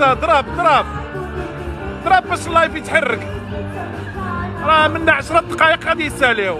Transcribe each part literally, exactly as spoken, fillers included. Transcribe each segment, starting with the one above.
الشاشه ضرب ضرب ضرب باش اللايف يتحرك، راه منا عشرة دقائق غادي يساليو.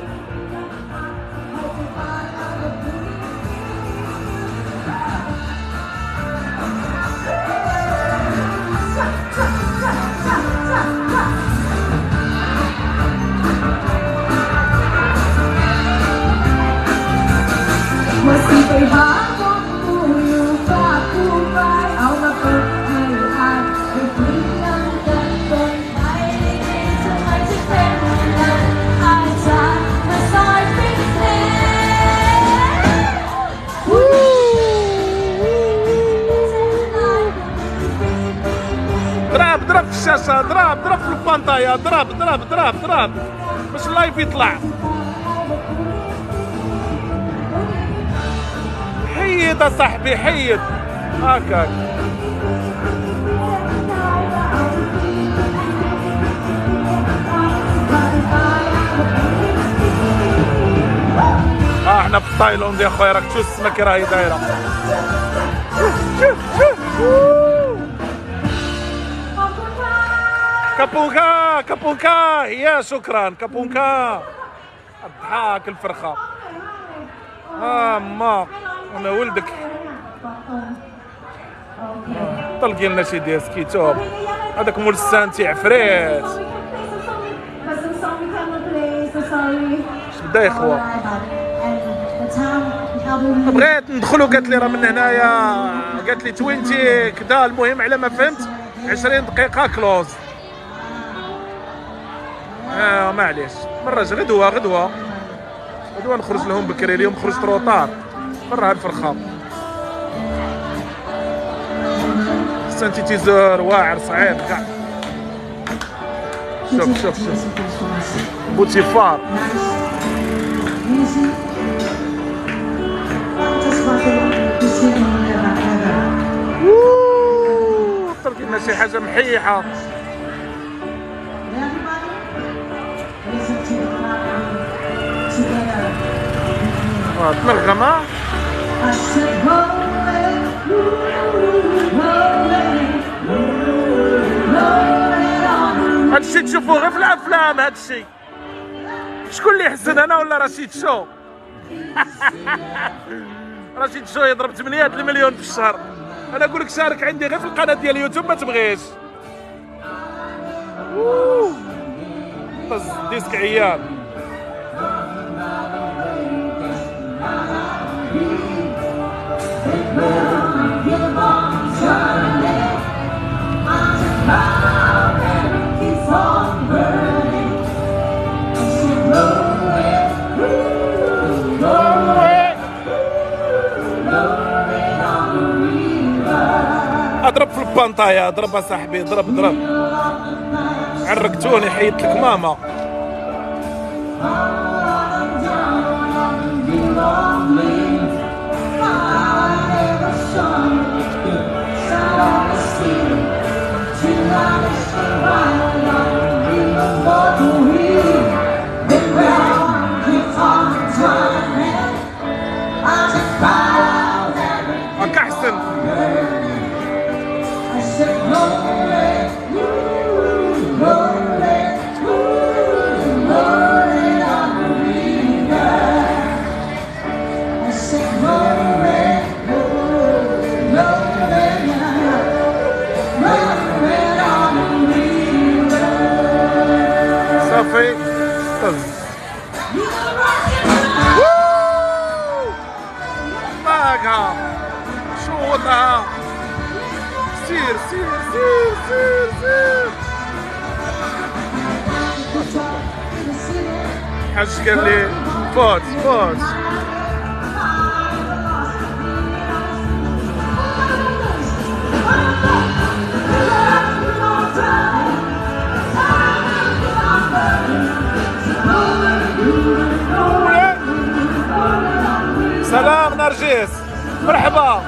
ضرب ضرب في الشاشه، ضرب ضرب في البانطايا، ضرب ضرب ضرب ضرب باش اللايف يطلع. حيد اصاحبي حيد هكاك. اه احنا في تايلاند يا خويا، راك تشوف السمك راهي دايره. شوف شوف شوف كابونكا كابونكا يا شكرا كابونكا. الضحاك الفرخه. اه ما انا ولدك. آه. طلقي لنا شي ديسكي توب، هذاك مول السانتي عفريت. اش بدا يا خوا؟ بغيت ندخلو قالت لي راه من هنايا، قالت لي عشرين كدا. المهم على ما فهمت عشرين دقيقه كلوز. اه معليش مراج غدوه غدوه غدوه نخرج لهم بكري. اليوم خرجت روطار برا الفرخه. سانتيتيزور واعر صعيب كاع. شوف شوف شوف بوتيفار. اوه طلق لنا شي حاجه محيحه. اه تنغمه. هادشي تشوفوه غير في الافلام. هادشي شكون اللي يحزن، انا ولا رشيد شو؟ رشيد شو يضرب ثمانية المليون في الشهر. انا نقول لك شارك عندي غير في القناه ديال اليوتيوب ما تبغيش. طز ديسك عيال. اضرب في البانطايا، اضرب اصاحبي، ضرب ضرب. عرقتوني حيدت لك ماما. هاك احسن. صافي طز. طاقها شوطها. سير سير سير سير سير. حاج قال لي فوت فوت. سلام نرجس مرحبا.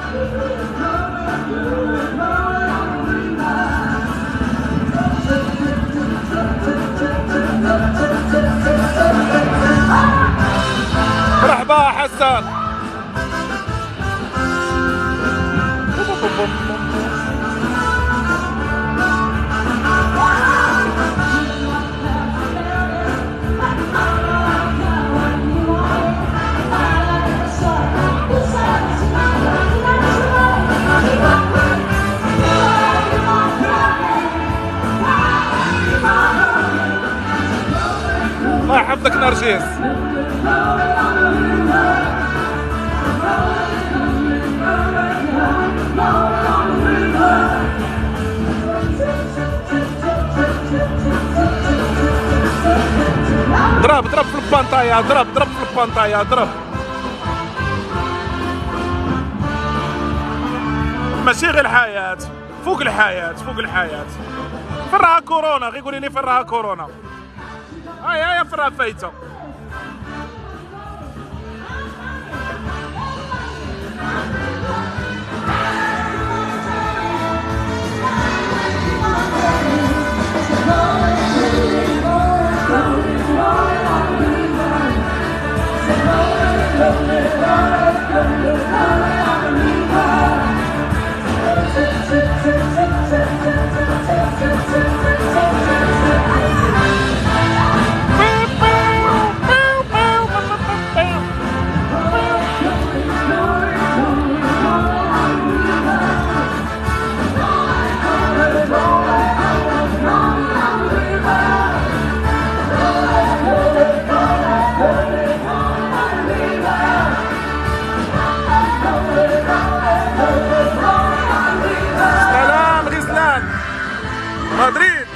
مرحبا حسن. عندك نرجس. ضرب ضرب في البانطايا، ضرب ضرب في البانطايا، ضرب. ماشي غير الحياة، فوق الحياة، فوق الحياة. فراها كورونا، غير قولي لي فراها كورونا. هاي هاي فراها فايتة. مدريد.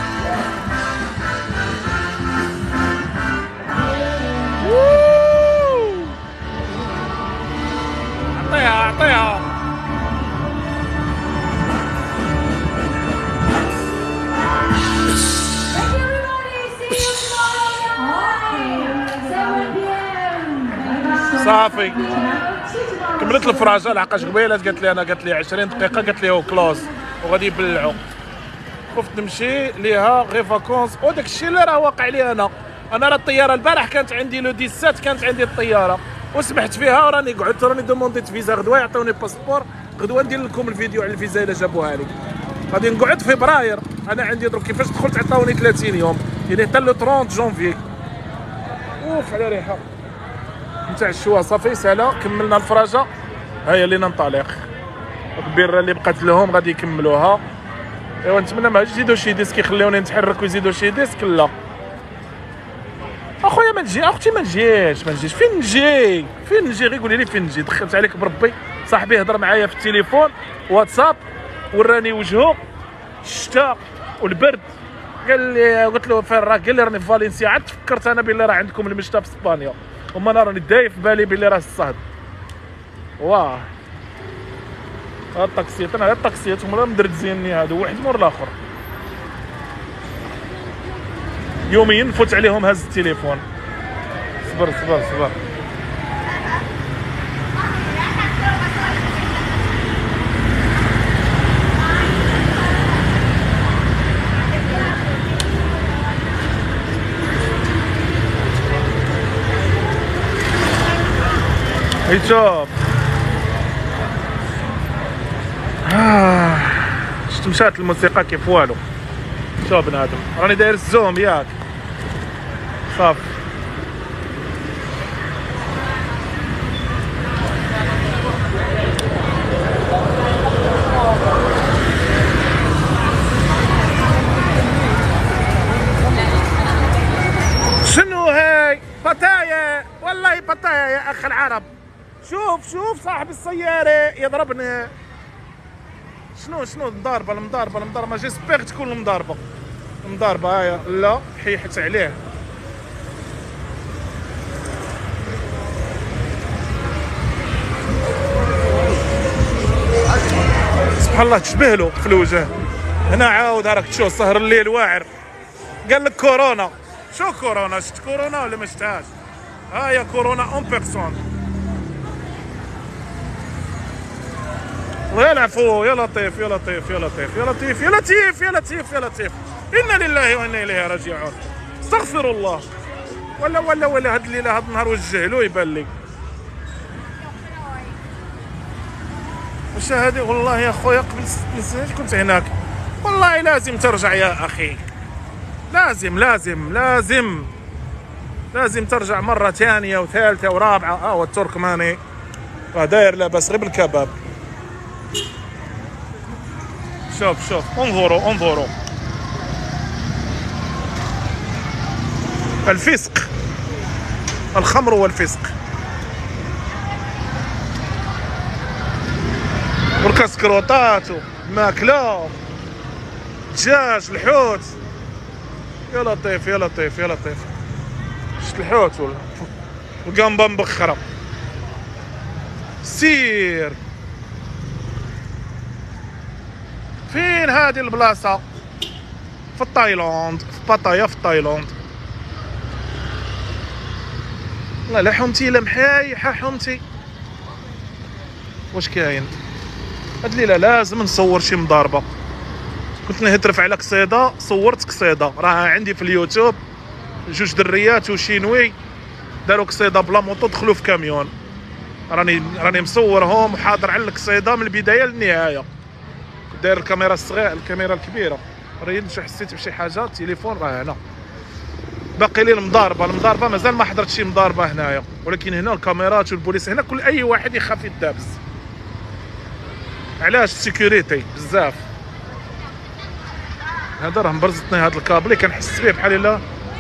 اعطيها اعطيها. صافي كملت الفراجه لحقاش قبيله قالت لي انا قالت لي عشرين دقيقه، قالت لي هو كلوز وغادي يبلعوا. خفت نمشي ليها غير فاكونس وداك الشيء اللي راه واقع لي انا. انا راه الطياره البارح كانت عندي لو سبعة عشر، كانت عندي الطياره وسمحت فيها وراني قعدت راني دومونديت فيزا. غدوه يعطوني باسبور، غدوه ندير لكم الفيديو على الفيزا الا جابوها لي. غادي نقعد في فبراير. انا عندي دروك كيفاش دخلت عطاوني ثلاثين يوم، يعني حتى لو ثلاثين جونفي. اوف على ريحه نتاع الشوا. صافي سالا كملنا الفراجه، هيا لينا ننطلق. البيره اللي بقات لهم غادي يكملوها. ايوا نتمنى ما يزيدوا شي ديسك يخليوني نتحرك ويزيدوا شي ديسك. لا اخويا ما نجي، اختي ما نجيش ما نجيش. فين نجي فين نجي؟ غير قولي لي فين نجي. دخلت عليك بربي. صاحبي هضر معايا في التليفون واتساب، وراني وجهه الشتاء والبرد. قال لي قلت له فين راك؟ قال لي راني في فالنسيا. عاد فكرت انا باللي راه عندكم المشتى في اسبانيا، وما انا راني دايف في بالي باللي راه الصهد. واه هاد الطاكسيات، انا هاد الطاكسيات هما مدرزيني هادو واحد مور الاخر. يوميا نفوت عليهم هز التليفون. صبر صبر صبر. هي شوف آه. شفت مشات الموسيقى كيف والو. شوف بنادم راني داير الزوم ياك. صافي شنو هاي؟ بطايا والله بطايا يا اخ العرب. شوف شوف صاحب السيارة يضربني. شنو شنو المضاربة المضاربة المضاربة ما جيسبيغ تكون المضاربة المضاربة هايا. لا حيحت عليه. سبحان الله تشبه له في الوجه. هنا عاود راك تشوف سهر الليل واعر. قال لك كورونا. شو كورونا؟ شفت كورونا ولا ما شفتهاش؟ هايا كورونا اون بيرسون. يا العفو يا لطيف يا لطيف يا لطيف يا لطيف يا لطيف يا لطيف يا لطيف. انا لله وانا اليه راجعون. استغفر الله. ولا ولا ولا هاد الليله هاد النهار وجه له يبان لي. واش هادي؟ والله يا خويا قبل ست سنين كنت هناك. والله لازم ترجع يا اخي. لازم لازم لازم لازم ترجع مره ثانيه وثالثه ورابعه. اه والتركماني راه داير لاباس غير بالكباب. شوف شوف انظروا انظروا الفسق الخمر والفسق. والكسكروطات الماكله، الدجاج، الحوت. يا لطيف يا لطيف يا لطيف. شفت الحوت ولا القنبه مبخره. سير فين هذه البلاصه؟ في تايلاند، في باتايا في تايلاند. لا لا حومتي لا محايحه حومتي. واش كاين هاد الليله؟ لازم نصور شي مضاربه. كنت نهترف على قصيده، صورت قصيده راها عندي في اليوتيوب. جوج دريات وشينوي داروا قصيده بلا موطو، دخلوا في كاميون. راني راني مصورهم وحاضر على القصيده من البدايه للنهايه. داير الكاميرا الصغيره الكاميرا الكبيره. ريت شي حسيت بشي حاجه التليفون راه هنا. باقي لي المضاربه، المضاربه مازال ما حضرت شي مضاربه هنايا، ولكن هنا الكاميرات والبوليس هنا كل اي واحد يخاف يدابس. علاش؟ السيكوريتي بزاف. هذا راه مبرزطني هذا الكابلي، كنحس به بحال الا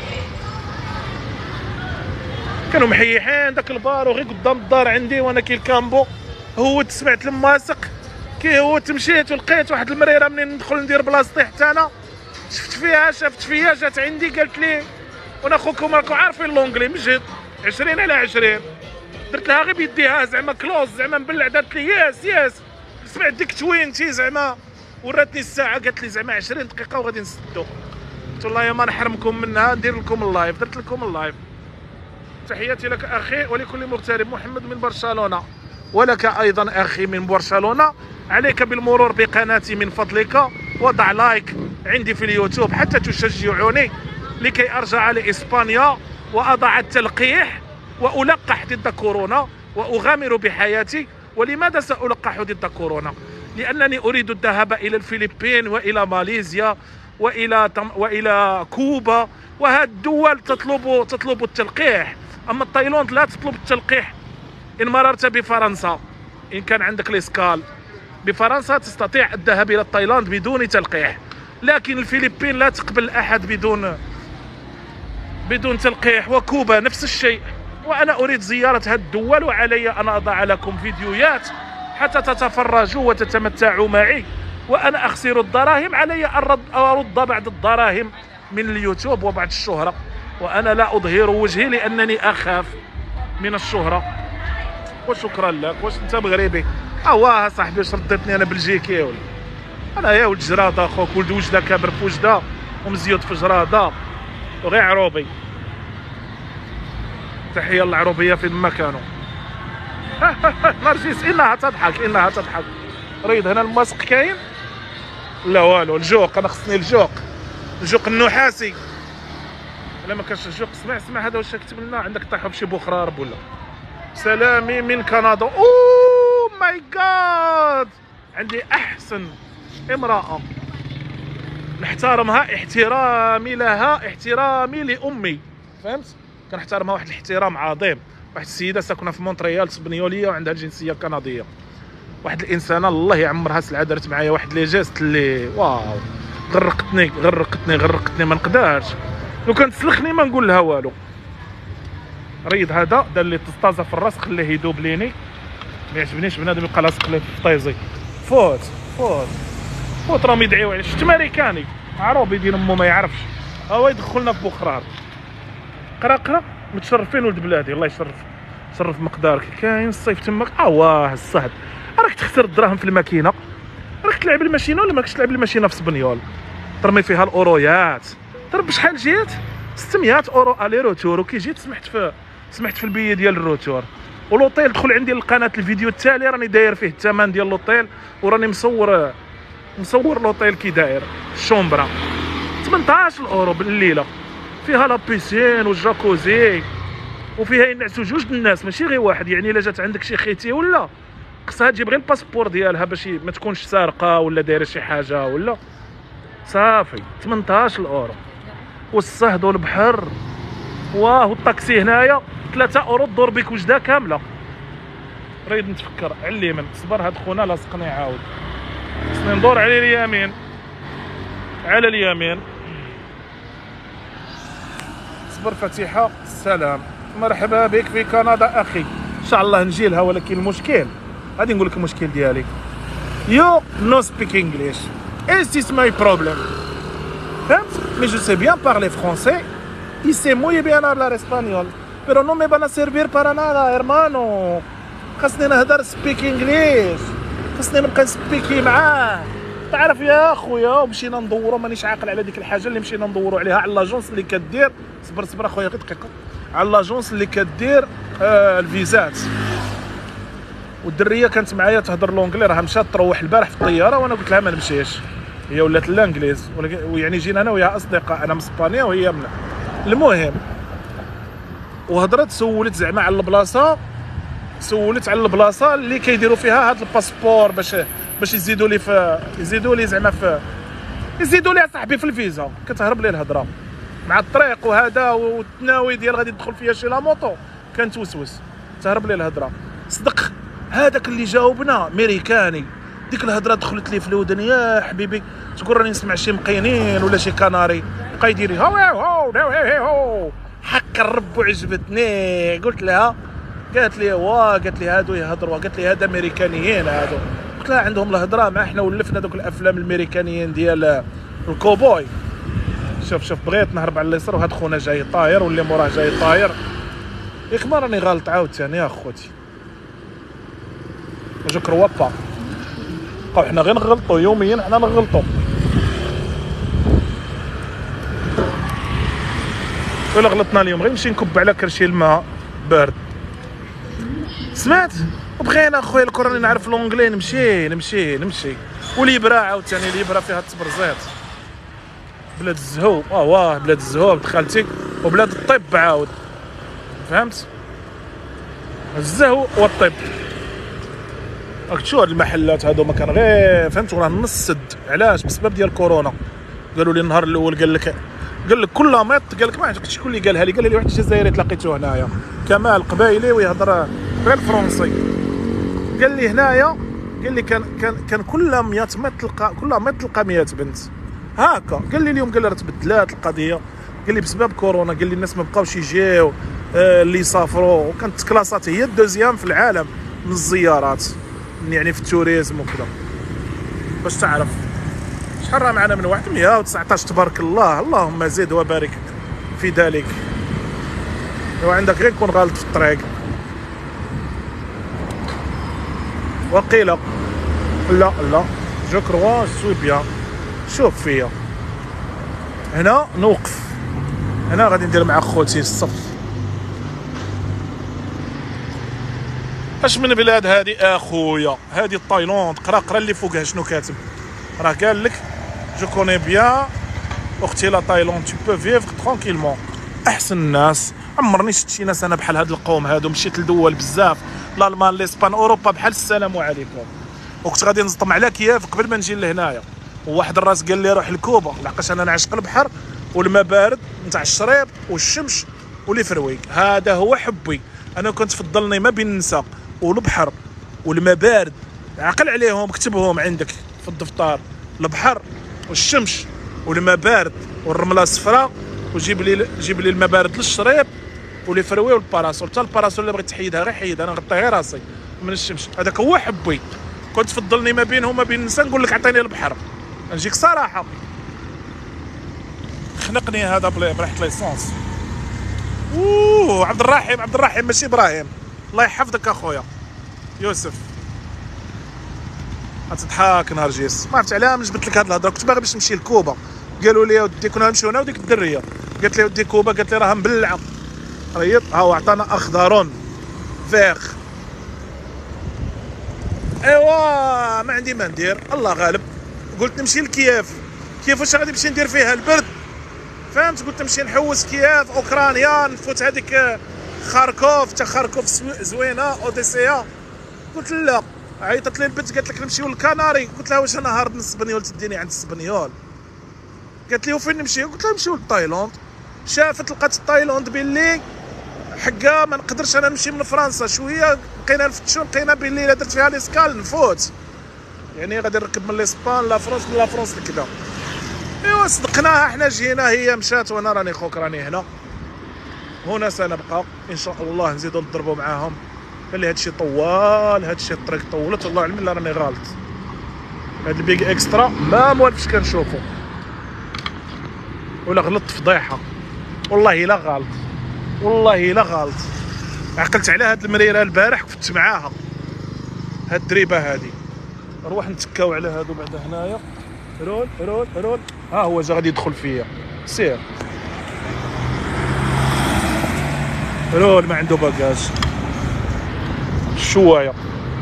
كانوا محيحين داك البار غير قدام الدار عندي وانا كي الكامبو. هوت سمعت الماسق كي هوت مشيت ولقيت واحد المريره منين ندخل ندير بلاصتي حتى انا. شفت فيها شافت فيا جات عندي قالت لي وانا خوكم راكم عارفين لونجلي مجد عشرين على عشرين. درت لها غير بيديها زعما كلوز زعما مبلع. دارت لي ياس ياس سمعت ديك توينتي زعما وراتني الساعه قالت لي زعما عشرين دقيقه وغادي نسدو. قلت والله يا ما نحرمكم منها ندير لكم اللايف. درت لكم اللايف. تحياتي لك اخي ولكل مغترب. محمد من برشلونه ولك ايضا اخي من برشلونه. عليك بالمرور بقناتي من فضلك، وضع لايك عندي في اليوتيوب حتى تشجعوني لكي ارجع لاسبانيا واضع التلقيح والقح ضد كورونا واغامر بحياتي. ولماذا سالقح ضد كورونا؟ لانني اريد الذهاب الى الفلبين والى ماليزيا والى والى كوبا، وهذه الدول تطلب تطلب التلقيح. اما تايلاند لا تطلب التلقيح. ان مررت بفرنسا، ان كان عندك ليسكال بفرنسا تستطيع الذهاب الى تايلاند بدون تلقيح، لكن الفلبين لا تقبل احد بدون بدون تلقيح، وكوبا نفس الشيء. وانا اريد زياره هذه الدول، وعلي ان اضع لكم فيديوهات حتى تتفرجوا وتتمتعوا معي وانا اخسر الدراهم. علي ان ارد بعض الدراهم من اليوتيوب وبعض الشهره، وانا لا اظهر وجهي لانني اخاف من الشهره. وشكرا لك. واش انت مغربي؟ اواه صاحبي واش رديتني انا بلجيكي ولا انا يا ولد جراده اخوك ولد وجده كابر في وجده ومزيود في جراده وغير عروبي. تحيه للعروبيه فين ما كانوا. نرجس انها تضحك انها تضحك. ريض هنا الماسق كاين؟ لا والو. الجوق انا خصني الجوق الجوق النحاسي. لا ما كانش الجوق. اسمع اسمع هذا واش كتب لنا؟ عندك طيحوا بشي بخرارب ولا؟ سلامي من كندا. اوه ماي جاد. عندي احسن امراه نحترمها احترامي لها احترامي لامي. فهمت؟ كنحترمها واحد الاحترام عظيم. واحد السيده ساكنه في مونتريال اسبانيوليه وعندها الجنسيه الكنديه. واحد الانسانه الله يعمرها سلعه دارت معايا واحد لي جيست اللي واو غرقتني غرقتني غرقتني ما نقدرش. لو كانت تسلخني ما نقول لها والو. ريض هذا دار لي طازه في الراس خليه يذوب ليني. ما يعجبنيش بنادم يبقى لاصق لي في طيزي. فوت فوت فوت راهم يدعيو عليه. شفت ماريكاني عروبي ديال امو ما يعرفش ها هو يدخلنا في بخرار. قرا قرا متشرفين ولد بلادي. الله يشرف شرف مقدارك. كاين الصيف تماك. اواه الصهد. راك تخسر الدراهم في الماكينه. راك تلعب الماشينه ولا ماكش تلعب الماشينه في سبنيول ترمي فيها الاورويات. ترى بشحال جيت؟ ستمية اورو الي روتور. وكي جيت سمحت في سمحت في البيه ديال الروتور. ولوطيل دخل عندي للقناه الفيديو التالي راني داير فيه الثمن ديال لوطيل وراني مصور مصور لوطيل كي داير الشومبرا ثمنطاش اورو بالليله. فيها لا بيسين والجاكوزي وفيها ينعسوا جوج الناس ماشي غير واحد. يعني الا جات عندك شي خيتي ولا خصها تجيب غير الباسبور ديالها باش ما تكونش سارقه ولا دايره شي حاجه ولا صافي. ثمنطاش اورو. والصهد والبحر واه. والطاكسي هنايا ثلاثة اورو تدور بك وجده كامله. ريد نتفكر على اليمين. صبر هاد خونا لاصقني عاود. خصني ندور على اليمين على اليمين. صبر فتيحه. السلام. مرحبا بك في كندا اخي. ان شاء الله نجي لها، ولكن المشكل غادي نقول لك المشكل ديالي. يو نو سبيك انجليش اي سيس ماي بروبليم، فهمت؟ مي جو سي بيان بارلي فرونسي y sé muy bien hablar español pero no me van a servir para nada hermano. خاصني نهضر سبيك انجليش، خاصني نبقى نسبيكي معاه. تعرف يا خويا، ومشينا ندورو، مانيش عاقل على ديك الحاجه اللي مشينا ندورو عليها، على لاجونس اللي كدير، صبر صبر اخويا غير دقيقه، على لاجونس اللي كدير آه الفيزات. والدريه كانت معايا تهضر لونجلي، راه مشات تروح البارح في الطياره وانا قلت لها ما نمشيش، هي ولات الانجليز، ويعني جينا انا وياها اصدقاء، انا من اسبانيا وهي من. المهم وهضرت سولت زعما على البلاصه، سولت على البلاصه اللي كيديروا فيها هاد الباسبور باش باش يزيدوا لي في يزيدوا لي زعما في يزيدوا لي صاحبي في الفيزا. كتهرب لي الهضره مع الطريق وهذا والتناوي ديال غادي تدخل فيها شي لاموطو، كنتوسوس تهرب لي الهضره. صدق هذاك اللي جاوبنا ميريكاني، ديك الهضره دخلت لي في الودن يا حبيبي، تقول راني نسمع شي مقينين ولا شي كناري، بقى يدير هاو هاو هاو هاو حق الرب وعجبتني. قلت لها، قالت لي واه، قالت لي هادو يهضروا، قالت لي هذا امريكانيين هادو. قلت لها عندهم الهضره، ما احنا ولفنا دوك الافلام الامريكانيين ديال الكوبوي. شوف شوف بغيت نهرب على اليسار وهاد خونا جاي طاير واللي موراه جاي طاير، ياك ما راني غلط عاوتاني يا خوتي. جو كروا با بقاو حنا غير نغلطوا يوميا، حنا نغلطوا. ولا غلطنا اليوم غير نمشي نكب على كرشي الماء بارد. سمعت؟ وبغينا اخويا الكوراني نعرف لونجلي، نمشي نمشي نمشي. وليبرا عاوتاني، ليبرا فيها التبرزيط، بلاد الزهو، اه واه بلاد الزهو دخلتي، وبلاد الطب عاود، فهمت؟ الزهو والطب. راك تشوف هاد المحلات هادو ما كان غير فهمت، راه نص سد. علاش؟ بسبب ديال كورونا. قالوا لي النهار الاول قال لك قال لك كل ميط، قال لك ما عرفتش شكون اللي قالها لي، قال لي واحد الجزائري تلاقيته هنايا كمال قبايلي ويهضر غير الفرنسي، قال لي هنايا، قال لي كان كان كان كل مية ميط تلقى كل ميط تلقى مية بنت هكا. قال لي اليوم قال لي راه تبدلات القضيه، قال لي بسبب كورونا، قال لي الناس ما بقاوش يجيو آه اللي يسافروا، وكانت كلاسات هي الدوزيام في العالم من الزيارات، يعني في التوريزم وكذا. باش تعرف شحال راه معنا من واحد مية وتسعطاش تبارك الله، اللهم زد وبارك في ذلك. وعندك غير نكون غلط في الطريق وقيله لا لا جو كروا سوي بيان. شوف فيا هنا نوقف، هنا غادي ندير مع خوتي الصف. اش من بلاد هادي اخويا؟ هادي تايلاند. قرا قرا اللي فوقها شنو كاتب، راه قال لك جو كوني بيان اختي لا تايلاند تو بو فيفر ترونكيلمون. احسن الناس، عمرني شفت شي ناس انا بحال هاد القوم هادو. مشيت لدول بزاف، الالمان، الاسبان، اوروبا بحال السلام عليكم. وكنت غادي نزطم على كييف قبل ما نجي لهنايا، وواحد الراس قال لي روح لكوبا، لحقاش انا نعشق البحر والماء بارد نتاع الشريط والشمس والفرويق. هذا هو حبي. انا كنت فضلني ما بين النساء والبحر والماء بارد. عقل عليهم، كتبهم عندك في الدفتر، البحر والشمس والماء بارد والرمله الصفراء، وجيب لي جيب لي الماء بارد للشريط والفروي والباراسول. حتى الباراسول اللي بغيت تحيدها غير حيدها، انا غطي غير راسي من الشمس. هذاك هو حبي. كنت تفضلني ما بينهم وما بين النساء، نقول لك عطيني البحر، نجيك صراحه. خنقني هذا بريحه ليسونس. اوه عبد الرحيم، عبد الرحيم ماشي ابراهيم، الله يحفظك اخويا يوسف. غتضحك نهار ما عرفت علاه من جبت لك هاد الهضره. كنت باغي باش نمشي لكوبا، قالوا لي ودي كنا نمشيو انا وديك الدريه، قالت لي ودي كوبا، قالت لي راه مبلعه. ريط ها هو عطانا اخضر فيغ. ايوا ما عندي ما ندير، الله غالب. قلت نمشي لكييف. كيف واش غادي نمشي ندير فيها البرد، فهمت؟ قلت نمشي نحوس كييف، اوكرانيا، نفوت هذيك خاركوف، تا خاركوف زوينه، اوديسيا. قلت لا. عيطت لي البنت قالت لك نمشيو للكناري. قلت لها واش انا هارد من السبنيول تديني عند السبنيول؟ قالت لي وفين نمشيو؟ قلت لها نمشيو لتايلاند. شافت لقات تايلاند باللي حقا ما نقدرش انا نمشي من فرنسا، شويه بقينا نفتشو، لقينا باللي الا درت فيها ليسكال نفوت، يعني غادي نركب من لاسبان لا فرنسا، من لا فرنسا لكذا. ايوا صدقناها، حنا جينا، هي مشات وانا راني خوك راني هنا. هنا سنبقى ان شاء الله، نزيدو نضربوا معاهم. قال لي هادشي طوال، هادشي الطريق طولت، والله علمي لا راني غلط. هاد البيك اكسترا ما موالفش كنشوفو، ولا غلطت فضيحه، والله الا غلط، والله الا غلط. عقلت على هاد المريره البارح وفت معاها هاد الدريبه هادي. نروح نتكاو على هادو بعدا هنايا. رول رول رول، ها هو جا غادي يدخل فيا. سير رول، ما عنده باكاج. شويه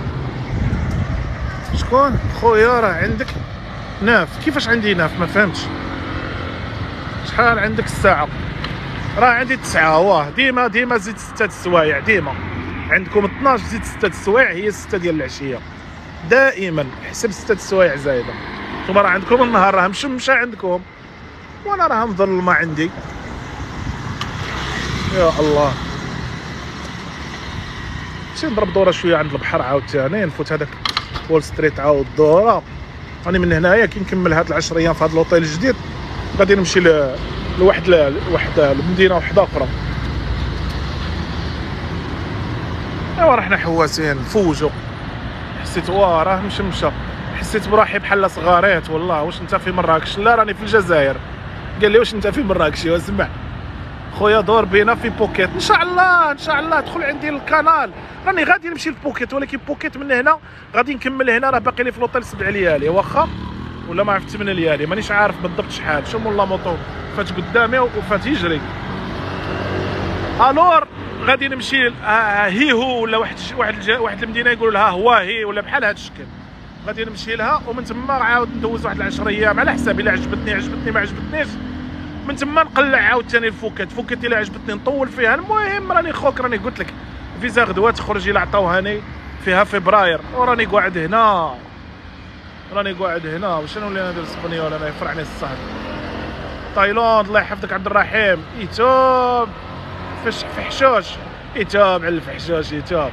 شكون خويا؟ راه عندك ناف. كيفاش عندي ناف؟ ما فهمتش. شحال عندك الساعه؟ راه عندي تسعة. واه ديما ديما زيد ستة السوايع. ديما عندكم اثناش، زيد ستة السوايع، هي ستة ديال العشيه. دائما حسب ستة السوايع زايده. نتوما راه عندكم النهار راه مشمشه عندكم، وانا راه مظلمه عندي. يا الله. نمشي نضرب دوره شويه عند البحر عاوتاني، نفوت هذاك وول ستريت عاود دوره. راني من هنايا كي نكمل هاد العشر ايام في هاد لوطيل الجديد غادي نمشي ل... لواحد ل... لواحد المدينه واحده اخرى. ايوا رحنا حواسين فوجو، حسيت واه راه مشمشه، حسيت بروحي بحال صغاريت. والله واش انت في مراكش؟ لا راني في الجزائر. قال لي واش انت في مراكش؟ واسمع خويا دور بينا في بوكيت ان شاء الله، ان شاء الله دخل عندي القناه. راني غادي نمشي لبوكيت، ولكن بوكيت من هنا غادي نكمل هنا. راه باقي لي في لوطيل سبع ليالي واخا، ولا ما عرفت ثمان ليالي، مانيش عارف بالضبط شحال. شوف والله موطو فات قدامي وفات يجري. الور غادي نمشي هيهو ولا واحد واحد واحد المدينه يقولوا لها هواهي ولا بحال هذا الشكل. غادي نمشي لها ومن تما عاود ندوز واحد العشر ايام على حسابي. الا عجبتني عجبتني، ما عجبتنيش من تما نقلع عاوتاني الفوكات. فوكات الا عجبتني نطول فيها. المهم راني خوك، راني قلت لك فيزا غدوه تخرج الا عطاوهاني فيها فبراير، وراني قاعد هنا، راني قاعد هنا. واش نولي ندير اسبانيول انا؟ يفرعني الصهد. تايلاند الله يحفظك عبد الرحيم. يتوب فش في حشوش، يتوب على الفحشوش، يتوب.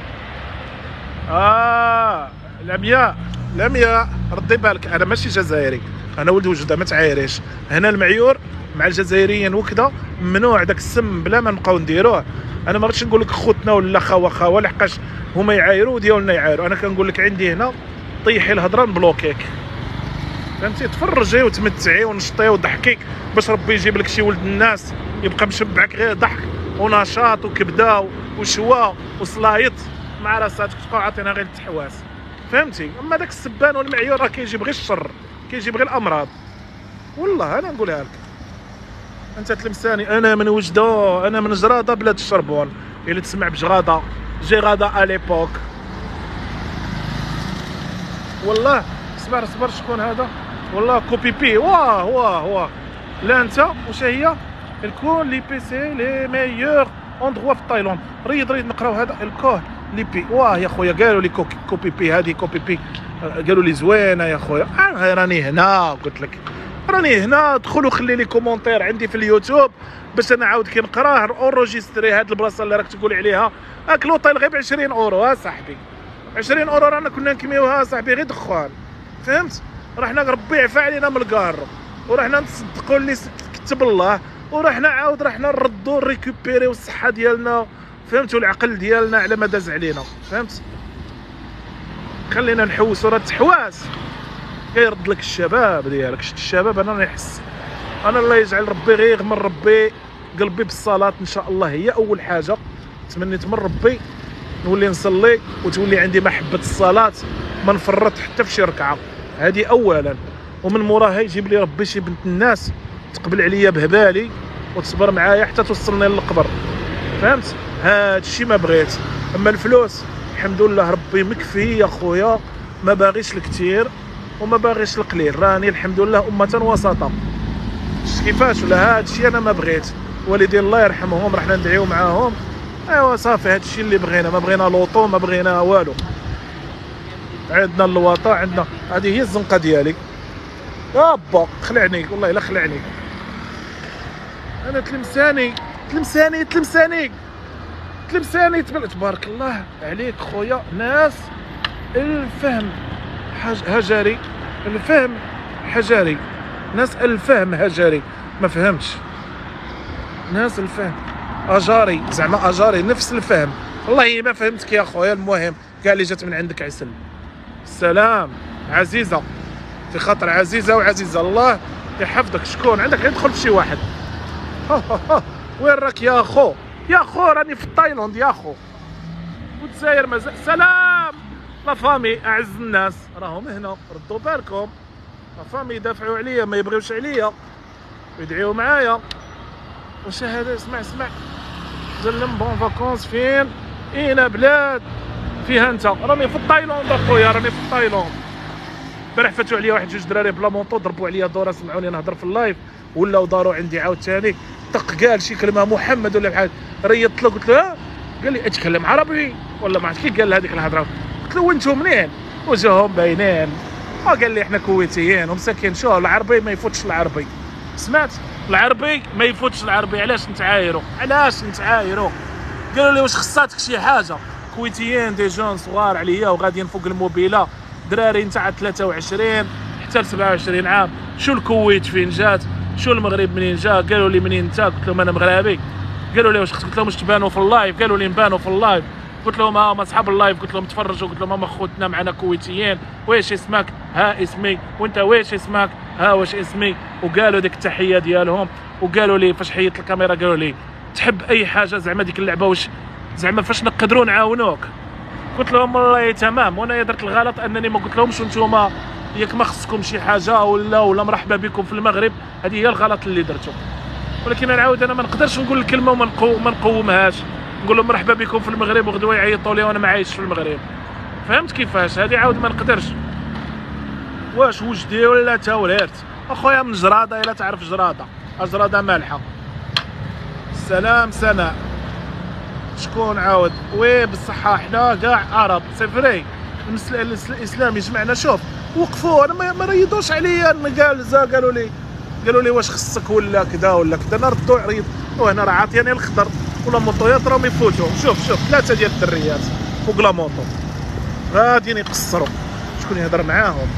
اه العمياء العمياء ردي بالك، انا ماشي جزائري، انا ولد وجده ما تعايريش. هنا المعيور مع الجزائريين وكذا ممنوع داك السم بلا ما نبقاو نديروه. انا ما غاديش نقول لك خوتنا ولا خوا خوا، لحقاش هما يعايروا وديالنا يعايروا. انا كنقول لك عندي هنا طيحي الهضره نبلوكيك، فهمتي؟ تفرجي وتمتعي ونشطي وضحكي باش ربي يجيب لك شي ولد الناس يبقى مشبعك غير ضحك ونشاط وكبده وشوا وصلايط مع راساتك، تبقاو عاطينا غير التحواس، فهمتي؟ اما داك السبان والمعيور راه كيجيب غير الشر، كيجيب غير الامراض. والله انا نقولها لك. انت تلمساني، انا من وجده، انا من جراده بلاد الشربون. الا تسمع بجراده، جراده اليبوك. والله صبر صبر، شكون هذا؟ والله كوبي بي. واه واه واه. لا انت واش هي؟ الكون لي بي سي لي ميور اندروا في تايلاند. ريد ريد نقراو هذا الكون لي بي. واه يا خويا قالوا لي كوبي بي، هذه كوبي بي قالوا لي زوينه يا خويا. آه راني هنا قلت لك، راني هنا. دخلوا خلي لي كومونتير عندي في اليوتيوب باش انا عاود كي نقراه اونجستري هاد البلاصه اللي راك تقول عليها. هاك لوطيل غير ب عشرين اورو ها صاحبي، عشرين اورو رانا كنا نكميوها صاحبي غير دخان، فهمت؟ رحنا ربي عفا علينا من الكارو، ورحنا نصدقوا اللي كتب الله، ورحنا عاود رحنا نردوا ريكوبيريو الصحه ديالنا، فهمتوا؟ العقل ديالنا على ما داز علينا، فهمت؟ خلينا نحوسوا. راه التحواس كيرد لك الشباب ديالك. شفت الشباب انا نحس، انا الله يجعل ربي غير يغمر ربي قلبي بالصلاه ان شاء الله، هي اول حاجه تمنيت من ربي نولي نصلي وتولي عندي محبه الصلاه، ما نفرط حتى في شي ركعه، هذه اولا. ومن موراها يجيب لي ربي شي بنت الناس تقبل عليا بهبالي وتصبر معايا حتى توصلني للقبر، فهمت؟ هذا الشيء ما بغيت. اما الفلوس الحمد لله ربي مكفي يا خويا، ما باغيش الكثير وما باغيش القليل، راني الحمد لله امه وسطا. شفت كيفاش؟ ولا هذا الشيء انا ما بغيت. والدي الله يرحمهم رحنا ندعيو معاهم، ايوا صافي هذا الشيء اللي بغينا. ما بغينا لوطو، ما بغينا والو. عندنا اللواطه، عندنا هذه هي الزنقه ديالي. يابا خلعني والله الا خلعني. انا تلمساني تلمساني تلمساني تلمساني تبارك الله عليك خويا. ناس الفهم هجري، الفهم حجري، ناس الفهم هجري. ما فهمتش ناس الفهم اجاري زعما اجاري نفس الفهم. والله ما فهمتك يا خويا. المهم كاع اللي جات من عندك عسل. السلام عزيزه، في خاطر عزيزه وعزيزه الله يحفظك. شكون عندك؟ يدخل في شي واحد. وين راك يا خو؟ يا خو راني في تايلاند يا خو، والجزائر مازال. سلام لا فامي، اعز الناس راهم هنا، ردوا بالكم. لا فامي يدافعوا عليا، ما يبغيوش عليا ويدعيو معايا. واش هذا؟ اسمع اسمع، زلم بون فاكونس فين؟ اين بلاد فيها انت؟ راني في تايلاند اخويا، راني في تايلاند. البارح فاتوا عليا واحد جوج دراري بلا مونطو، ضربوا عليا دوره، سمعوني نهضر في اللايف، ولاو داروا عندي عاوتاني طق قال شي كلمه محمد ولا بحال، ريضت له قلت له ها؟ قال لي اتكلم عربي ولا ما عرفت كي قال هذيك الهضره. قلت له وانتم منين؟ وجههم باينين. قال لي احنا كويتيين ومساكين. شو العربي ما يفوتش العربي، سمعت؟ العربي ما يفوتش العربي. علاش نتعايروا؟ علاش نتعايروا؟ قالوا لي واش خصاتك شي حاجه؟ كويتيين دي جون صغار عليا وغاديين فوق الموبيله، دراري نتاع ثلاثة وعشرين حتى ل سبعة وعشرين عام. شو الكويت فين جات؟ شو المغرب منين جا؟ قالوا لي منين انت؟ قلت لهم انا مغربي. قالوا لي واش قلت لهم واش تبانوا في اللايف؟ قالوا لي نبانوا في اللايف. قلت لهم ها هما اصحاب اللايف، قلت لهم تفرجوا، قلت لهم هما خوتنا معنا كويتيين. واش اسمك؟ ها اسمي. وانت واش اسمك؟ ها واش اسمي. وقالوا ديك التحيه ديالهم، وقالوا لي فاش حيدت الكاميرا قالوا لي تحب اي حاجه زعما ديك اللعبه واش زعما فاش نقدروا نعاونوك. قلت لهم والله تمام. وانا درت الغلط انني ما قلت لهمش انتوما ياك ما خصكم شي حاجه ولا ولا مرحبا بكم في المغرب. هذه هي الغلط اللي درته. ولكن انا عاود انا ما نقدرش نقول الكلمه وما نقو ما نقومهاش، نقول لهم مرحبا بكم في المغرب وغدوه يعيطوا لي وانا ما عايش في المغرب. فهمت كيفاش؟ هذه عاود ما نقدرش. واش وجدي ولا توريت اخويا من جراده؟ الا تعرف جراده، جراده مالحه. السلام سناء. شكون عاود؟ وي بالصحه حنا كاع عرب سي فري. الاسلام يجمعنا. شوف وقفوا، انا ما ريضوش عليا. قال قالوا لي قالوا لي واش خصك ولا كذا ولا كذا. انا ردوا عريض، وهنا راه عاطيني الخضر ولا موطويات راهم يفوتوا. شوف شوف ثلاثه ديال الدريات فوق لا موطو غاديين يقصروا. شكون يهضر معاهم؟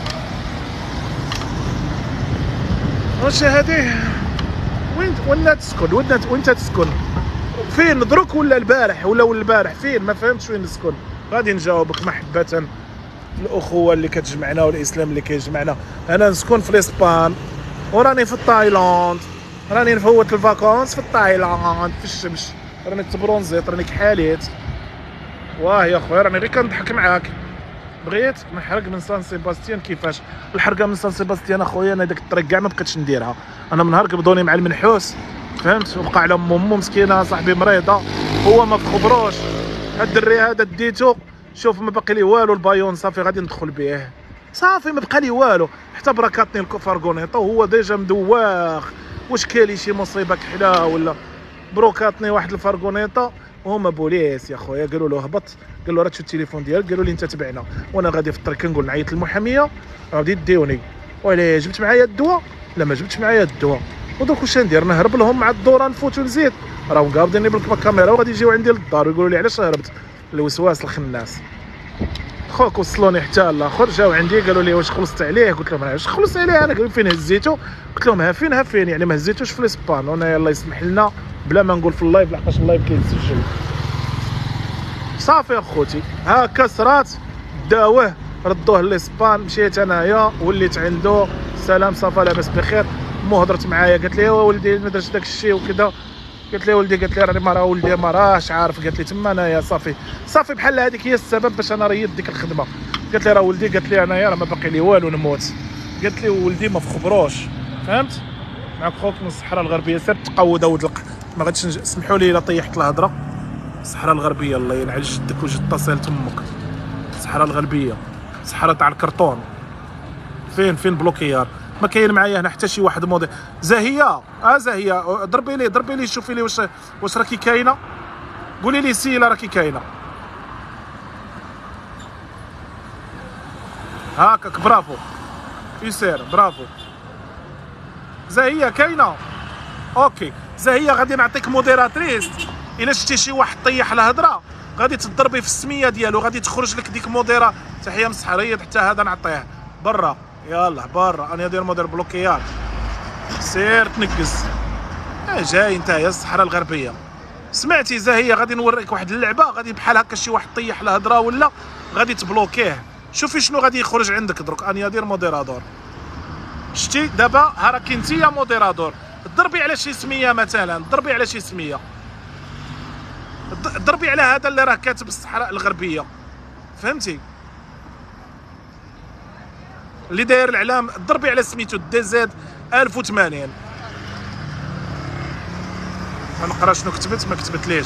واش هذه؟ وين وين تسكن؟ وين وين تسكن؟ فين دروك ولا البارح ولا ولا البارح فين؟ ما فهمتش وين نسكن. غادي نجاوبك محبه. الاخوه اللي كتجمعنا والاسلام اللي كيجمعنا. انا نسكن في الاسبان وراني في تايلاند، راني نفوت الفاكونس في تايلاند في الشمس، راني تبرونزيت، راني كحاليت. واه يا خويا راني غير كنضحك معاك. بغيت نحرق من سان سيباستيان. كيفاش الحرقه من سان سيباستيان اخويا؟ انا داك الطريق كاع ما بقيتش نديرها. انا من نهار قبضوني مع المنحوس فهمت، وبقى على ام امو مسكينه صاحبي مريضه، هو ما فخبروش. هاد الدري هذا ديتو شوف ما باقي لي والو. البايون صافي غادي ندخل به صافي، ما بقى لي والو. حتى براكاتني الفارغونيطو هو ديجا مدواخ. واش كاين شي مصيبه كحله ولا؟ بروكاتني واحد الفارغونيطو وهما بوليس يا خويا. قالوا له هبط، قال له راه شو التليفون ديالك؟ قالوا لي انت تبعنا. وانا غادي في الطريق كنقول نعيط للمحاميه غادي يديوني. ولا جبت معايا الدواء؟ لا ما جبتش معايا الدواء. ودرك واش ندير؟ نهرب لهم مع الدوره نفوت ونزيد؟ راهم قابضيني بالكاميرا وغادي يجيو عندي للدار ويقولوا لي علاش هربت. الوسواس الخناس. خوك وصلوني حتى الاخر، جاو عندي قالوا لي واش خلصت عليه؟ قلت لهم علاش خلصت عليه؟ انا قالوا فين هزيتو؟ قلت لهم ها فين ها فين يعني ما هزيتوش في الاسبان. وانا يلاه يسمح لنا بلا ما نقول في اللايف لحقاش اللايف كيتسجل. صافي اخوتي هاكا صرات داوه ردوه للاسبان. مشيت انايا وليت عنده. سلام صافا لاباس بخير. مو هضرت معايا قالت لي ولدي ما درتش داك الشيء وكذا. قلت لي ولدي قالت لي راني ما راه ولدي ما راهش عارف. قالت لي تما انايا صافي صافي بحال هذيك هي السبب باش انا ريضت ديك الخدمه. قالت لي راه ولدي، قالت لي انايا راه ما باقي لي والو نموت. قالت لي ولدي ما فخبروش فهمت. معك خوك من الصحراء الغربيه سير تقود اودلق. ما غاديش سمحوا لي الا طيحت الهضره. الصحراء الغربيه الله ينعل جدك وجد صيل تمك. الصحراء الغربيه صحراء تاع الكرتون. فين فين بلوكيار؟ ما كاين معايا هنا حتى شي واحد موديل. زاهيه اه زاهيه ضربي لي ضربي لي شوفي لي واش واش راكي كاينه. قولي لي سي الا راكي كاينه. هاكاك برافو يسير برافو. زاهيه كاينه اوكي. زاهيه غادي نعطيك موديراتريس. الا شتي شي واحد طيح الهضره غادي تضربي في السميه ديالو، غادي تخرج لك ديك موديرا. تحيه من الصحريه حتى هذا نعطيه برا. يلا برا انا ندير موديل بلوكيات. سير تنقز. اه جاي نتايا الصحراء الغربيه سمعتي زاهيه غادي نوريك واحد اللعبه غادي بحال هكا شي واحد طيح الهضره ولا غادي تبلوكيه. شوفي شنو غادي يخرج عندك دروك. اني دير موديرادور. شتي دابا ها راكي انت يا موديرادور، ضربي على شي سميه مثلا، ضربي على شي سميه، ضربي على هذا اللي راه كاتب الصحراء الغربيه، فهمتي؟ اللي داير الاعلام، ضربي على سميتو دي زد ألف وثمانين. غنقرا شنو كتبت، ما كتبت ليش.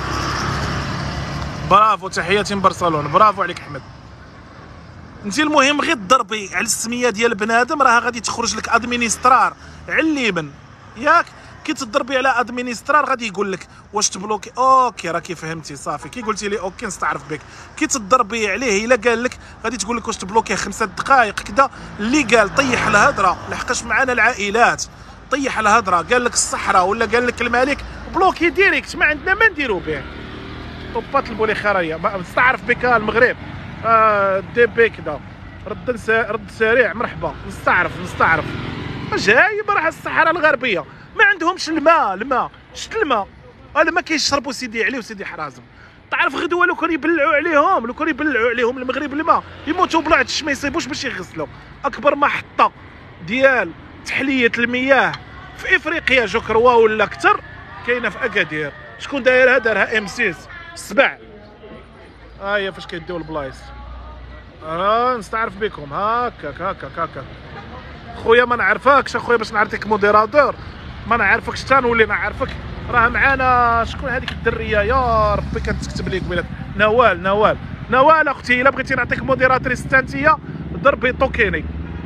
برافو، تحياتي من برشلونه، برافو عليك احمد. انت المهم غير تضربي على السميه ديال بنادم راه غادي تخرج لك ادمينسترار على اليمن، ياك؟ كي تضربي على ادمينسترار غادي يقول لك واش تبلوكي. اوكي راكي فهمتي صافي، كي قلتي لي اوكي نستعرف بك. كي تضربي عليه الا قال لك غادي تقول لك واش تبلوكي خمسة دقائق كذا. اللي قال طيح الهضره، لحقاش معنا العائلات، طيح الهضره قال لك الصحراء ولا قال لك الملك، بلوكي ديريكت، ما عندنا ما نديرو به. طوبات البوليخاريه نستعرف بك المغرب. آه دي بي كذا رد نسا... رد سريع مرحبا، نستعرف نستعرف. جايب راه الصحراء الغربيه ما عندهمش الماء. الماء شت الماء؟ الماء كيشربوا سيدي علي وسيدي حرازم. تعرف غدوه لو كانوا يبلعوا عليهم، لو كانوا يبلعوا عليهم المغرب الماء يموتوا بلا عطش، ما يصيبوش باش يغسلوا. اكبر محطه ديال تحليه المياه في افريقيا جوكروا ولا اكثر كاينه في اكادير. شكون دايرها؟ دارها ام سيس السبع. ها هي فاش كيديو البلايص. اه نستعرف بكم هكاك هكاك هكاك. خويا ما نعرفكش اخويا باش نعرفك موديراتور، ما نعرفكش حتى نولي نعرفك. راه معانا شكون هذيك الدريه يا ربي كانت تكتب لي قبيله؟ نوال نوال نوال اختي، الا بغيتي نعطيك موديراتريس حتى انتيا ضربي توكيني.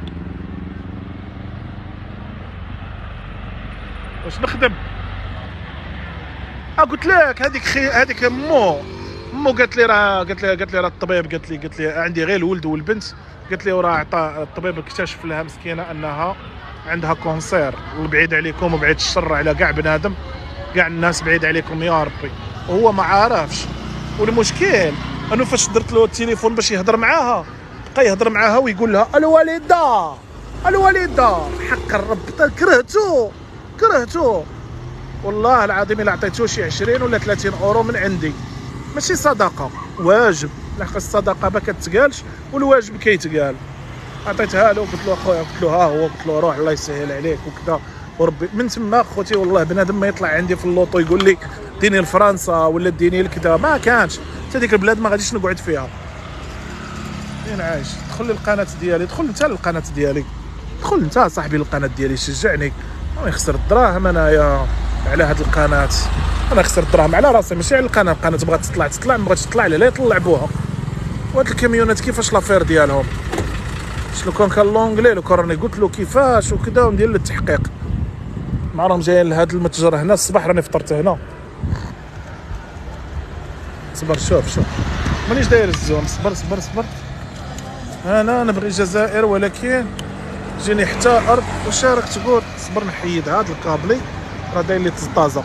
واش نخدم؟ اه قلت لك هذيك خي... هذيك مو مو قالت لي راه قالت لي قالت لي راه الطبيب قالت لي قالت لي عندي غير الولد والبنت، قالت لي وراه عطى الطبيب اكتشف لها مسكينه انها عندها كونسير. وبعيد عليكم وبعيد الشر على كاع بنادم، كاع الناس بعيد عليكم يا ربي، وهو ما عارفش. والمشكل انه فاش درت له التليفون باش يهضر معاها بقى يهضر معاها ويقول لها الوالده الوالده. حق الرب كرهتو كرهتو والله العظيم الا عطيتو شي عشرين ولا ثلاثين اورو من عندي، ماشي صدقه، واجب. لحق الصدقه ما كتقالش والواجب كيتقال. عطيتها له قلت له اخويا، قلت له ها هو، قلت له روح الله يسهل عليك وكذا وربي. من تما خوتي والله بنادم ما يطلع عندي في اللوطو يقول لي ديني لفرنسا ولا ديني لكذا، ما كانش. حتى ديك البلاد ما غاديش نقعد فيها. فين عايش؟ دخل للقناه ديالي، دخل انت للقناه ديالي، دخل انت صاحبي للقناه ديالي، شجعني. ما يخسر الدراهم انايا على هاد القناه، انا خسرت الدراهم على راسي ماشي على القناه. القناه بغات تطلع تطلع، ما بغاتش تطلع لا يطلع بوها. وهاد الكاميونات كيفاش لافير ديالهم؟ شنو كان كان لونجلي لو كورني قلت له كيفاش وكذا وندير له التحقيق. مع راهم جايين لهاد المتجر هنا الصباح، راني فطرت هنا. صبر شوف شوف مانيش داير الزوم، صبر صبر صبر. انا نبغي الجزائر ولكن جيني حتى ارض. واش راك تقول؟ صبر نحيد هاد الكابلي راه داير لي طازه.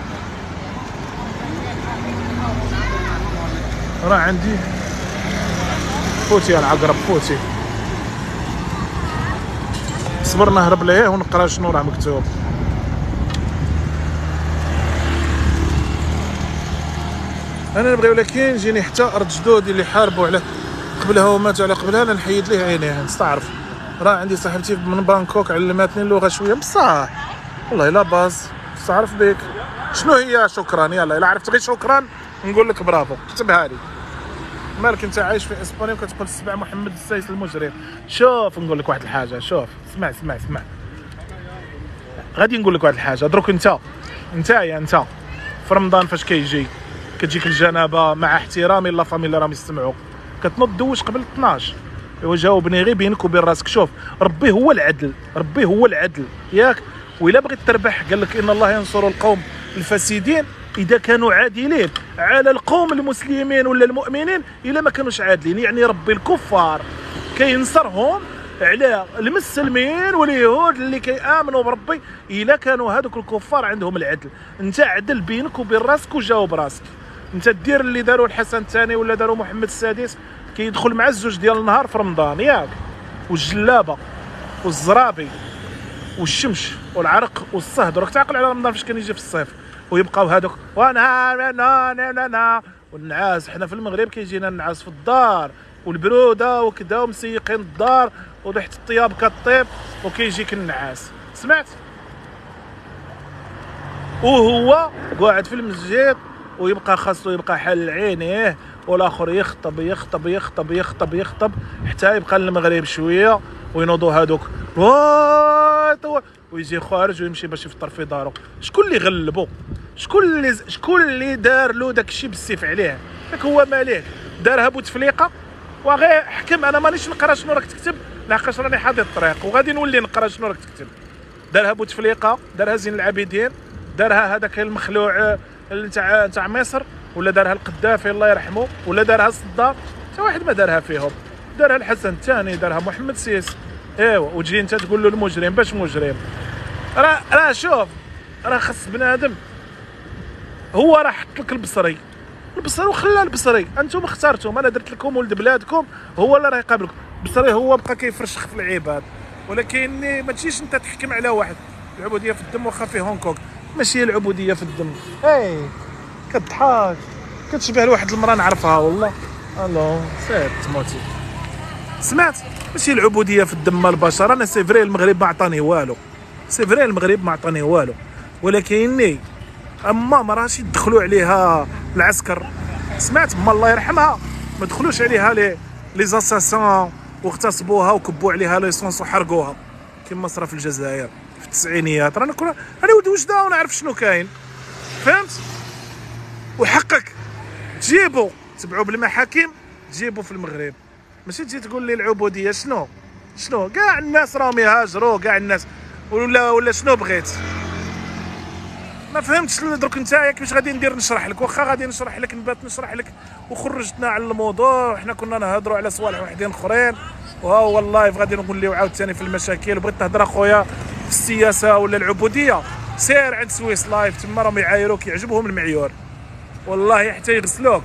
راه عندي فوتي العقرب فوتي. صبر نهرب ليه ونقرا شنو راه مكتوب. انا نبغي ولكن جيني حتى ارض جدودي اللي حاربوا على قبلها وماتوا على قبلها، انا نحيد ليه عينيه نستعرف. راه عندي صاحبتي من بانكوك علمتني اللغه شويه بصح والله لا باز. نستعرف بك. شنو هي شكرا؟ يلا الا عرفت غير شكرا نقول لك برافو، كتبها لي. مالك انت عايش في اسبانيا وكتقول السبع محمد السايس المجرم؟ شوف نقول لك واحد الحاجه، شوف اسمع اسمع اسمع، غادي نقول لك واحد الحاجه. دروك انت انت يا انت في رمضان فاش كيجي كتجيك الجنابه، مع احترامي لا فامي اللي راهم يستمعوا، كتنوض دوش قبل اثناش. ايوا جاوبني غير بينك وبين راسك. شوف ربي هو العدل، ربي هو العدل ياك. وإلا بغيت تربح قال لك ان الله ينصر القوم الفاسدين اذا كانوا عادلين على القوم المسلمين ولا المؤمنين. الا ما كانوش عادلين يعني ربي الكفار كينصرهم على المسلمين واليهود اللي كيامنوا بربي. الا كانوا هذوك الكفار عندهم العدل، انت عدل بينك وبين راسك وجاوب راسك. انت دير اللي داروا الحسن الثاني ولا داروا محمد السادس، كيدخل مع الزوج ديال النهار في رمضان ياك، والجلابه والزرابي والشمس والعرق والصهد. راك تعقل على رمضان فاش كان يجي في الصيف ويبقاو هذوك وانا انا انا انا والنعاس. حنا في المغرب كيجينا النعاس في الدار والبروده وكذا ومسيقين الدار وريحه الطياب كطيب وكيجيك النعاس. سمعت؟ وهو قاعد في المسجد ويبقى خاصو يبقى حل عينيه والاخر يخطب يخطب يخطب يخطب يخطب حتى يبقى المغرب شويه وينوضوا هذوك ويجي خارج ويمشي باش يفطر في دارو. شكون اللي غلبو؟ شكون اللي شكون اللي دار له داك الشيء بالسيف عليه؟ داك هو مالك دارها بوتفليقه وغير حكم. انا مانيش نقرا شنو راك تكتب لحقاش راني حاضر الطريق وغادي نولي نقرا شنو راك تكتب. دارها بوتفليقه، دارها زين العابدين، دارها هذاك المخلوع تاع تاع مصر، ولا دارها القذافي الله يرحمه، ولا دارها صدام. حتى واحد ما دارها فيهم. دارها الحسن الثاني، دارها محمد سيس. ايوا وتجي انت تقول له المجرم باش مجرم؟ راه راه شوف، راه خص بنادم هو راه حط لك البصري البصري وخلى البصري. انتم اخترتم، انا درت لكم ولد بلادكم، هو اللي راه يقابلكم. البصري هو بقى كيفرشخ في العباد، ولكن ما تجيش انت تحكم على واحد. العبوديه في الدم واخا في هونغ كونغ، ماشي العبوديه في الدم. اي كتضحك كتشبه لواحد المراه نعرفها والله. الو سير تموتي. سمعت؟ ماشي العبوديه في الدم البشر. انا سي فري المغرب ما عطاني والو، سي فري المغرب ما عطاني والو، ولكنني اما ما راهش يدخلوا عليها العسكر. سمعت؟ ما الله يرحمها ما دخلوش عليها لي لي زاساسون واغتصبوها وكبوا عليها ليسونس وحرقوها كما صرا في الجزائر في التسعينيات. رانا كنا انا ولد وجده ونعرف شنو كاين، فهمت؟ وحقك تجيبو تبعو بالمحاكم تجيبو في المغرب، ماشي تجي تقول لي العبوديه. شنو شنو كاع الناس راهم يهاجروا، كاع الناس ولا ولا شنو بغيت؟ ما فهمتش درك نتايا كيفاش غادي ندير نشرح لك. واخا غادي نشرح لك نبات نشرح لك وخرجتنا على الموضوع. حنا كنا نهضروا على صوالح وحدين اخرين، وها هو اللايف غادي نوليو عاوتاني في المشاكل. بغيت تهضر اخويا في السياسه ولا العبوديه، سير عند سويس لايف، تما راهم يعايروك يعجبهم المعيور والله حتى يغسلوك.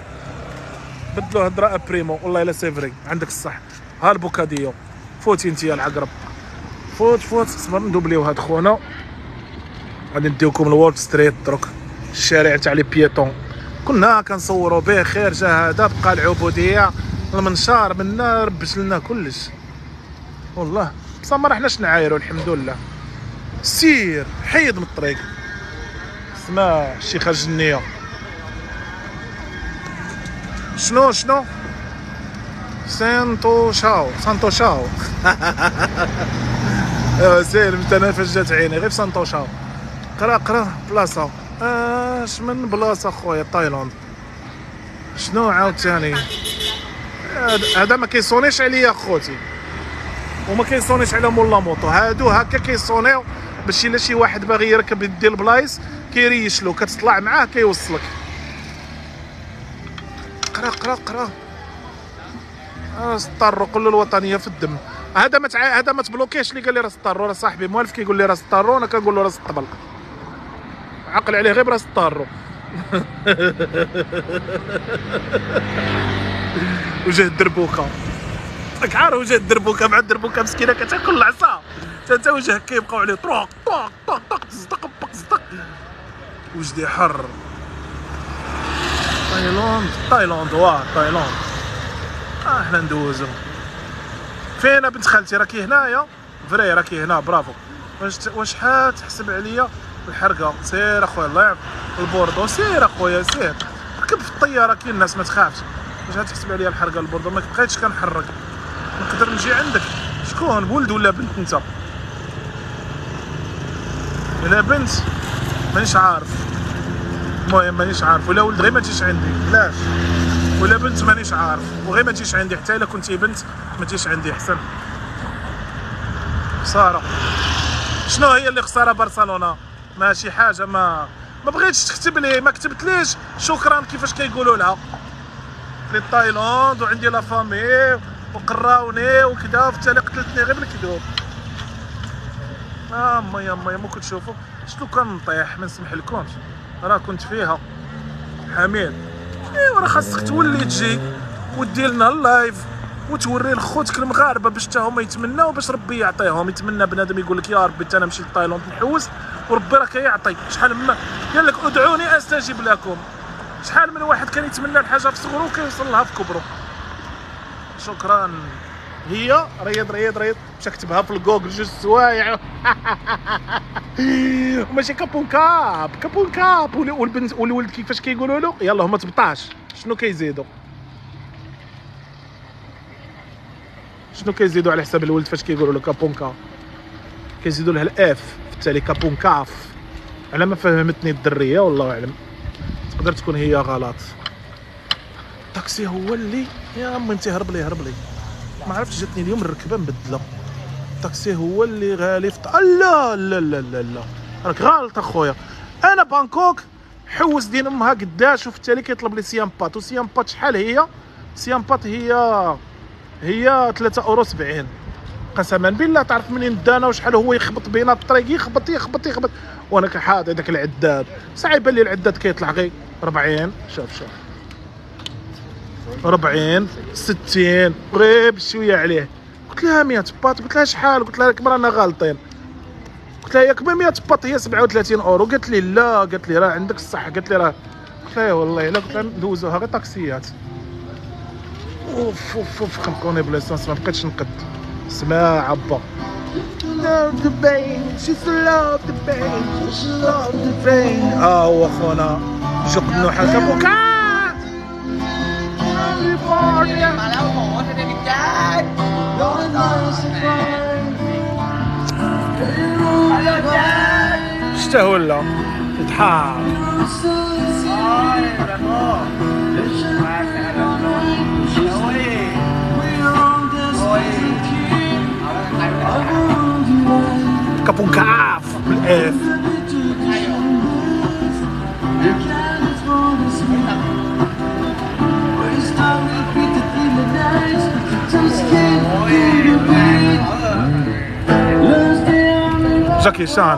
بدلوا هضره ابريمو والله الا سيفري عندك الصح. ها البوكاديو فوتي انت يا العقرب، فوت فوت. صبر ندوبليو هاد خونا، غادي نديوكم لوول ستريت دروك، الشارع تاع لي بيتون كنا كنصوروا به. خير جا هذا بقى العبوديه المنشار منا ربش لنا كلش والله. بصح ما رحناش نعايروا الحمد لله. سير حيد من الطريق. اسمع الشيخه الجنيه شنو شنو سانتو شاو سانتو شاو ايوا سالم انت. انا فاش جات عيني غير سانتو شاو. قرا قرا بلاصه اش من بلاصه خويا تايلاند. شنو عاوتاني هذا ما كيصونيش عليا خوتي وما كيصونيش على مولا موطو. هادو هكا كيصونيو باش الا شي واحد باغي يركب يدي البلايص كيريش له، كتطلع معاه كيوصلك. قرا قرا قرا ستارو قول له الوطنيه في الدم. هذا ما تع... هذا ما تبلوكيش اللي قال لي راس الطارو. راه صاحبي موالف كيقول لي راس الطارو، انا كنقول له راس الطبل. عقل عليه غير براس الطارو. وجه الدربوكه راك عارف، وجه الدربوكه مع الدربوكه مسكينه كتاكل العصا حتى وجهك كيبقاو عليه طروق طوق طوق طوق تصدق بق تصدق. وجدي حر. تايلاند تايلاند واه تايلاند. اه حنا ندوزو. فين بنت خالتي؟ راكي هنايا فري، راكي هنا برافو. واش واش حات تحسب عليا الحرقه؟ سير اخويا الله يعافيك البوردو، سير اخويا سير ركب في الطياره كاين الناس ما تخافش. واش هتحسب عليا الحرقه البوردو؟ ما بقيتش كنحرق، نقدر نجي عندك. شكون ولد ولا بنت انت؟ الا بنت مانيش عارف، المهم مانيش عارف. ولا ولد غير ما تجيش عندي، علاش؟ ولا بنت مانيش عارف وغير ما تجيش عندي. حتى الا كنتي بنت ما تجيش عندي احسن. خساره. شنو هي اللي خساره برشلونه؟ ماشي حاجه. ما ما بغيتش تكتب لي، ما كتبتليش شكرا كيفاش كيقولوا لها في تايلاند وعندي لا فامي وقراوني وكذا، في التالي قتلتني غير بالكذوب. اه مايا مايا ما كنت تشوفوا شنو كنطيح ما نسمح لكمش، راه كنت فيها حميد. ايوا راه خاصك تولي تجي ودير لنا اللايف وتوري لخوتك المغاربه باش حتى هما يتمناو باش ربي يعطيهم. يتمنى بنادم يقول لك يا ربي حتى انا نمشي لتايلاند نحوس وربي راه كيعطي. شحال من قال لك ادعوني استجب لكم. شحال من واحد كان يتمنى الحاجه في صغرو كيوصل لها في كبرو. شكرا. هي ريض ريض ريض باش كتبها في الجوجل جوج سوايع وماشي كابون كاب كابون كاب. والبنت والولد كيفاش كيقولوا له يلا هما تبطاش. شنو كيزيدوا شنو كيزيدوا على حساب الولد فاش كيقولوا له كابون كاب؟ كيزيدوا له الاف في التالي كابون كاف. على ما فهمتني الدريه والله اعلم، تقدر تكون هي غلط. الطاكسي هو اللي يا امي انت هرب لي هرب لي ما عرفتش جاتني اليوم الركبه مبدله. الطاكسي هو اللي غالي في لا لا لا لا لا راك غالط اخويا. انا بانكوك حوس دين امها قداش وفي التالي كيطلب لي سيام بات. وسيام بات شحال هي؟ سيام بات هي هي ثلاثة اورو سبعين. قسما بالله تعرف منين دانا وشحال هو يخبط بينا الطريق يخبط يخبط يخبط وانا كحاط هذاك العداد. ساعه يبان لي العداد كيطلع غير أربعين. شوف شوف أربعين ستين غير بشويه عليه. قلت لها مية بات. قلت لها شحال؟ قلت لها راك رانا غالطين. قلت لها ياك مية بات هي سبعة وثلاثين اورو. قالت لي لا. قالت لي راه عندك الصح. قالت لي راه. قلت لها والله الا. قلت لها ندوزوها غير طاكسيات. اوف اوف اوف خنقوني بليسونس ما بقيتش نقد. اسمع عبا love the pain she's love the pain she's love the pain. اه هو خونا جو قدنو حال كابوكا شتا ولا يتحار. كابون كاف بالاف. جاكي شان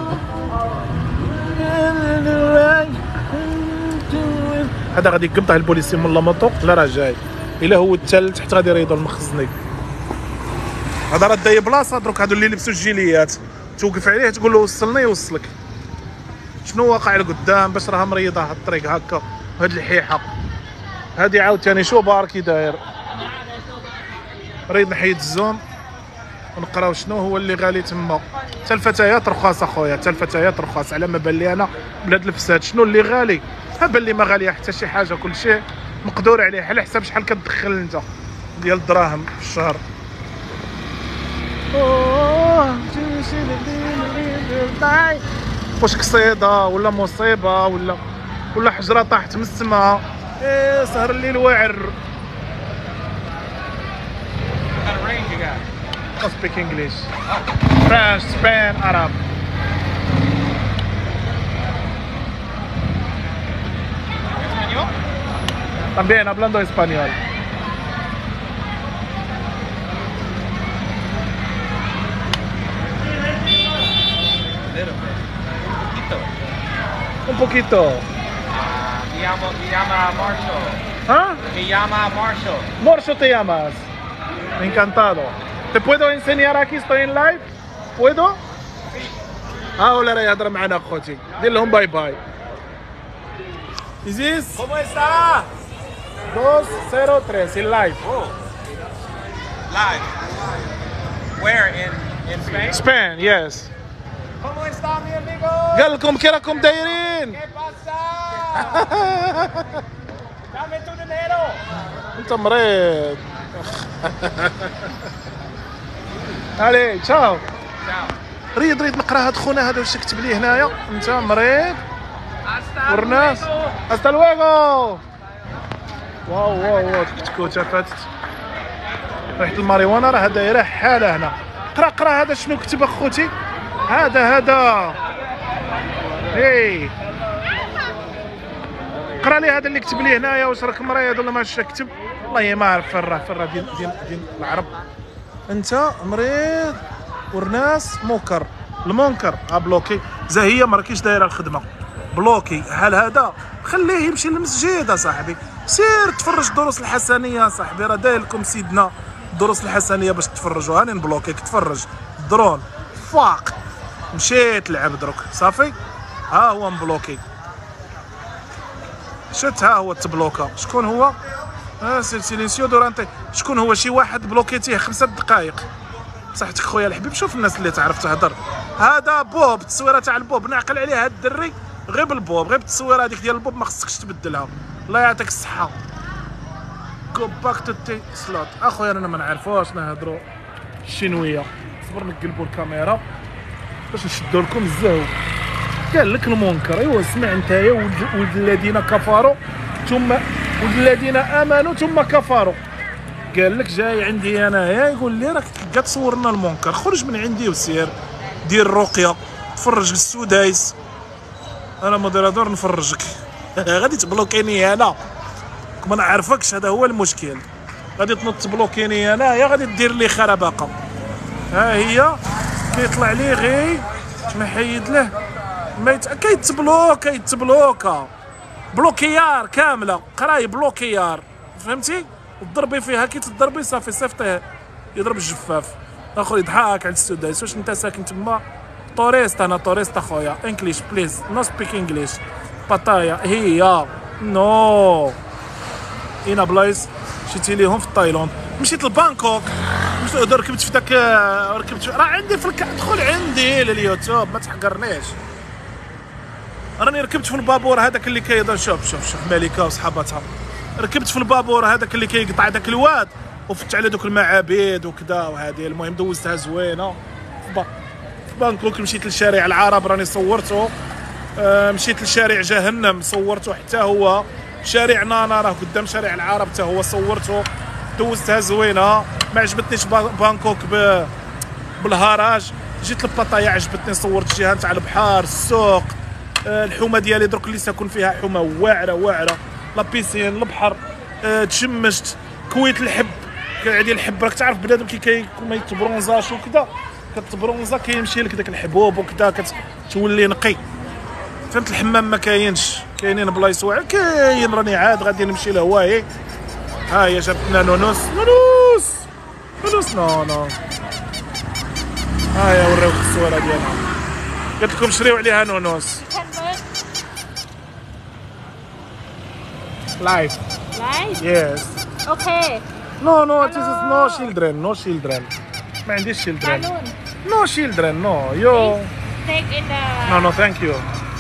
هذا غادي يقبطه البوليسي من لاموطو. لا راه جاي الا هو الثالث حتى غادي يريضوا المخزني. هذا راه داي بلاصه دروك. هادو اللي لبسوا الجيليات توقف عليه تقول له وصلني يوصلك. شنو واقع لقدام باش راها مريضه هاد الطريق هكا. هاد الحيحه هادي عاوتاني شو بار كي داير. ريض نحيد الزوم ونقراو شنو هو اللي غالي تما. حتى الفتيات رخاص اخويا. حتى الفتيات رخاص على ما بان لي انا بلاد الفساد. شنو اللي غالي؟ ها بان لي ما غاليه حتى شي حاجه. كل شيء مقدور عليه على حساب شحال كتدخل انت ديال الدراهم في الشهر. واش قصيده ولا مصيبه ولا ولا حجره طاحت من السماء. ايه سهر الليل واعر. I speak English, French, Spain, Arab. También hablando español. Un poquito. Me llamo, me llama Marshall. ¿Ah? Me llama Marshall. Marshall te llamas. Encantado. ¿Te puedo enseñar aquí? Estoy en live. ¿Puedo? ها ولا راه يهضر معنا خوتي. دير لهم باي باي. Is this? ¿Cómo está? dos cero tres in live. Oh. Live. Where in in Spain? Spain, yes. ¿Cómo está mi amigo? قال لكم كي راكم دايرين؟ ¿Qué pasa? Dame tu dinero. انت مريض. علي تشاو. Ciao. ريض ريض نقرا هاد خونا هذا واش كتب لي هنايا. انت مريض. Hasta ورناس. luego. هاستا لويغو. واو واو واو كتكوته فاتت. ريحة الماريوانا راه دايره حاله هنا. قرا قرا هذا شنو كتب اخوتي. هذا هذا. اي قرا لي هذا اللي كتب لي هنايا. واش راك مريض ولا ماش كتب؟ والله ما عارف فين راه فين راه دين دين دين العرب. انت مريض ورناس موكر المنكر ها بلوكي. زا هي ما راكيش دايره الخدمه بلوكي. حال هذا خليه يمشي للمسجد اصاحبي. سير تفرج دروس الحسنيه صاحبي. راه داير لكم سيدنا الدروس الحسنيه باش تفرجوا. هاني نبلوكيك تفرج درون فاق مشيت لعب دروك صافي. ها هو مبلوكي شت ها هو تبلوكا. شكون هو؟ اه سيلينسيو دورانتي. شكون هو؟ شي واحد بلوكيتيه خمسة دقائق. صحتك خويا الحبيب. شوف الناس اللي تعرف تهضر. هذا بوب التصويره تاع البوب نعقل عليه هاد الدري غير بالبوب غير بالتصويره هذيك ديال البوب ما خصكش تبدلها. الله يعطيك الصحه. جو باك تو تي سلوت. اخويا انا ما نعرفوش نهضروا الشينويه. صبر نقلبوا الكاميرا باش نشدوا لكم الزهو. قال لك المنكر. ايوا اسمع نتايا ولد الذين كفروا ثم ولد الذين امنوا ثم كفروا. قال لك جاي عندي انايا يقول لي راك تبقى تصور لنا المنكر. خرج من عندي وسير دير الرقيه تفرج السدايس. انا موديراتور نفرجك. غادي تبلوكيني انا ما نعرفكش. هذا هو المشكل. غادي تنط تبلوكيني انا يا غادي دير لي خربقه. ها هي كيطلع لي غير محيد له ما يت... كيتبلوك كيتبلوكا بلوكيار كامله. قراي بلوكيار فهمتي. تضربي فيها كي تضربي صافي صيفطيه يضرب الجفاف. اخويا يضحك على السدايس. واش انت ساكن تما؟ طوريست. انا طوريست اخويا. انجليش بليز نو سبيك انجليش. بطايا هي نو اين بلايص مشيتي ليهم في تايلاند. مشيت لبانكوك مشيت ركبت في داك ركبت راه عندي في الك... دخل عندي لليوتيوب ما تحقرنيش. راني ركبت في البابور هذاك اللي كيضرب. شوف شوف شوف ملكه وصحاباتها. ركبت في البابور هذاك اللي كيقطع داك الواد وفت على دوك المعابد وكذا وهذه. المهم دوزتها زوينه في بانكوك. مشيت للشارع العرب راني صورته. آه مشيت لشارع جهنم صورته حتى هو. شارع نانا راه قدام شارع العرب حتى هو صورته. دوزتها زوينه. ما عجبتنيش بانكوك ب... بالهراج. جيت لبطايا عجبتني صورت جهه تاع البحر السوق. آه الحومه ديالي درك اللي ساكن فيها حومه واعره واعره. لابيسين البحر. آه تشمشت كويت الحب. كان عندي الحب راك تعرف بنادم كي كي ما يتبرونزاش وكذا كتبرونزا كيمشي لك داك الحبوب وكذا كتولي نقي. فهمت. الحمام ما كاينش. كاينين بلايص واعر كاين. راني عاد غادي نمشي لهواهي. ها هي جابتنا نونوس نونوس نونوس نو نو. ها هي وريوك الصوره ديالها. قلت لكم شريو عليها نونوس. Live. Live? Yes. Okay. No, no, this is no children, no children. ما عنديش children. Balloon. No children, no. You. Take in the. No, no, thank you.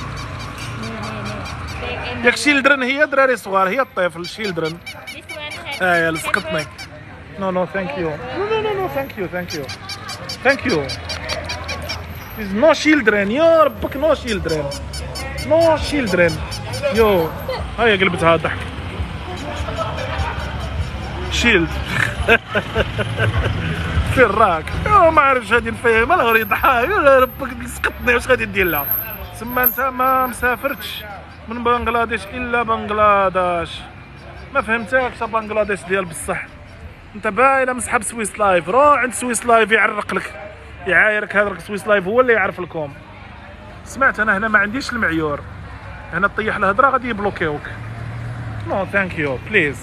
Take in ياك children هي دراري صغار هي الطفل children. This one. ها هي لصقتني. No, no, thank you. No, no, no, no, thank you, thank you. Thank you. There's no children. يا ربك no children. No children. يو هاي قلبتها ضحك. شيلد. فين راك؟ ما عرفتش غادي نفهم. انا غادي يضحك. يا ربك سقطني واش غادي ندير لها؟ تما انت ما مسافرتش من بنغلاديش الا بنغلاديش. ما فهمتكش بنغلاديش ديال بصح. انت باينه مسحب سويس لايف. روح عند سويس لايف يعرق لك يعايرك. هذاك سويس لايف هو اللي يعرف لكم. سمعت انا هنا ما عنديش المعيور. هنا طيح الهضره غادي يبلوكيوك. نو ثانك يو بليز.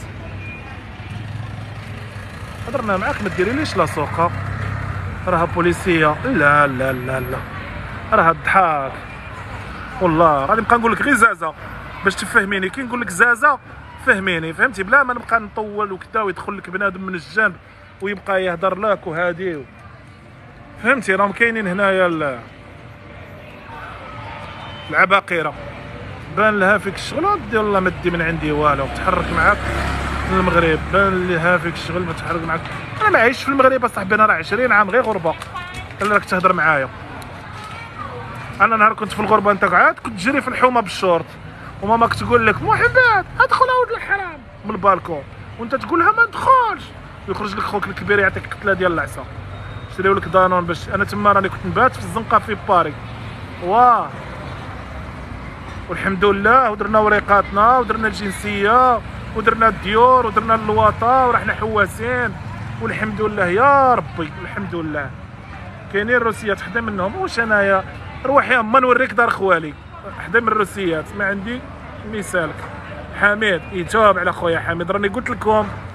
هضرنا معاك ما ديريليش لا سوقه. راها بوليسيه. لا لا لا لا راها الضحك والله. غادي نبقى نقول لك غير زازا باش تفهميني. كي نقول لك زازا فهميني فهمتي. بلا ما نبقى نطول وكذا ويدخل لك بنادم من الجنب ويبقى يهضر لك وهادي فهمتي. راهم كاينين هنايا العباقره. بان لها فيك الشغل ودي والله ما دي من عندي والو. تحرك معاك من المغرب. بان لها فيك الشغل ما تحرك معاك. انا ما عايش في المغرب اصاحبي. انا راه عشرين عام غير غربه. اللي راك تهضر معايا. انا نهار كنت في الغربه انت قعدت كنت تجري في الحومه بالشورت وماماك تقول لك محمد ادخل اولد الحرام من البالكون وانت تقول لها ما ندخلش. يخرج لك خوك الكبير يعطيك كتله ديال العصا. شريو لك دانون باش انا تما راني كنت نبات في الزنقه في باري. واه والحمد لله ودرنا وريقاتنا ودرنا الجنسيه ودرنا الديور ودرنا اللواطه ورحنا حواسين والحمد لله يا ربي. الحمد لله كاينين الروسيات حدا منهم. واش انايا روح يا ما نوريك دار خوالي حدا من الروسيات. ما عندي مثالك حميد يتوب على خويا حميد. راني قلت لكم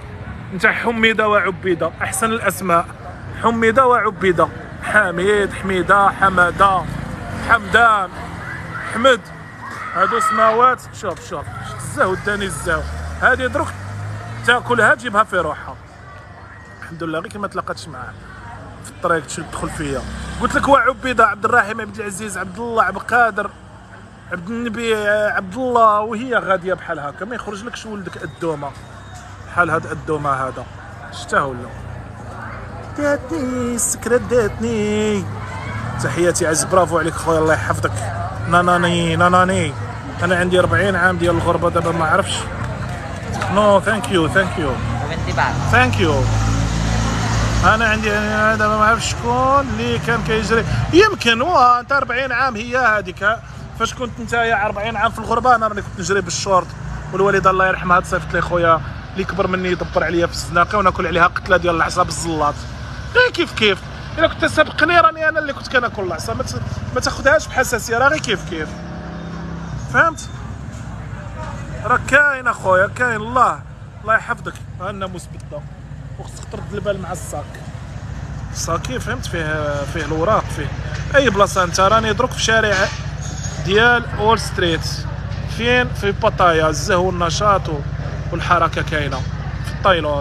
نتاع حميده وعبيده، احسن الاسماء حميده وعبيده، حميد، حميده، حماده، حمدان، حمد، هادو سماوات. شوف شوف الزاو داني الزاو، هادي دروك تاكلها تجيبها في روحها. الحمد لله غير كما تلاقاتش معاه في الطريق تدخل فيا. قلت لك وعبيده، عبد الرحيم، عبد العزيز، عبد الله، عبد القادر، عبد النبي، عبد الله، وهي غاديه بحال هكا ما يخرج لكش ولدك الدومه بحال هاد الدومه هذا. شتا ولا داتني السكرة داتني. تحياتي عز، برافو عليك خويا الله يحفظك. ناناني ناناني انا عندي أربعين عام ديال الغربه دابا ما عرفش. نو ثانك يو ثانك يو ثانك يو. انا عندي دابا ما عرفش شكون اللي كان كيجري. يمكن واه انت أربعين عام هي هذيك فاش كنت نتايا أربعين عام في الغربه. انا راني كنت نجري بالشورت، والوالده الله يرحمها تصيفط لي خويا اللي كبر مني يدبر عليا في الزناقه وناكل عليها قتله ديال العصا بالزلاط. غير كيف كيف. الا كنت سابقني راني انا اللي كنت كناكل العصا. ما تاخذهاش بحساسيه، راه غير كيف كيف. فهمت؟ راه كاين اخويا كاين. الله الله يحفظك. ها الناموس بدا وخصك ترد البال مع الصاك. الصاكي فهمت فيه فيه الوراق فيه اي بلاصه. انت راني دروك في شارع ديال اول ستريت فين في باتايا. الزهو والنشاط والحركه كاينه في تايلاند.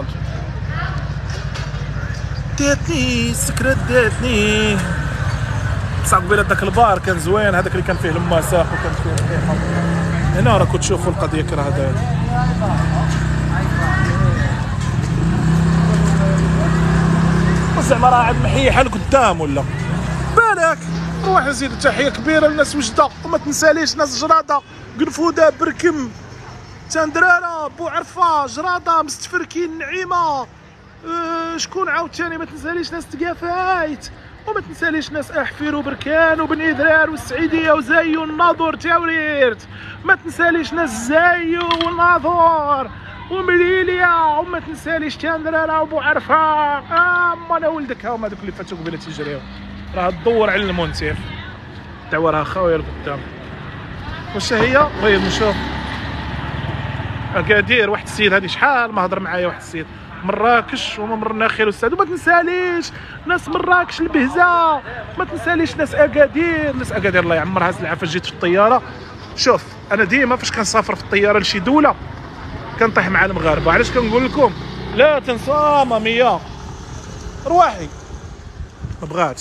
داتني السكرة داتني. بصح قبيله داك البار كان زوين، هذاك اللي كان فيه لما ساق وكان فيه ريحه. هنا راكم تشوفوا القضيه كره داير. زعما راه عاد محيحه لقدام ولا بالك. روح نزيد تحيه كبيره للناس وجده، وما تنساليش ناس جراده، قنفوده، بركم، تندراره، بوعرفه، جراده، مستفركين، نعيمه، أه شكون عاوتاني ما تنساليش ناس تقافايت، وما تنساليش ناس احفير وبركان وبن ادرار والسعيديه وزاي والناظور تاوريرت، ما تنساليش ناس زاي والناظور ومليليا، وما تنساليش تندراره وبوعرفه. اما انا ولدك هاهما هذوك اللي فاتوا قبيله تيجريو. راه تدور على المنتف تاع راها خاويه لقدام. واش هي؟ بغيت نشوف اكادير. واحد السيد هذه شحال ما هضر معايا، واحد السيد مراكش وما مرنا خير استاذ. وما تنساليش ناس مراكش البهزه، ما تنساليش ناس اكادير. ناس اكادير الله يعمرها سلعه. فاش جيت في الطياره، شوف انا ديما فاش كنسافر في الطياره لشي دوله كنطيح مع المغاربه. علاش كنقول لكم لا تنسى ماميه رواحي؟ ما بغاتش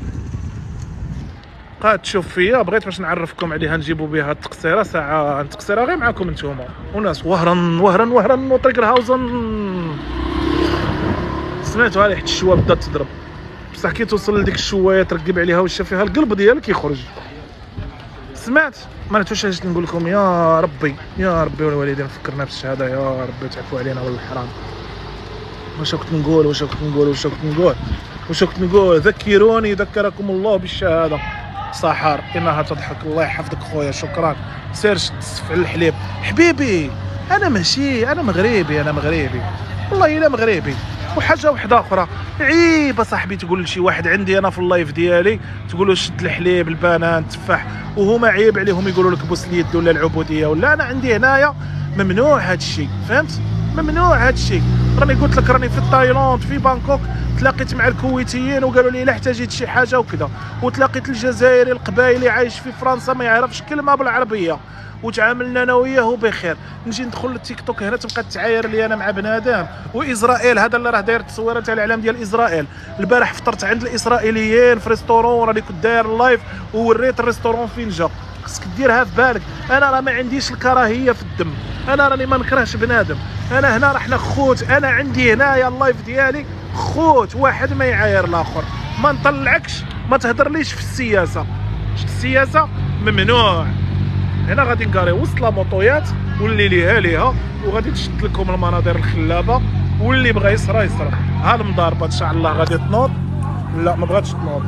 بقات تشوف فيا، بغيت باش نعرفكم عليها نجيبوا بها التقصيره ساعه التقصيره غير معكم نتوما وناس وهرن وهرن وهرن وطريق الهاوزن. سمعتوا هذه حتى الشوا بدات تضرب، بصح كي توصل لديك الشوايه ترقب عليها وش فيها القلب ديالك يخرج. سمعت؟ ما نتوش اش نقول لكم. يا ربي يا ربي والوالدين فكرنا بالشهاده، يا ربي تعفو علينا ولا الحرام. واش كنت نقول واش كنت نقول واش كنت نقول واش كنت نقول ذكروني ذكركم الله بالشهاده. سحر انها تضحك. الله يحفظك خويا، شكرا. سير تسفع الحليب حبيبي. انا ماشي انا مغربي، انا مغربي والله الا مغربي. وحاجه واحده اخرى عيب صاحبي تقول لشي واحد عندي انا في اللايف ديالي تقول له شد الحليب البنان التفاح، وهما عيب عليهم يقولوا لك بوس اليد ولا العبوديه ولا. انا عندي هنايا ممنوع هذا الشيء، فهمت؟ ممنوع هذا الشيء. راني قلت لك راني في تايلاند في بانكوك تلاقيت مع الكويتيين وقالوا لي الا احتاجيت شي حاجه وكذا، وتلاقيت الجزائري القبايلي عايش في فرنسا ما يعرفش كلمه بالعربيه، وتعاملنا انا وياه بخير. نجي ندخل للتيك توك هنا تبقى تعاير لي انا مع بنادم. واسرائيل هذا اللي راه داير التصويره تاع الاعلام ديال اسرائيل. البارح فطرت عند الاسرائيليين في ريستورون، راني كنت داير اللايف ووريت الريستورون فين جا. خصك ديرها في بالك. انا راه ما عنديش الكراهيه في الدم، انا راني ما نكرهش بنادم. انا هنا راه حنا خوت. انا عندي هنايا اللايف ديالي خوت، واحد ما يعاير الاخر. ما نطلعكش، ما تهضرليش في السياسه. السياسه ممنوع. هنا غادي نكاري وسط لاموطويات واللي ليها ليها، وغادي تشد لكم المناظر الخلابه، واللي بغى يسرى يسرى. ها المضاربه ان شاء الله غادي تنوض. لا ما بغاتش تنوض،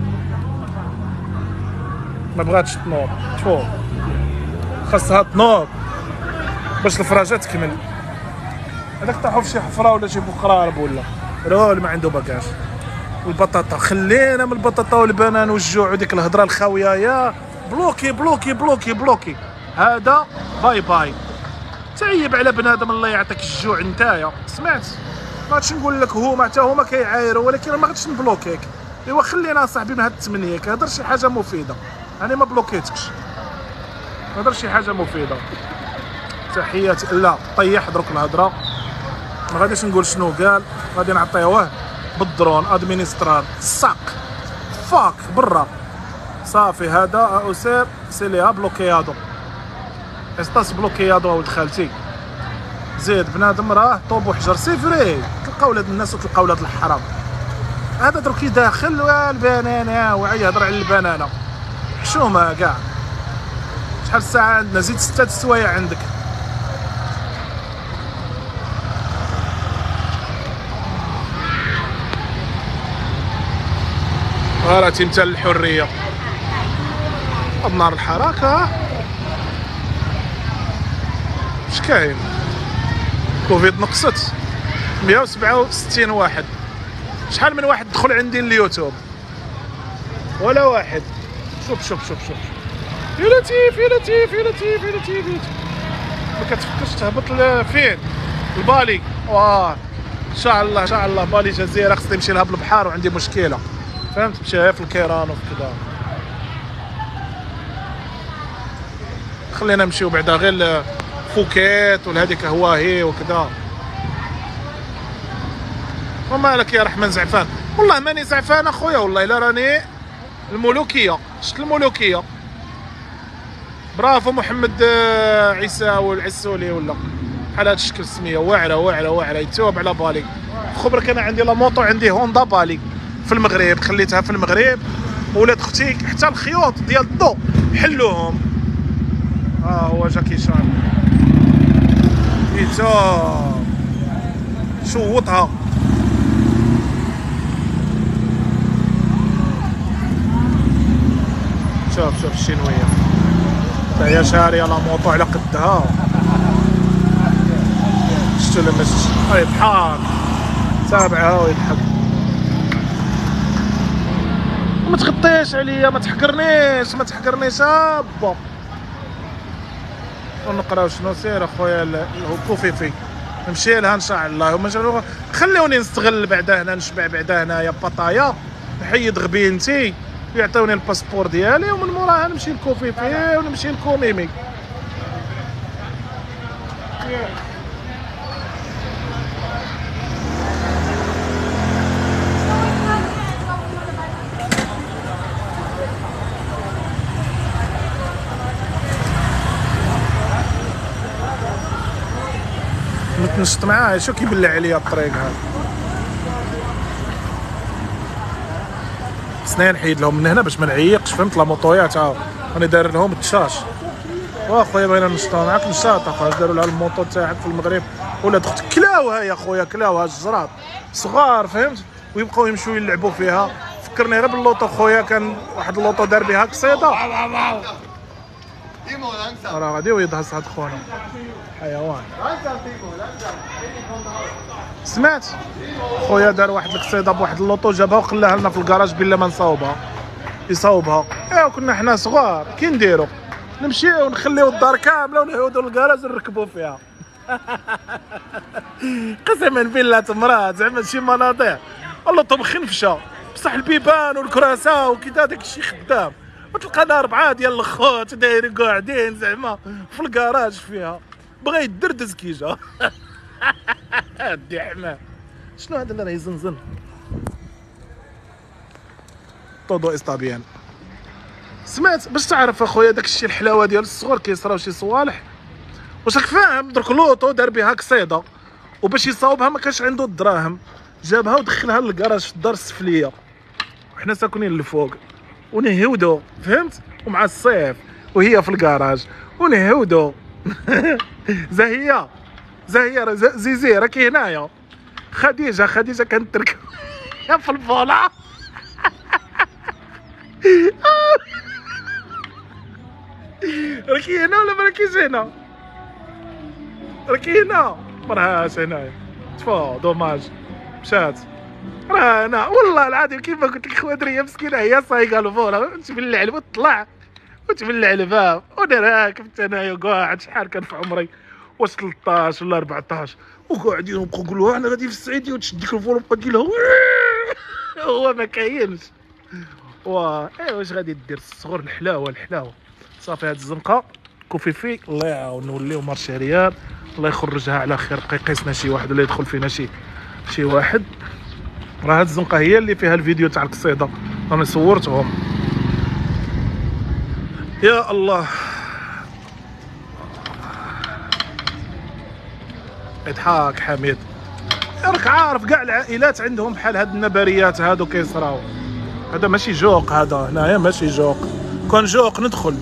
ما بغاتش تنوض. تفو خاصها تنوض باش الفراجه تكمل. هذاك طاحوا في شي حفره ولا شي بقرارب ولا راه اللي ما عنده باكاج. والبطاطا خلينا من البطاطا والبنان والجوع وديك الهضره الخاويه. يا بلوكي بلوكي بلوكي بلوكي. هذا باي باي. تعيب على بنادم الله يعطيك الجوع نتايا. سمعت؟ ما غاديش نقول لك هما حتى هما كيعايروا، ولكن ما غاديش نبلوكيك. ايوا خلينا صاحبي من هاد الثمانيه كهضر شي حاجه مفيده، انا ما بلوكيتكش، هضر شي حاجه مفيده. تحياتي. لا طيح دروك الهضره، ما غاديش نقول شنو قال، غادي نعطيوه بالدرون ادمينسترار ساق فاك برا صافي. هذا اسير سي ليها بلوكيادو، استاس بلوكيادو ولد خالتي. زيد بنادم راه طوب وحجر سي فري، تلقاو ولاد الناس وتلقاو ولاد الحرام. هذا دروك يداخل والبنانه ويهضر على البنانه، حشومه كاع. شحال الساعه عندنا؟ زيد ستة السوايع عندك. راه تمثال الحريه، نار الحركه. اش كاين؟ كوفيد نقصت مية وسبعة وستين واحد. شحال من واحد دخل عندي اليوتيوب؟ ولا واحد. شوف شوف شوف شوف يا لطيف يا لطيف يا لطيف يا لطيف يا لطيف. ما كتفكرش تهبط فين؟ البالي. واه ان شاء الله ان شاء الله بالي جزيره، خصني نمشي لها بالبحر وعندي مشكله، فهمت؟ مشي في الكيران وفي كذا. خلينا نمشيو بعدا غير فوكيت ولهذيك هواهي وكذا. ومالك يا رحمن زعفان؟ والله ماني زعفان اخويا، والله الا راني الملوكيه. شفت الملوكيه؟ برافو محمد عيسى والعسولي ولا بحال هذا الشكل السميه. واعره واعره واعره يتوب على بالي. خبرك انا عندي لا موطو، عندي هوندا بالي في المغرب، خليتها في المغرب. ولاد اختي حتى الخيوط ديال الضو حلوهم. ها آه هو جا كيشان يتوب شوطها. شوف شوف الشينويه تا هي شاريه لا موطو على قدها. شفتو لما شفت يضحك تابعها ويضحك. ما تغطيش عليا، ما تحقرنيش ما تحقرنيش ابا. ونقراو شنو سير اخويا الكوفيفي، نمشي لها ان شاء الله. خليوني نستغل بعدا هنا، نشبع بعدا هنايا بطايا، نحيد غبينتي ويعطيوني الباسبور ديالي، ومن موراها نمشي لكوفيفي ونمشي لكوميمي. نشط معاه شو كيبلع عليا الطريق هذا. خصني نحيد لهم من هنا باش ما نعيقش، فهمت؟ لا موطويات ها راني داير لهم التشاش. واخويا بغينا نشطو معاك نشاط اخويا. داروا لها الموطو تاعك في المغرب، ولاد اختك كلاوها يا خويا، كلاوها الجراد صغار، فهمت؟ ويبقاو يمشيو يلعبوا فيها. فكرني غير باللوطو خويا، كان واحد اللوطو دار بها قصيده راه غادي ويدهس هاد خونا حيوان. سمعت خويا دار واحد القصيده بواحد اللوطو، جابها وخلاها لنا في الكراج بلا ما نصاوبها، يصاوبها. ايوا كنا حنا صغار كي نديرو؟ نمشيو ونخليو الدار كامله ونعودو للكراج نركبو فيها. قسما بالله تمرات زعما شي مناطق اللوطو مخنفشه، بصح البيبان والكراسه وكذا داك الشيء خدام. وتلقانا اربعه ديال الخوت دايرين قاعدين زعما في الكراج فيها، بغا يدردز كي جا. دي حماه شنو هذا اللي راه يزنزن؟ طودو استابيان. سمعت باش تعرف اخويا داك الشيء الحلاوه ديال الصغر كيصراو شي صوالح. واش راك فاهم؟ درك لوطو دار بها قصيده، وباش يصاوبها ما كانش عنده الدراهم، جابها ودخلها للكراج في الدار السفليه، وحنا ساكنين الفوق ونهودو، فهمت؟ ومع الصيف وهي في الكراج ونهودو. زاهيه زاهيه زيزي راكي هنايا. خديجه خديجه كانت تركب في الفولا. راكي هنا ولا ما راكيش هنا؟ راكي هنا؟ ما راهاش هنايا. تفا دوماج مشات. راه هنا والله العظيم كيما قلت لك خوادريه مسكينه هي صايقه الفولا، تبلع وتطلع وتبلع الباب وانا راكب انايا قاعد. شحال كان في عمري واش ثلاثطاش ولا أربعطاش، وقاعدين يبقاو يقولوا انا غادي في السعيديه وتشد ديك الفولو بقى دير لها هو ما كاينش. وا ايه واش غادي دير الصغر الحلاوه الحلاوه صافي. هاد الزنقه كوفيفي الله يعاون نوليو مارشي ريال، الله يخرجها على خير، بقى يقيسنا شي واحد ولا يدخل فينا شي شي واحد. راه هاد الزنقه هي اللي فيها الفيديو تاع القصيده انا صورتهم. يا الله اضحك حميد، راك عارف كاع العائلات عندهم بحال هاد النبريات هادو كيصراو. هذا ماشي جوق، هذا هنايا ماشي جوق، كون جوق ندخل،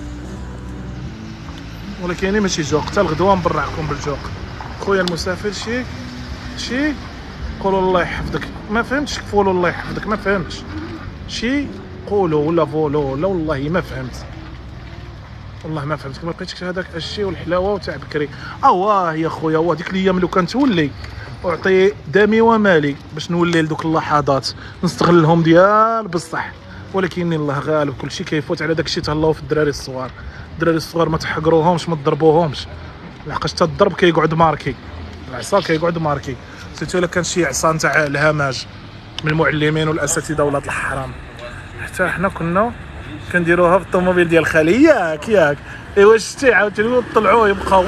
ولكن ماشي جوق. حتى الغدوه نبرعكم بالجوق. خويا المسافر شي شي قولوا الله يحفظك، ما فهمتش. قولوا الله يحفظك ما فهمتش. شي قولوا ولا فولو ولا والله ما فهمت، والله ما فهمتك. ما بقيتش هذاك الشيء والحلاوه وتاع بكري. اواه يا خويا، هو ديك الايام لو كانت تولي اعطي دمي ومالي باش نولي لدوك اللحظات نستغلهم ديال بصح، ولكن الله غالب كلشي كيفوت على داك الشيء. تهلاو في الدراري الصغار، الدراري الصغار ما تحقروهمش ما تضربوهمش، لحقاش حتى الضرب كيقعد ماركي، العصا كيقعد ماركي. سيرتو الا كان شي عصا نتاع الهماج من المعلمين والاساتذه ولاد الحرام. حتى حنا كنا كنديروها في الطوموبيل ديال خالي ياك ياك. ايوا شتي عاوتاني طلعوه يبقاو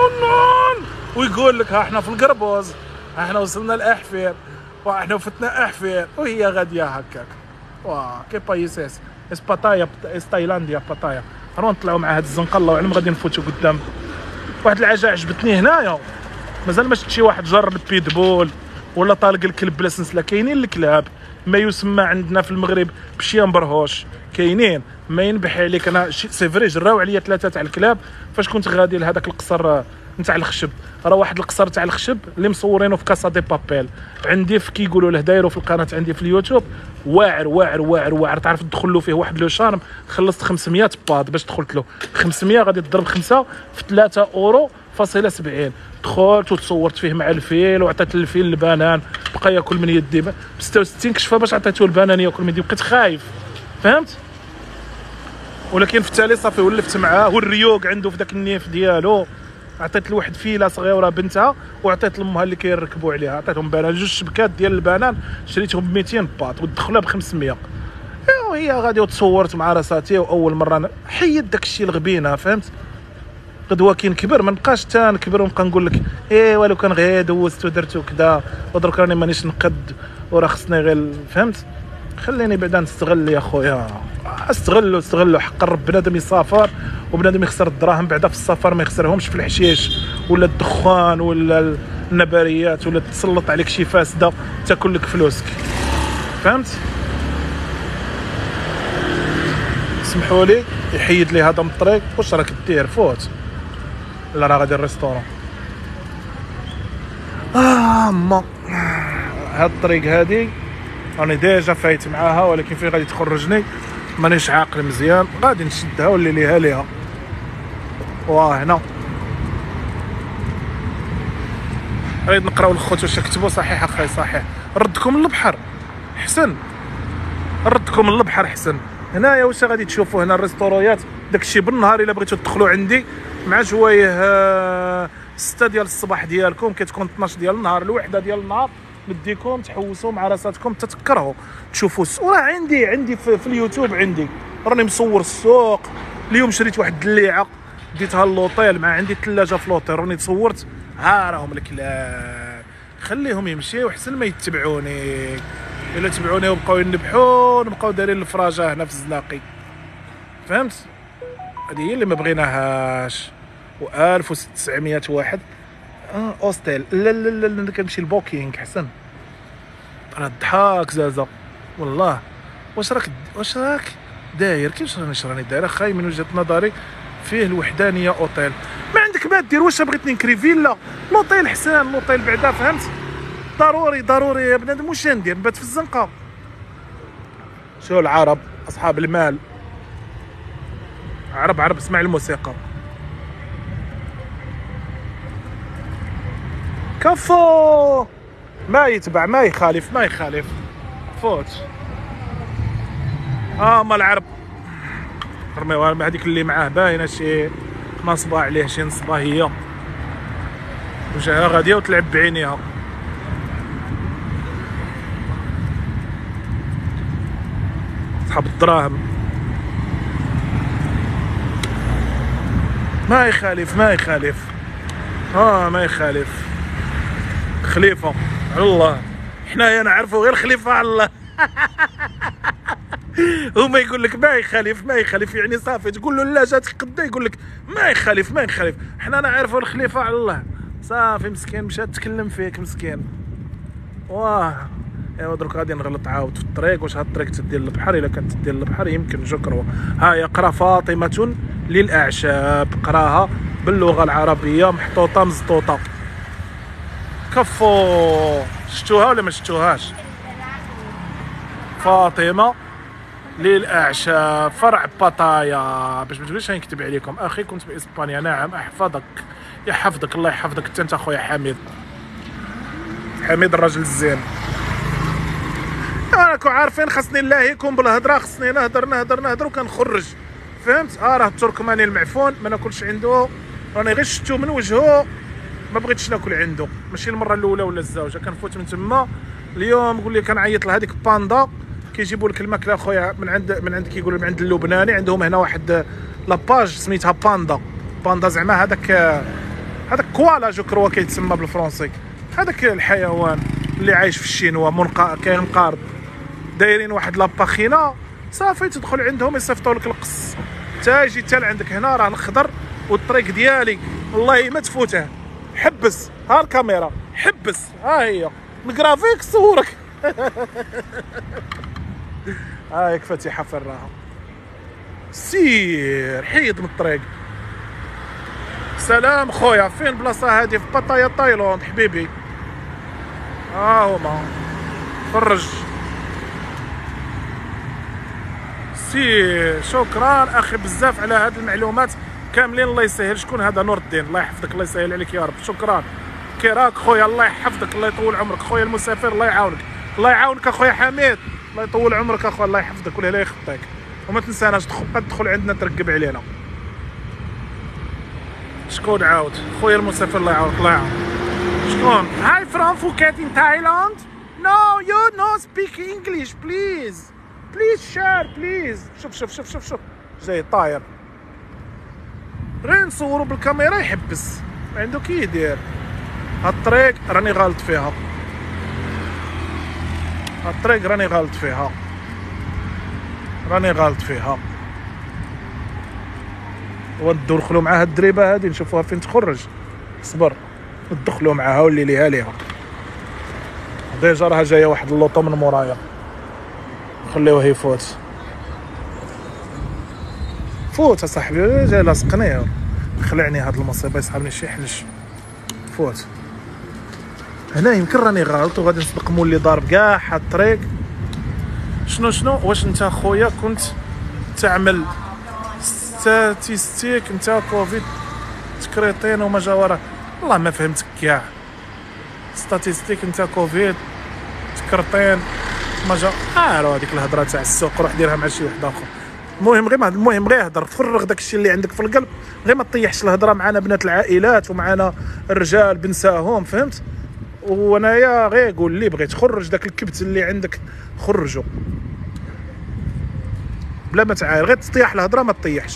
ويقول لك ها حنا في القربوز، ها حنا وصلنا لاحفير، وحنا فتنا احفير، وهي غاديه هكاك. واه كي بايسيس اس باتايا اس تايلانديا باتايا. راه نطلعوا مع هاد الزنقه الله اعلم غادي نفوتوا قدام. واحد الحاجه عجبتني هنايا، مازال ما شفت شي واحد جر البيتبول ولا طالق الكلب بلا سلسله. كاينين الكلاب ما يسمى عندنا في المغرب بشيان برهوش، كاينين ما ينبح عليك. انا سي فري جراو عليا ثلاثه تاع الكلاب فاش كنت غادي لهذاك القصر نتاع الخشب. راه واحد القصر تاع الخشب اللي مصورينه في كاسا دي بابيل عندي في كيقولوا له دايرو في القناه عندي في اليوتيوب. واعر واعر واعر واعر، تعرف تدخل له فيه واحد لو شارم. خلصت خمسمية باد باش دخلت له. خمسمية غادي تضرب خمسة في ثلاثة اورو فاصله سبعين. دخلت وتصورت فيه مع الفيل وعطيت الفيل البنان بقى ياكل من يدي ب ستة وستين كشفه باش عطيته البنان ياكل من يدي. بقيت خايف فهمت، ولكن في التالي صافي ولفت معاه. والريوق عنده في داك النيف ديالو. عطيت لواحد فيله صغيره بنتها وعطيت لامها اللي كيركبوا عليها. عطيتهم بنان جوج شبكات ديال البنان شريتهم ب ميتين باط ودخلوها ب خمسمية. وهي غادي وتصورت مع راساتي. واول مره حيد داك الشيء الغبينه فهمت. غدوه كي نكبر ما نبقاش تا نكبر ونبقى نقول لك ايه ولو كان غير دوزت ودرت وكذا ودرك راني مانيش نقد وراه خصني غير فهمت. خليني بعدا نستغل يا خويا، استغلوا استغلوا. حق الرب بنادم يسافر وبنادم يخسر الدراهم بعدا في السفر ما يخسرهمش في الحشيش ولا الدخان ولا النباريات ولا تسلط عليك شي فاسده تاكل لك فلوسك فهمت. سمحوا لي يحيد لي هذا من الطريق. واش راك دير فوت لا راه غادي الريستورون. اه ما هاد الطريق هادي راني ديجا فايت معاها، ولكن فين غادي تخرجني مانيش عاقل مزيان. غادي نشدها واللي ليها ليها. واه هنا غادي نقراو الخوت واش كتبوا صحيح اخاي صحيح. ردكم للبحر حسن، ردكم للبحر حسن. هنايا واش غادي تشوفوا هنا الريستوريات داكشي بالنهار الا بغيتو تدخلوا عندي مع شويه ستة ديال الصباح ديالكم كتكون اثناش ديال النهار الوحده ديال النهار نديكم تحوسوا مع راساتكم تتكرهوا تشوفوا. وراه عندي عندي في, في اليوتيوب عندي راني مصور السوق. اليوم شريت واحد الليعه ديتها للوطيل مع عندي الثلاجه في لوطيل راني تصورت. ها راهم الكلاب خليهم يمشيو حسن ما يتبعوني. الا تبعوني وبقاو ينبحوا نبقاو دايرين الفراجه هنا في الزلاقي فهمت. هذه هي اللي ما بغيناهاش. و ألف وتسعمية واحد اه اوستيل لا لا لا, لا كنمشي البوكينغ حسن. راه الضحاك زازا والله. واش راك واش راك داير كيفاش راني راني داير اخاي من وجهه نظري فيه الوحدانيه اوتيل. ما عندك ما دير واش بغيت نكري فيلا لوطيل حسان لوطيل بعدا فهمت. ضروري ضروري يا بنادم واش ندير نبات في الزنقه. شو العرب اصحاب المال عرب عرب اسمع الموسيقى. كفو ما يتبع ما يخالف ما يخالف فوت. اه ما العرب رميوها هذيك اللي معاه باينه شي نصبه عليه شي نصبه هي وجهها غاديه وتلعب بعينيها. صحاب الدراهم. ما يخالف ما يخالف اه ما يخالف. خليفه على الله، حنايا نعرفوا غير خليفه على الله. هما يقول لك ما يخالف ما يخالف، يعني صافي تقول له لا جاتك قدا يقول لك ما يخالف ما يخالف. حنا نعرفوا الخليفه على الله. صافي مسكين مشى تكلم فيك مسكين. واه ايوا درك غادي نغلط عاود في الطريق. واش هاد الطريق تدير للبحر؟ الا كانت تدير للبحر يمكن شكرا. ها هي قرا فاطمه للاعشاب، قراها باللغه العربيه محطوطه مزطوطه. كفو. شفتوها ولا ما شفتوهاش؟ فاطمه للاعشاب فرع بطايا. باش ما تقوليش غنكتب عليكم اخي كنت باسبانيا. نعم احفظك يحفظك الله يحفظك انت انت اخويا حميد. حميد الراجل الزين. راكم عارفين خاصني نلاهيكم بالهضره، خاصني نهضر نهضر نهضر وكنخرج فهمت. اه راه التركماني المعفون ما ناكلش عنده، راني غير شفتو من وجهه ما بغيتش ناكل عنده. ماشي المره الاولى ولا الزوجه كنفوت من تما. اليوم قول لي كنعيط لهذيك باندا كيجيبوا لك الماكله اخويا من عند من عند كيقولوا من عند اللبناني. عندهم هنا واحد لاباج سميتها باندا. باندا زعما هذاك هذاك كوالا جو كروا كيتسمى بالفرنسي. هذاك الحيوان اللي عايش في الشينوا منقا كينقارض. دايرين واحد لاباخينا صافي تدخل عندهم يصيفطوا لك القص. تا يجي حتى لعندك هنا راه الخضر والطريق ديالي والله ما تفوته. حبس ها الكاميرا حبس ها هي نكرافيك صورك. هايك فاتحه فراها. سير حيد من الطريق. سلام خويا فين بلاصه هادي؟ في بطايا تايلاند حبيبي. ها هما فرج. سير شكرا اخي بزاف على هاد المعلومات كاملين. الله يسهل. شكون هذا؟ نور الدين الله يحفظك الله يسهل عليك يا رب. شكرا كي راك خويا الله يحفظك الله يطول عمرك. خويا المسافر الله يعاونك الله يعاونك اخويا حميد الله يطول عمرك اخويا الله يحفظك ولا يخطيك. وما تنساناش تدخل عندنا ترقب علينا. شكون عاود؟ خويا المسافر الله يعاونك الله يعاونك. شكون؟ هاي فروم فوكيت ان تايلاند. نو يو نو سبيك انجليش بليز بليز شير بليز. شوف شوف شوف شوف شوف جاي طاير. غير نصورو بالكاميرا يحبس ما عنده كي يدير. هاد الطريق راني غالط فيها. هاد الطريق راني غالط فيها راني غالط فيها. وندخلوا مع هاد الدريبه هادي نشوفوها فين تخرج. صبر ندخلوا معاها واللي ليها ليها. ديجا راها جايه واحد اللوطو من مورايا خليوه يفوت. فوت اصاحبي جاي لاصقني خلعني هاد المصيبه يسحبني شي حنش. فوت هنا يمكن راني غلط وغادي نسبق مولي ضارب كاع هاد الطريق. شنو شنو واش انت خويا كنت تعمل ستاتيستيك نتا كوفيد تكريطين وما جا وراه؟ والله ما فهمتك كاع. ستاتيستيك نتا كوفيد تكرطين ما جا. اه هذيك الهضره تاع السوق روح ديرها مع شي واحد اخر. المهم غير المهم غير هضر فرغ داكشي اللي عندك في القلب. غير ما تطيحش الهضره معنا بنات العائلات ومعنا الرجال بنساهم فهمت. وانايا غير قول لي بغيت خرج داك الكبت اللي عندك خرجو بلا ما تعاير. غير تطيح الهضره ما تطيحش.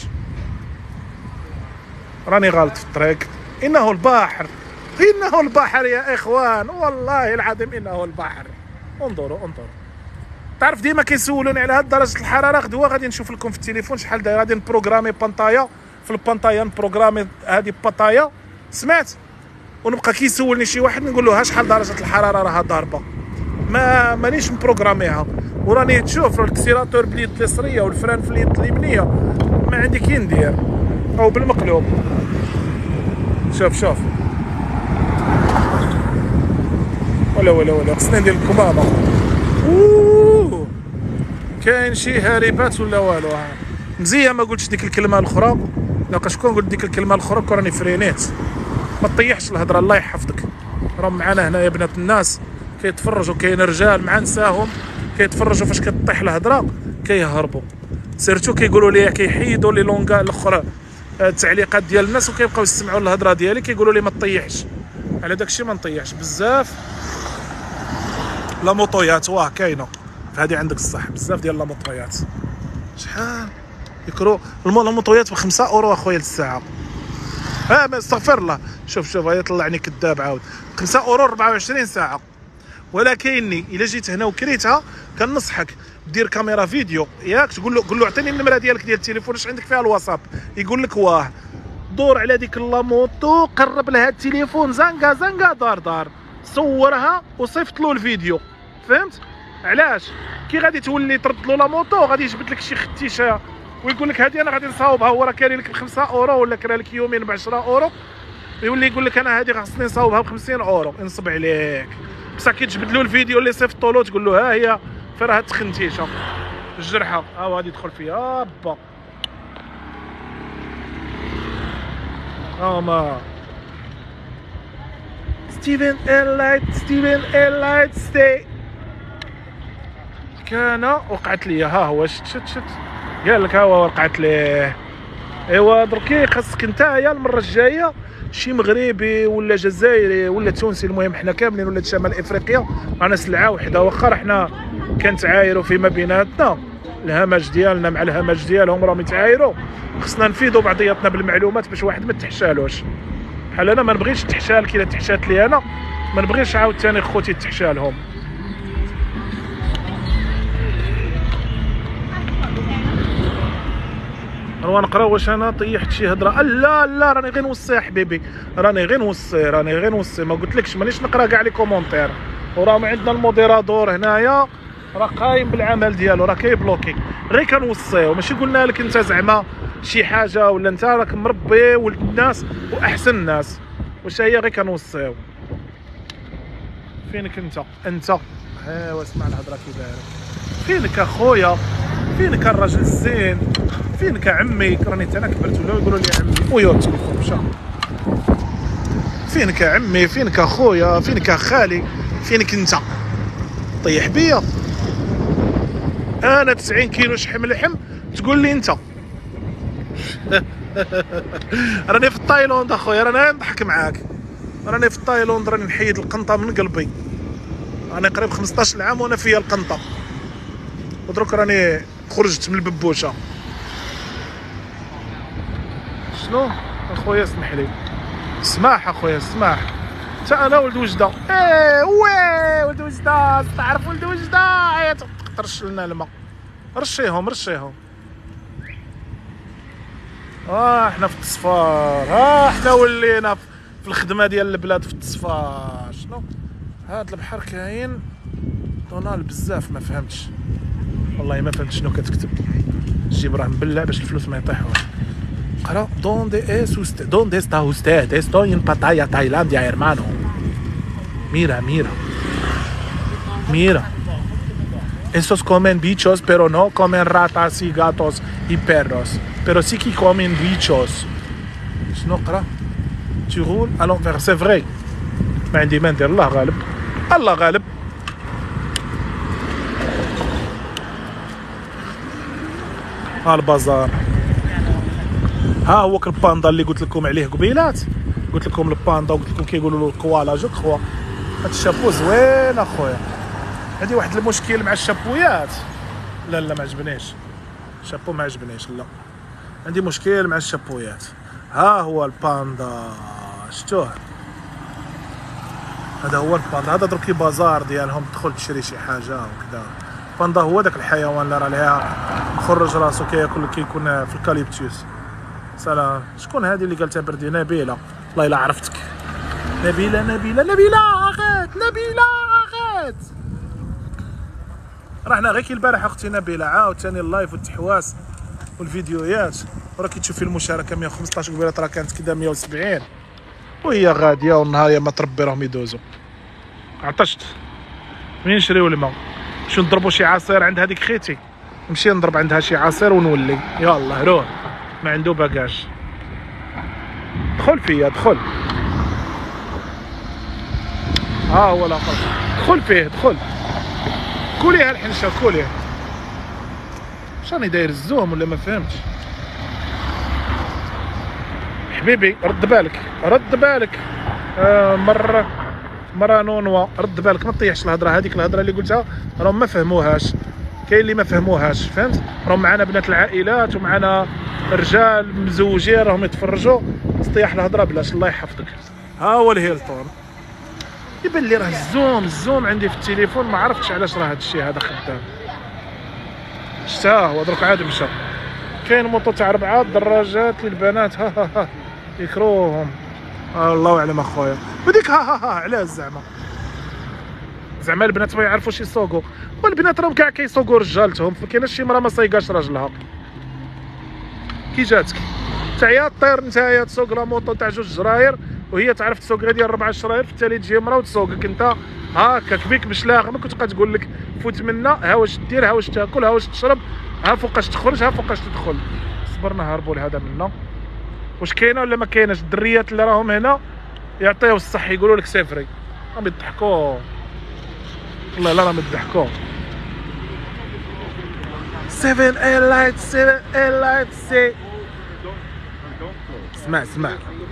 راني غلط في الطريق. انه البحر انه البحر يا اخوان والله العظيم انه البحر. انظروا انظروا. تعرف ديما كيسولوني على هاد درجه الحراره. غدوه غادي نشوف لكم في التليفون شحال داير. غادي نبروغرامي بانطايا في البانطايا نبروغرامي هادي بطايا سمعت. ونبقى كيسولني شي واحد نقول له ها شحال درجه الحراره راها ضاربه. ما مانيش مبروغراميها. وراني تشوف الكسيراتور باليد اليسريه والفران في اليد اليمنيه ما عندي كي ندير او بالمقلوب. شوف شوف ولا ولا ولا خصني ندير لكم هذا. اوه كاين شي هاربات ولا والو. مزيان ما قلتش ديك الكلمه الاخرى. لا شكون قلت ديك الكلمه الاخرى كراني فرينيت. ما تطيحش الهضره الله يحفظك. راهم معنا هنا يا بنات الناس كيتفرجوا. كاين رجال مع نساهم كيتفرجوا فاش كطيح الهضره كيهربوا. سيرتو كيقولوا لي كيحيدوا لي لونغا الاخرى التعليقات ديال الناس وكيبقاو يسمعوا الهضره ديالي كيقولوا لي ما تطيحش. على داكشي ما نطيحش بزاف. لا موطويات واه كاينه هذه عندك الصح، بزاف ديال لا موطويات. شحال يكرو الموطويات بخمسة اورو اخويا للساعه. اه ما استغفر الله، شوف شوف هيا طلعني كذاب عاود. خمسة اورو أربعة وعشرين ساعه. ولكني الا جيت هنا وكريتها كنصحك دير كاميرا فيديو ياك، تقول له قول له عطيني النمره ديالك ديال التليفون واش عندك فيها الواتساب، يقول لك واه. دور على ديك لاموطو قرب لها التليفون زنقه زنقه دار دار، صورها وصيفط له الفيديو. فهمت علاش؟ كي غادي تولي ترد له لا موطو غادي يجبد لك شي ختيشه ويقول لك هذه انا غادي نصاوبها، هو راه كاين لك ب خمسة اورو ولا كرا لك يومين ب عشرة اورو، يولي يقول لك انا هذه خاصني نصاوبها ب خمسين اورو. ينصب عليك. بصح كي تجبد له الفيديو اللي صيفطوا له تقول له ها هي فين راه تخنتيشه الجرحه، ها هو غادي يدخل فيها با ها ما ستيفن ايرلايت ستيفن ايرلايت ستي. كان وقعت لي ها هو شت شت شت قال لك ها هو وقعت ليه. ايوا دركي خاصك نتايا المره الجايه شي مغربي ولا جزائري ولا تونسي، المهم حنا كاملين ولاد شمال افريقيا معنا سلعه وحده، واخا حنا كنتعايروا فيما بيناتنا الهمج ديالنا مع الهمج ديالهم راهم يتعايروا، خصنا نفيدوا بعضياتنا بالمعلومات باش واحد ما تحشالوش. بحال انا ما نبغيش تحشال كي تحشات لي انا ما نبغيش عاوتاني خوتي تحشالهم. راه نقرا واش انا طيحت شي هضره. لا لا راني غير نوصي حبيبي، راني غير نوصي راني غير نوصي ما قلتلكش مانيش نقرا كاع لي كومونتير. وراه عندنا الموديرادور هنايا راه قايم بالعمل ديالو، راه كيبلوكي. غير كنوصيو ماشي قلنا لك انت زعما شي حاجه ولا انت راك مربي ولد الناس واحسن الناس، واش هي غير كنوصيو. فينك انت انت ايوا اسمع الهضره كي دايره. فينك اخويا، فينك الراجل الزين، فينك عمي. راني حتى انا كبرت ولاو يقولوا لي عمي. ويا التليفون مشى. فينك عمي، فينك اخويا، فينك خالي، فينك انت. طيح بيا انا تسعين كيلو شحم لحم تقول لي انت. راني في تايلاند اخويا، راني نضحك معاك، راني في تايلاند، راني نحيد القنطه من قلبي. راني قريب خمسطاش عام وانا فيا القنطه، ودروك راني خرجت من الببوشه. شنو اخويا اسمح لي، سماح اخويا سماح. حتى انا ولد وجده. ايه وي ولد وجده، تعرف ولد وجده ترش لنا الماء. رشيهم رشيهم. اه حنا في التصفار، اه حنا ولينا في الخدمه ديال البلاد في التصفار. شنو هاد البحر كاين طونال بزاف ما فهمتش والله، ما فهمت شنو كتكتب. جيب راه مبلع باش الفلوس ما يطيحوش. قرا دوندي اس وست دوندي استا usted estoy en Pattaya Tailandia hermano. mira mira mira esos comen bichos pero no comen ratas y gatos y perros pero sí que comen bichos. شنو قرا تيغول à l'envers c'est vrai. ما عندي ما ندير، الله غالب الله غالب. ها البازار، ها هو الباندا اللي قلت لكم عليه قبيلات. قلت لكم الباندا وقلت لكم كيقولوا له الكوالا جو كخوا. هاد الشابو زوين اخويا. عندي واحد المشكل مع الشابويات. لا لا ما عجبنيش الشابو، ما عجبنيش لا، عندي مشكل مع الشابويات. ها هو الباندا شتوه، هذا هو الباندا. هذا دركي بازار ديالهم تدخل تشري شي حاجه وكذا. الباندا هو داك الحيوان اللي راه ليها مخرج راسو كياكل كيكون في الكاليبتوس. سلام. شكون هذه اللي قالتها بردي؟ نبيله. والله الا عرفتك. نبيله نبيله نبيله اخيت نبيله اخيت. رحنا غير كي البارح اختي نبيله عاوتاني اللايف والتحواس والفيديوهات، وراه كتشوفي المشاركه مية وخمسطاش قبيله راه كانت كدا مية وسبعين، وهي غاديه والنهار يا ما تربي راهم يدوزوا. عطشت منين نشريو الماء؟ شو نضربوا شي عصير عند هذيك خيتي، نمشي نضرب عندها شي عصير ونولي. يلا روح ما عنده باكاج. دخل فيا دخل. ها هو الاخر دخل فيه دخل. كوليه الحنشه كوليه. شاني داير الزوم ولا ما فهمتش؟ حبيبي رد بالك رد بالك آه مره مره نونوا. رد بالك ما تطيحش الهضره هذيك، الهضره اللي قلتها راهم ما فهموهاش، كاين اللي ما فهموهاش فهمت. راهم معنا بنات العائلات ومعنا رجال مزوجين راهم يتفرجوا، تطيح الهضره بلاش. الله يحفظك. ها هو الهيلتون، يبان لي راه الزوم الزوم عندي في التليفون، ما عرفتش علاش راه هذا الشيء هذا خدام. شتا هو دروك عاد مشى. كاين موطو تاع ربعه دراجات للبنات، ها ها ها يكروهم. آه الله اعلم اخويا. وديك ها ها ها علاش زعما زعما البنات ما يعرفوش يسوقوا، والبنات راهم كاع كيسوقوا رجالتهم، فكاينه شي مرا ما صايقاش راجلها. كي جاتك تعيا طير نتايا تسوق لا موطو تاع جوج جراير وهي تعرف تسوق غير ديال ربعة شراير، في التالي تجي مرا وتسوقك انت هاكاك بيك بشلاغ. ما كتبقى تقول لك فوت منا، ها واش دير، ها واش تاكل، ها واش تشرب، ها فوقاش تخرج، ها فوقاش تدخل. صبرنا هربوا لهذا منا. واش كاينه ولا ما كايناش؟ الدريات اللي راهم هنا يعطيو الصح يقولوا لك سيفري، راهم يضحكوا والله لا راهم يضحكوا. سبعة ايرلايت سبعة ايرلايت سي اسمع اسمع.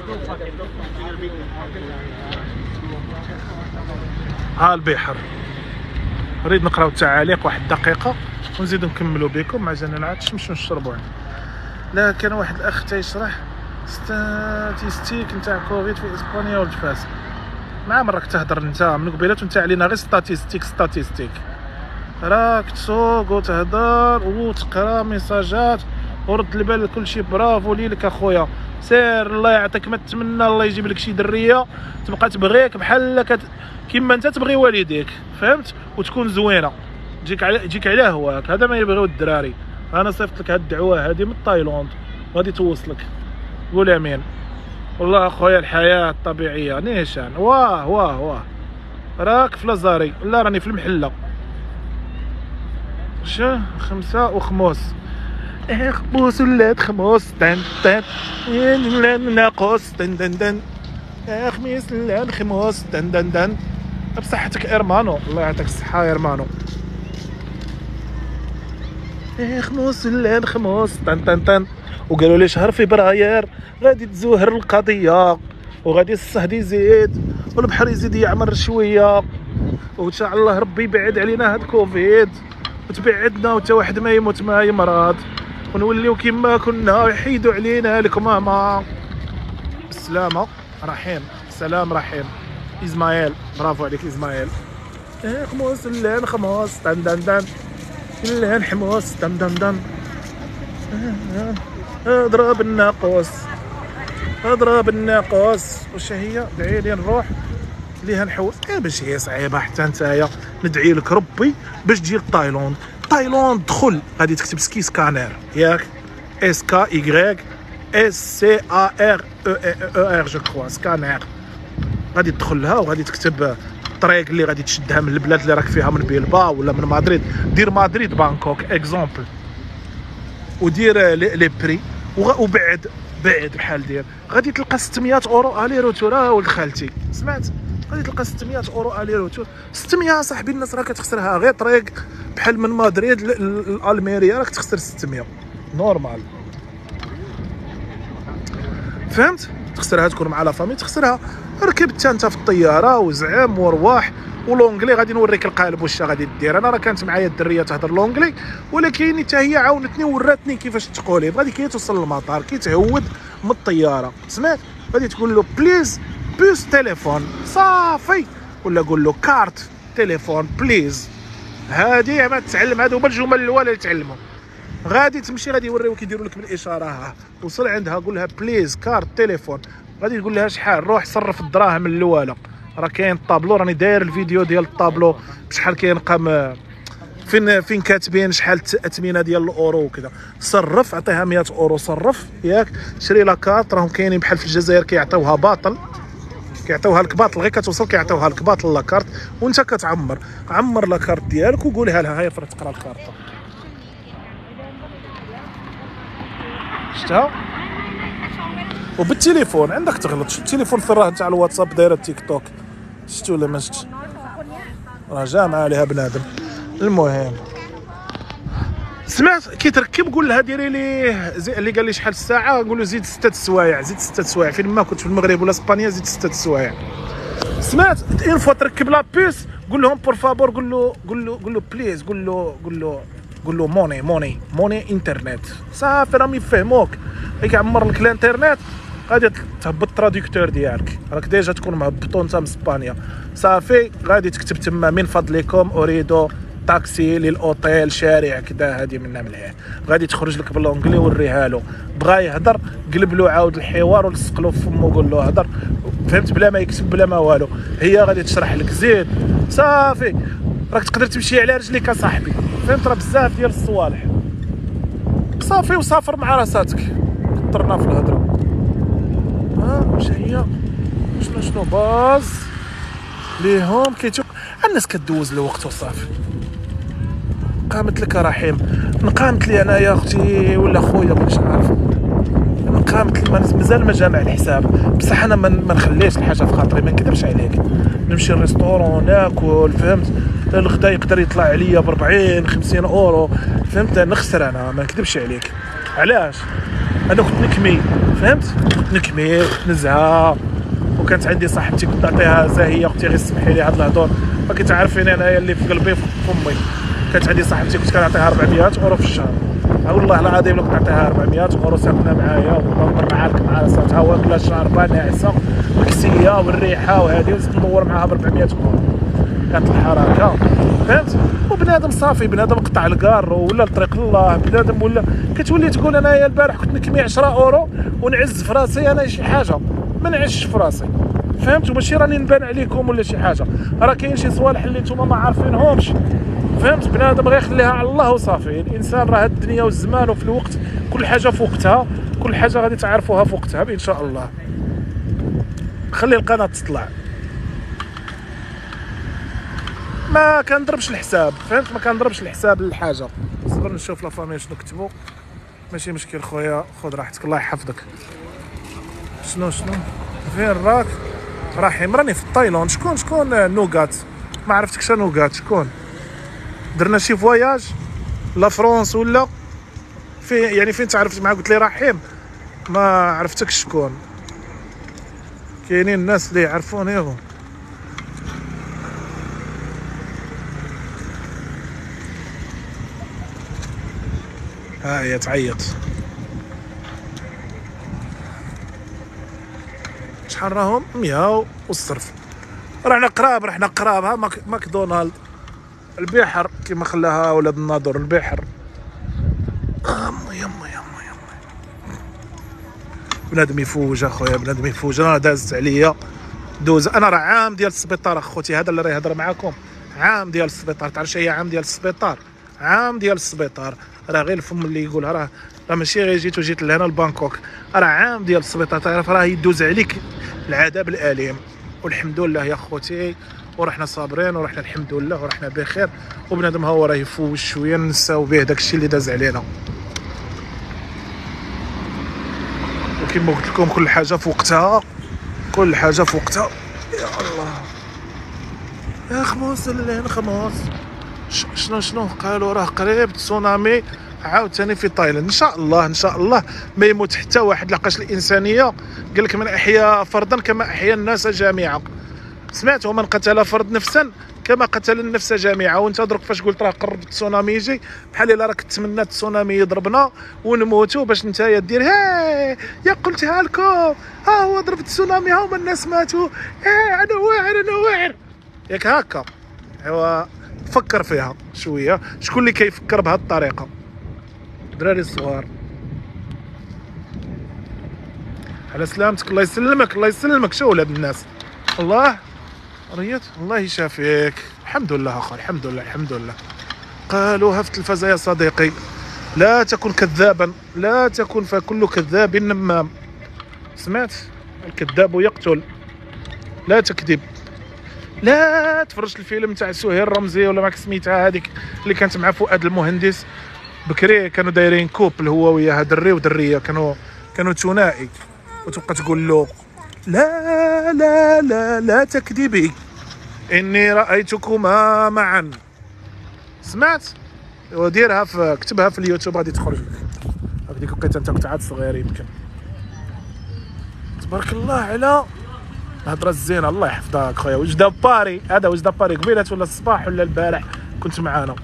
ها البحر. نريد نقراو التعاليق واحد الدقيقه ونزيدو نكملوا بكم مع جنان عاد نمشيو نشربوا. لا كان واحد الاخ تيشرح ستاتيستيك نتاع كوفيد في اسبانيا ولد فاس. مع من راك تهضر انت من قبيلات وانت علينا غير ستاتيستيك ستاتيستيك. راك تسوق وتهضر وتقرا ميساجات ورد البال كلشي. برافو ليك اخويا، سير الله يعطيك. ما تمنى الله يجيب لك شي دريه تبقى تبغيك بحال كت... كيما انت تبغي والديك فهمت، وتكون زوينه تجيك على تجيك على هواك. هذا ما يبغيو الدراري. انا صيفط لك هاد الدعوه هذه من تايلاند غادي توصلك. قول امين. والله اخويا الحياه الطبيعيه نيشان. واه واه واه راك في لازاري؟ لا راني في المحله. شا خمسة وخموس. ايه خموس ولاد خموس تن تن لا ناقص تن تن تن. ايه خميس لا خموس تن تن تن. بصحتك ارمانو، الله يعطيك الصحة ارمانو. ايه خموس لا خموس تن تن تن. وقالوا لي شهر فبراير غادي تزوهر القضية وغادي الصهد يزيد والبحر يزيد يعمر شوية، وان شاء الله ربي يبعد علينا هاد كوفيد وتبعدنا وتا واحد ما يموت ما يمرض ونوليو كيما كنا ويحيدوا علينا الكمامة. بالسلامة رحيم. سلام رحيم. اسماعيل برافو عليك اسماعيل. ايه خموس اللان خموس دن دن دن. اللان حموس دن دن دن. اضرب الناقوس اضرب الناقوس. واش هي؟ دعي لي نروح ليها نحوس. ايه باش هي صعيبه حتى نتايا. ندعي لك ربي باش تجي لتايلاند. تايلاند دخل غادي تكتب سكي سكانر ياك اس كا اي اس سي ا ار او ار جو كخوا سكانر. غادي تدخل لها وغادي تكتب الطريق اللي غادي تشدها من البلاد اللي راك فيها، من بيلباو ولا من مدريد. دير مدريد بانكوك اكزومبل ودير لي بري وبعد بعد بحال دير. غادي تلقى ستمية اورو الي روتور. ولد خالتي سمعت؟ غادي تلقى ستمية اورو الي روتور. ستمية صاحبي الناس راه كتخسرها غير طريق بحال من مدريد لالميريا راك تخسر ستمية نورمال فهمت. تخسرها تكون مع لا فامي تخسرها. ركبت انت في الطياره وزعم ورواح. ولونجلي غادي نوريك القالب واش غادي دير. انا راه كانت معايا الدريه تهضر لونجلي ولكن حتى هي عاونتني وراتني كيفاش تقولي. غادي كي توصل للمطار كي تهود من الطياره سمعت غادي تقول له بليز بوس تليفون صافي، ولا قول له كارت تليفون بليز. هادي ما تتعلم، هادو هما الجمل الاولى اللي تعلمهم. غادي تمشي غادي يوريوك يديروا لك بالاشاره. ها وصل عندها قول لها بليز كارت تليفون. غادي تقول لها شحال، روح صرف الدراهم الاولى. راه كاين الطابلو راني داير الفيديو ديال الطابلو بشحال كينقام فين فين كاتبين شحال الثمنه ديال الاورو وكذا. صرف عطيها مية اورو صرف ياك. شري لاكارت راهم كاينين بحال في الجزائر كيعطيوها باطل، كيعطيوها لك باطل غير كتوصل كيعطيوها لك باطل لاكارت وانت كتعمر. عمر لاكارت ديالك وقولها لها هاي فرا تقرا الكارطه. شفتها؟ وبالتليفون عندك تغلط. التليفون فين راه تاع الواتساب دايره تيك توك. شفتو ولا ما شفتش؟ راه جامعه عليها بنادم. المهم سمعت كيتركب قول لها ديري ليه اللي قال لي شحال الساعه، نقول له زيد ستة السوايع، زيد ستة السوايع، فين ما كنت في المغرب ولا اسبانيا زيد ستة السوايع. سمعت اون فوا تركب لا بيس قول لهم بور فابور، قول له قول له قول له بليز، قول له قول له قول له موني موني موني انترنت، صافي راهم يفهموك. هيك يعمر لك الانترنت غادي تهبط التراديكتور ديالك، راك ديجا تكون مهبطو انت من اسبانيا، صافي غادي تكتب تما من فضلكم اريد طاكسي للاوتيل شارع كذا، هذه منها مليح، غادي تخرج لك بالونجلي وريها له، بغا يهضر قلب له عاود الحوار ولصق له في فمو قول له هضر، فهمت، بلا ما يكتب بلا ما والو، هي غادي تشرح لك زيد، صافي راك تقدر تمشي على رجليك اصاحبي، فهمت، راه بزاف ديال الصوالح، صافي وسافر مع راساتك. كثرنا في الهضره. ها واش هي شنو شنو باز ليهم كيتوق الناس كدوز الوقت وصافي. قامت لك رحيم، نقامت لي انايا اختي ولا خويا مانيش عارف، نقامت لي مازال ما جامع الحساب، بصح انا ما نخليش الحاجه في خاطري، ما نكذبش عليك، نمشي للريستورون ناكل، فهمت، الغدا يقدر يطلع عليا ب أربعين خمسين اورو، فهمت، نخسر انا ما نكذبش عليك. علاش؟ انا كنت نكمي، فهمت، كنت نكمي كنت نزهه، وكانت عندي صاحبتي كنت نعطيها زاهيه اختي غير سمحي لي هاد الهضور، ما كتعرفيني انايا اللي في قلبي في فمي. كانت عندي صاحبتي كنت كنعطيها أربعمية اورو في الشهر، والله العظيم لو كنت نعطيها أربعمية اورو ساكنه معايا ومرعاك مع راسها واكله شاربه ناعسه مكسيه والريحه وهذه، وزدت ندور معاها ب أربعمية اورو، كانت الحركه، فهمت. وبنادم صافي، بنادم قطع الكار ولا لطريق الله، بنادم ولا كتولي تقول انايا البارح كنت نكمي عشرة اورو ونعز في راسي انا شي حاجه، ما نعزش في راسي، فهمت، وماشي راني نبان عليكم ولا شي حاجه، راه كاين شي صوالح اللي نتوما ما عارفينهمش، فهمت. بنادم غير يخليها على الله وصافي. الانسان راه الدنيا والزمان وفي الوقت، كل حاجه في وقتها، كل حاجه غادي تعرفوها في وقتها ان شاء الله. خلي القناه تطلع، ما كنضربش الحساب، فهمت، ما كنضربش الحساب للحاجه. صبر نشوف لا فامي شنو كتبوا، ماشي مشكل خويا، خذ راحتك الله يحفظك. شنو شنو فين راك؟ رحيم راني في تايلاند. شكون شكون نوغات؟ ما عرفتكش نوغات شكون؟ درنا شي فواياج لا فرونس ولا فين يعني؟ فين تعرفت معاه؟ قلت لي رحيم ما عرفتكش شكون. كاينين الناس اللي يعرفوني هو. ها هي تعيط. شحال راهم؟ مية والصرف. رحنا قراب رحنا قراب. ها ماك ماكدونالد البحر كيما خلاها ولاد الناظور البحر. يما يما يما يما بنادم يفوج اخويا، بنادم يفوج. انا دازت عليا دوز، انا راه عام ديال السبيطار اخوتي، هذا اللي راه يهضر معاكم عام ديال السبيطار. تعرف شنو هي عام ديال السبيطار؟ عام ديال السبيطار راه غير الفم اللي يقولها، راه راه ماشي غير جيت وجيت لهنا لبانكوك، راه عام ديال السبيطار. تعرف راه يدوز عليك العذاب الاليم، والحمد لله يا خوتي، ورحنا صابرين ورحنا الحمد لله ورحنا بخير. وبنادم ها هو راه يفوج شويه، نساو به داكشي اللي داز علينا. وكما قلت لكم كل حاجه في وقتها، كل حاجه في وقتها. يا الله يا خموس الليل خموس. شنو شنو قالوا؟ راه قريب تسونامي عاوتاني في تايلاند. ان شاء الله ان شاء الله ما يموت حتى واحد، لقاش الانسانيه قال لك من احيا فردا كما احيا الناس جميعا. سمعت؟ ومن قتل فرد نفسا كما قتل النفس جميعا. وانت درك فاش قلت راه قرب التسونامي يجي، بحال الا راك تمنى التسونامي يضربنا ونموتوا باش نتايا دير هاي يا قلتها لكم، ها هو ضرب التسونامي ها هما الناس ماتوا، ها انا واعر انا واعر ياك هكا. ايوا فكر فيها شويه، شكون اللي كيفكر بهذه الطريقه؟ دراري الصغار على سلامتك. الله يسلمك الله يسلمك. شو ولاد الناس؟ الله ريت الله يشافيك. الحمد لله اخو، الحمد لله الحمد لله. قالوها في التلفزه يا صديقي، لا تكن كذابا، لا تكن، فكل كذاب نمام. سمعت؟ الكذاب يقتل. لا تكذب. لا تفرجت الفيلم تاع سهير الرمزي ولا ماك سميتها هذيك اللي كانت مع فؤاد المهندس بكري، كانوا دايرين كوبل هو وياها، دري ودريه، كانوا كانوا ثنائي، وتبقى تقول له لا لا لا لا تكذبي إني رأيتكما معا. سمعت؟ وديرها في كتبها في اليوتيوب غادي تخرج لك. هذيك لقيتها انت كنت عاد صغير يمكن. تبارك الله على الهضره الزينه، الله يحفظك خويا. وجده باري، هذا وجده باري قبيله ولا الصباح ولا البارح كنت معانا.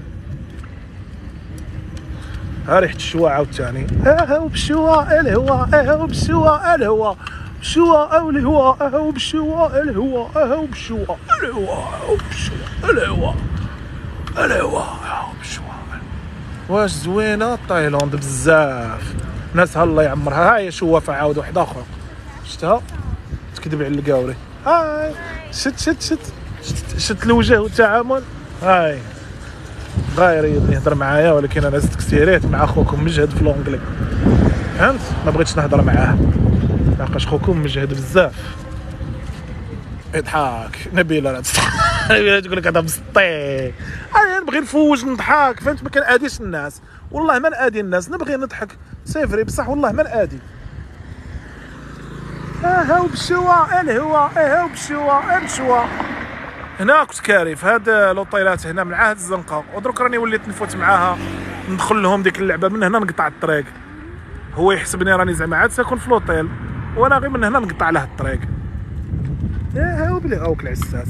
ها ريحه الشوا عاوتاني. ها هو بالشوا الهوا، ها هو بالشوا الهوا، بالشوا او الهوا، ها هو بالشوا الهوا، ها هو بالشوا الهوا، ها هو بالشوا الهوا الهوا، ها هو بالشوا. واش زوينه تايلاند بزاف، ناسها الله يعمرها. ها هي شوافه عاود واحد اخر شفتها تكذب على القاوري. هاي شت شت شت شت, شت الوجه والتعامل. هاي غاير يهضر معايا، ولكن انا زدت كثيريت مع خوكم مجهد في لونجلي، فهمت؟ ما بغيتش نهضر معاه لحقاش خوكم مجهد بزاف. يضحك نبيله لا تضحك، نبيله تقول لك هذا مسطي. انا نبغي نفوج نضحك، فهمت؟ ما كناديش الناس، والله ما نادي الناس، نبغي نضحك سيفري بصح والله ما نادي. ها هو بالشوا الهوا، ها هو بالشوا المشوا. هنا كنت كارف هاد لوطيلات هنا من عهد الزنقه، ودروك راني وليت نفوت معاها ندخل لهم ديك اللعبه من هنا نقطع الطريق. هو يحسبني راني زعما عاد ساكن في لوطيل وانا غير من هنا نقطع له الطريق. يا هاو بلي غاوك العساس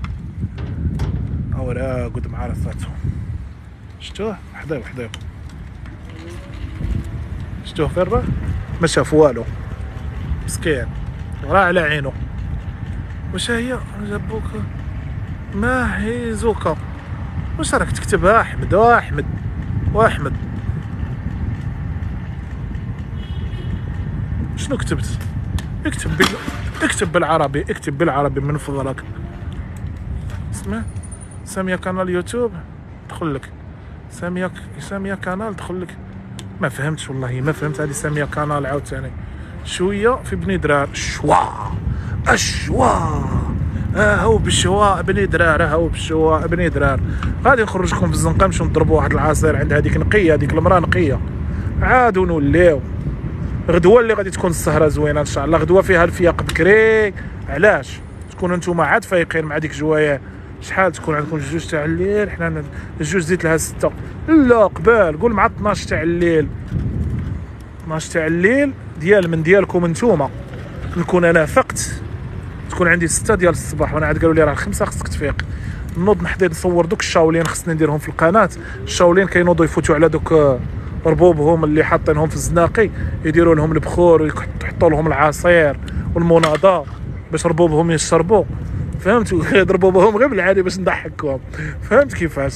اوراق قد معرفاتهم. شتوه حدايق حدايق شتوه فين راه ما شاف والو مسكين راه على عينه. واش هي جابوك ما هي زوكا؟ واش راك تكتبها احمد واحمد واحمد؟ شنو كتبت؟ اكتب بال... اكتب بالعربي، اكتب بالعربي من فضلك. اسمع سامية كانال يوتيوب دخل لك، سامية سامية كانال دخل لك. ما فهمتش والله ما فهمت هذه سامية كانال عاوتاني. شويه في بني درار شوا الشوا، ها هو بالشوا بني درار، ها هو بالشوا بني درار. غادي نخرجكم في الزنقه نمشيو نضربوا واحد العصير عند هذيك نقيه، هذيك المراه نقيه عاد ونوليو. غدوه اللي غادي تكون السهره زوينه ان شاء الله، غدوه فيها الفياق بكري. علاش تكونوا نتوما عاد فايقين مع ديك جوايه؟ شحال تكون عندكم جوج تاع الليل؟ حنا الجوج زيد لها ستة، لا قبال قول مع اثناش تاع الليل. اثناش تاع الليل ديال من ديالكم نتوما، نكون انا فقت تكون عندي ستة ديال الصباح، وانا عاد قالوا لي راه الخمسة خصك تفيق. نوض نحضر نصور دوك الشاولين خصني نديرهم في القناه. الشاولين كينوضوا يفوتوا على دوك ربوبهم اللي حاطينهم في الزناقي، يديروا لهم البخور ويحطوا لهم العصير والمناضه باش ربوبهم يشربوا، فهمتوا؟ يضربوا بهم غير بالعادي باش نضحكهم، فهمت كيفاش؟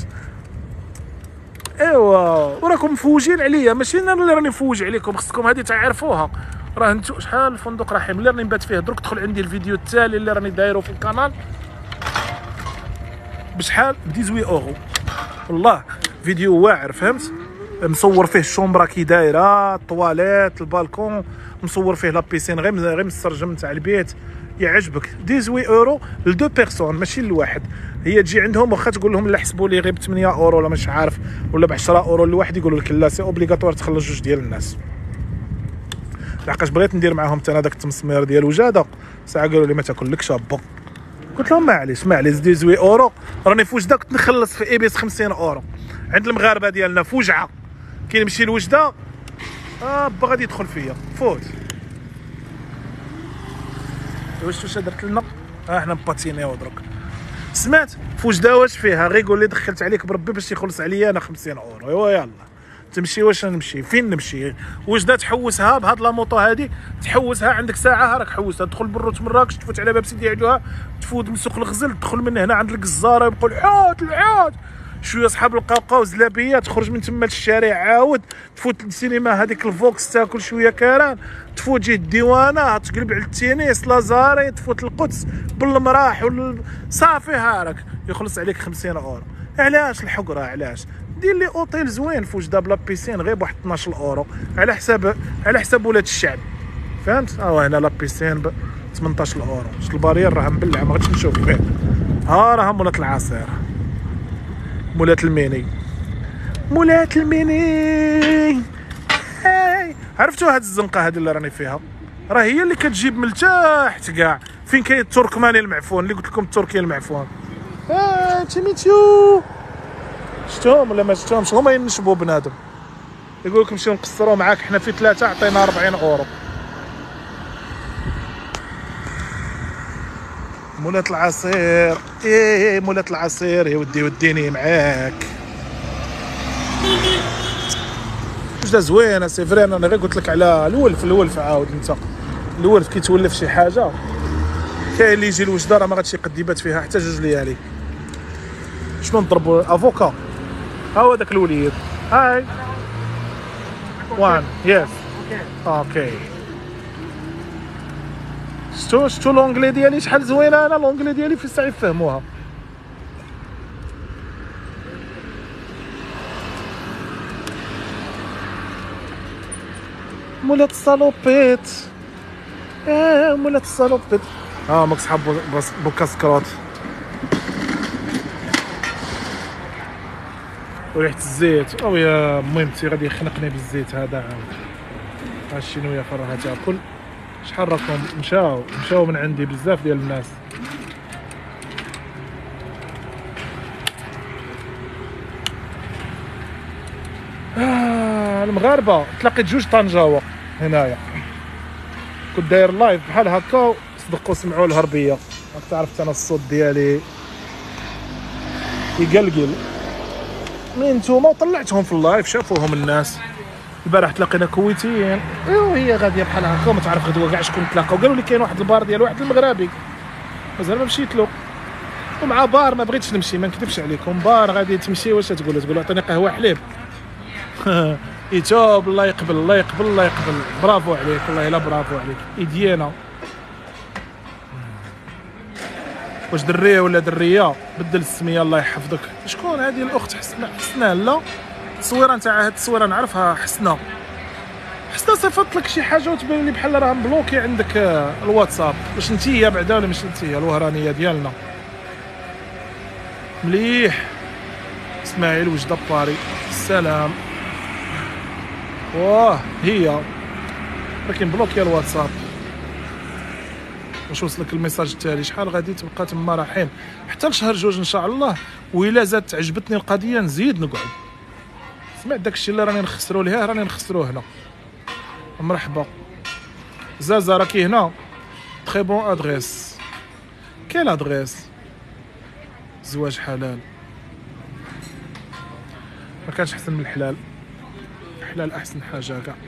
ايوا وراكم مفوجين عليا، ماشي انا اللي راني مفوج عليكم، خصكم هذه تعرفوها. راه انتو شحال الفندق رحيم اللي راني نبات فيه، دروك دخل عندي الفيديو التالي اللي راني دايرو في القناه بشحال ثمانية عشر اورو والله، فيديو واعر فهمت؟ مصور فيه الشومبرا كي دايره، الطواليت، البالكون، مصور فيه لابيسين غير غير مسترجم تاع البيت، يعجبك. ثمانية عشر اورو لدو بيرسون ماشي لواحد. هي تجي عندهم واخا تقول لهم لا حسبوا لي غير ب ثمانية اورو ولا مش عارف ولا ب عشرة اورو لواحد، يقولوا لك لا سي اوبليغاتوار تخلص جوج ديال الناس. لحقاش بغيت ندير معاهم حتى انا داك التمسمير ديال وجاده، ساعه قالوا لي ما تاكلكش ابا. قلت لهم معليش معليش ثمانية عشر اورو راني في وجده كنت نخلص في ايبيس خمسين اورو. عند المغاربه ديالنا في وجعه كي نمشي لوجده اه با غادي يدخل فيا فوت. واش واش درت لنا؟ ها حنا باتينيو دروك. سمعت في وجده واش فيها؟ غير يقول لي دخلت عليك بربي باش يخلص عليا انا خمسين اورو. ايوا يلا تمشي واش نمشي فين نمشي؟ وجده تحوسها بهاد لا موطو هادي، تحوسها عندك ساعه راك حوسها، تدخل بروت مراكش تفوت على باب سيدي عدوها، تفوت من سوق الغزل، تدخل من هنا عند الجزاره يبقوا الحوت الحوت شويه صحاب القوقعه وزلابيه، تخرج من تما للشارع عاود تفوت للسينما هذيك الفوكس تاكل شويه كران، تفوت جهه الديوانه تقلب على التينيس لازاري، تفوت القدس بالمراح وال... صافي هاراك يخلص عليك خمسين اورو. علاش الحقره؟ علاش دير لي اوتيل زوين في وجده بلا بيسين غير بواحد اثناش اورو على حساب على حساب ولاد الشعب، فهمت؟ ها هنا لا بيسين ب ثمنطاش اورو. شت البارير راه مبلع ما غاديش نشوف فيه. ها راه مولات العصير، مولات الميني، مولات الميني. هاي عرفتوا هاد الزنقه هادي اللي راني فيها راه هي اللي كتجيب من تحت كاع فين كاين التركماني المعفون اللي قلت لكم التركي المعفون. ها تيميتيو شفتهم ولا ما شفتهمش؟ هما ينشبوا بنادم يقول لك نمشيو نقصروا معاك حنا في ثلاثه عطينا أربعين اورو. مولات العصير ايه مولات العصير يا ودي وديني معاك. وجده زوينه سي فري. انا غير قلت لك على الولف الولف عاود انت الولف كي تولف شي حاجه كاين اللي يجي لوجده راه ما غاديش يقد يبات فيها حتى جوج ليالي. شنو نضربوا افوكا؟ ها هو داك الوليد. هاي وان يس اوكي. شتو شتو لونجلي ديالي شحال زوينه. انا لونجلي ديالي في الساعه يفهموها. مولات الصالوبيت اه مولات الصالوبيت. اه ماك صحاب بوكاسكروت وريحه الزيت. او يا مهمتي غادي يخنقني بالزيت هذا عاود. ها الشينويه فرها تاكل. شحال راكم مشاو مشاو من عندي بزاف ديال الناس. آه المغاربه تلاقيت جوج طنجاوه هنايا. كنت داير لايف بحال هكا صدقوا سمعوا الهربيه. راك تعرف انا الصوت ديالي يقلقل من نتوما وطلعتهم في اللايف شافوهم الناس. البارح تلاقينا كويتيين ايوا هي غاديه بحال هكا ما تعرف غدوه كاع شكون تلاقاو. قالوا لي كاين واحد البار ديال واحد المغربي مازال ما مشيت له. ومع بار ما بغيتش نمشي ما نكذبش عليكم. بار غادي تمشي واش تقول تقول عطيني قهوه حليب يتوب الله يقبل الله يقبل الله يقبل. برافو عليك والله الا برافو عليك ايدينا. واش دريه ولا دريه بدل السميه الله يحفظك. شكون هذه الاخت حسنه؟ حسنه لا التصويره نتاع هاد التصويره نعرفها. حسنه حسنه صيفط لك شي حاجه وتبان لي بحال راه مبلوكي عندك الواتساب. واش انت هي بعدا ولا مش انت هي الوهرانيه ديالنا؟ مليح. اسماعيل وجده باري السلام. واه هي ولكن بلوكي الواتساب. واش وصلك الميساج التالي؟ شحال غادي تبقى تما رحيم حتى لشهر جوج ان شاء الله. وإلا زادت عجبتني القضيه نزيد نقعد. سمعت داكشي اللي راني نخسرو ليه راني نخسروه هنا. مرحبا زازا راكي هنا. تري بون ادريس. كيل ادريس؟ زواج حلال ما كانش احسن من الحلال. الحلال احسن حاجه كاع.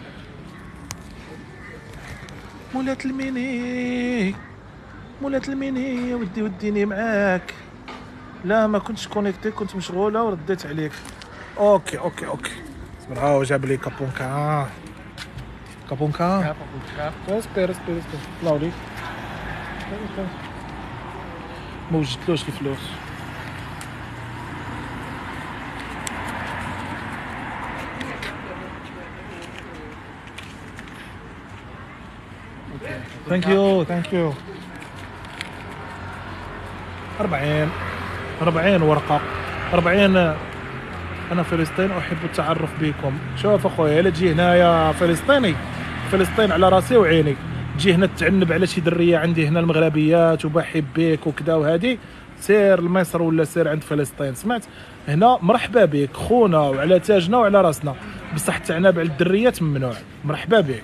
مولات الميني مولات الميني يا ودي وديني معاك. لا ما كنتش كونيكتي كنت مشغوله ورديت عليك. اوكي اوكي اوكي برافو جاب لي كابونكا كابونكا اسبير اسبير اسبير طلعوا لي ما وجدتلوش الفلوس. ثانك يو ثانك يو. أربعين أربعين ورقة أربعين. أنا فلسطين أحب التعرف بكم. شوف أخويا إلا تجي هنايا فلسطيني فلسطين على راسي وعيني. تجي هنا تعنب على شي درية عندي هنا المغربيات وبحب بك وكذا وهادي سير لمصر ولا سير عند فلسطين. سمعت هنا مرحبا بك خونا وعلى تاجنا وعلى راسنا. بصح التعناب على الدريات ممنوع. مرحبا بك.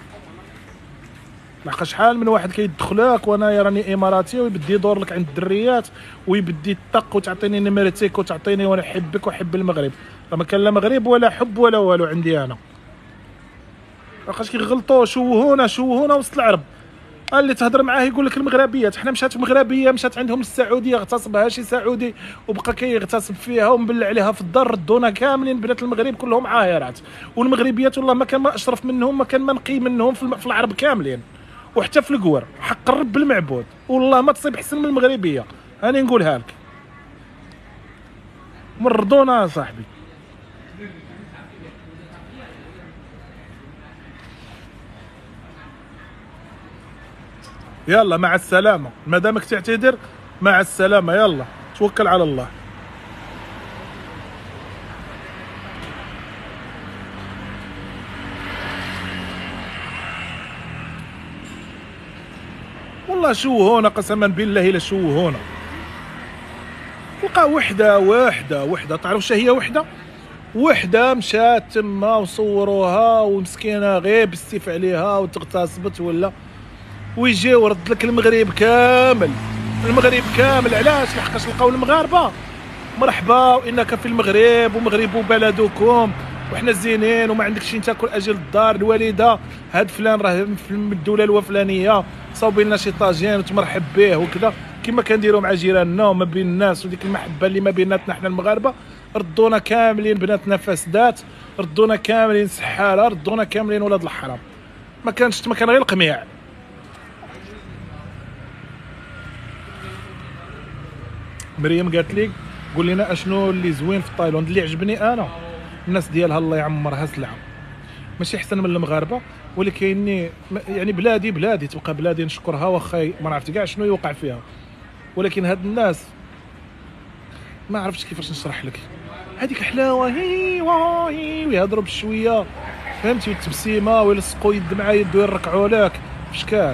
لحق شحال من واحد كيدخلك وانا راني اماراتي ويبدي يدور لك عند الدريات ويبدي يطق وتعطيني نمرتك وتعطيني وانا نحبك وحب المغرب. راه ما كان لا مغرب ولا حب ولا والو عندي انا. لحقاش كيغلطوا شوهونا شوهونا وسط العرب. اللي تهضر معاه يقول لك المغربيات. حنا مشات مغربيه مشات عندهم السعوديه اغتصبها شي سعودي وبقى كيغتصب فيها ومبلع عليها في الدار. ردونا كاملين بنات المغرب كلهم عاهرات. والمغربيات والله ما كان ما اشرف منهم ما كان ما نقي منهم في العرب كاملين وحتى في القور. حق الرب المعبود والله ما تصيب حسن من المغربيه. انا نقولها لك مرضونا صاحبي. يلا مع السلامه. ما دامك تعتذر مع السلامه. يلا توكل على الله. والله شوهونا قسما بالله الا شوهونا. تلقى وحده وحده وحده تعرف شنو هي وحده وحده مشات تما وصوروها ومسكينه غير بالسيف عليها وتغتصبت ولا، ويجي ورد لك المغرب كامل المغرب كامل. علاش؟ لحقاش لقاو المغاربه مرحبا وانك في المغرب ومغرب بلدكم وحنا زينين وما عندكش انت تاكل اجل الدار الوالده، هاد فلان راه في الدوله الفلانيه صاوبين لنا شي طاجين وتمرحب به وكذا، كما كنديروا مع جيراننا وما بين الناس. وديك المحبه اللي ما بيناتنا حنا المغاربه ردونا كاملين بناتنا فاسدات، ردونا كاملين سحاله، ردونا كاملين ولاد الحرام. ما كانش ما كان غير القميع. مريم قالت لي قول لنا اشنو اللي زوين في تايلاند. اللي عجبني انا الناس ديالها الله يعمرها سلعه، ماشي احسن من المغاربه، ولكن يعني بلادي بلادي تبقى بلادي نشكرها، واخا ما عرفت كاع شنو يوقع فيها، ولكن هاد الناس ما عرفتش كيفاش نشرح لك. هذيك حلاوه هي وهي ويهضروا بشويه فهمتي، والتبسيمه ويلصقوا يد مع يد ويركعوا لك في شكال.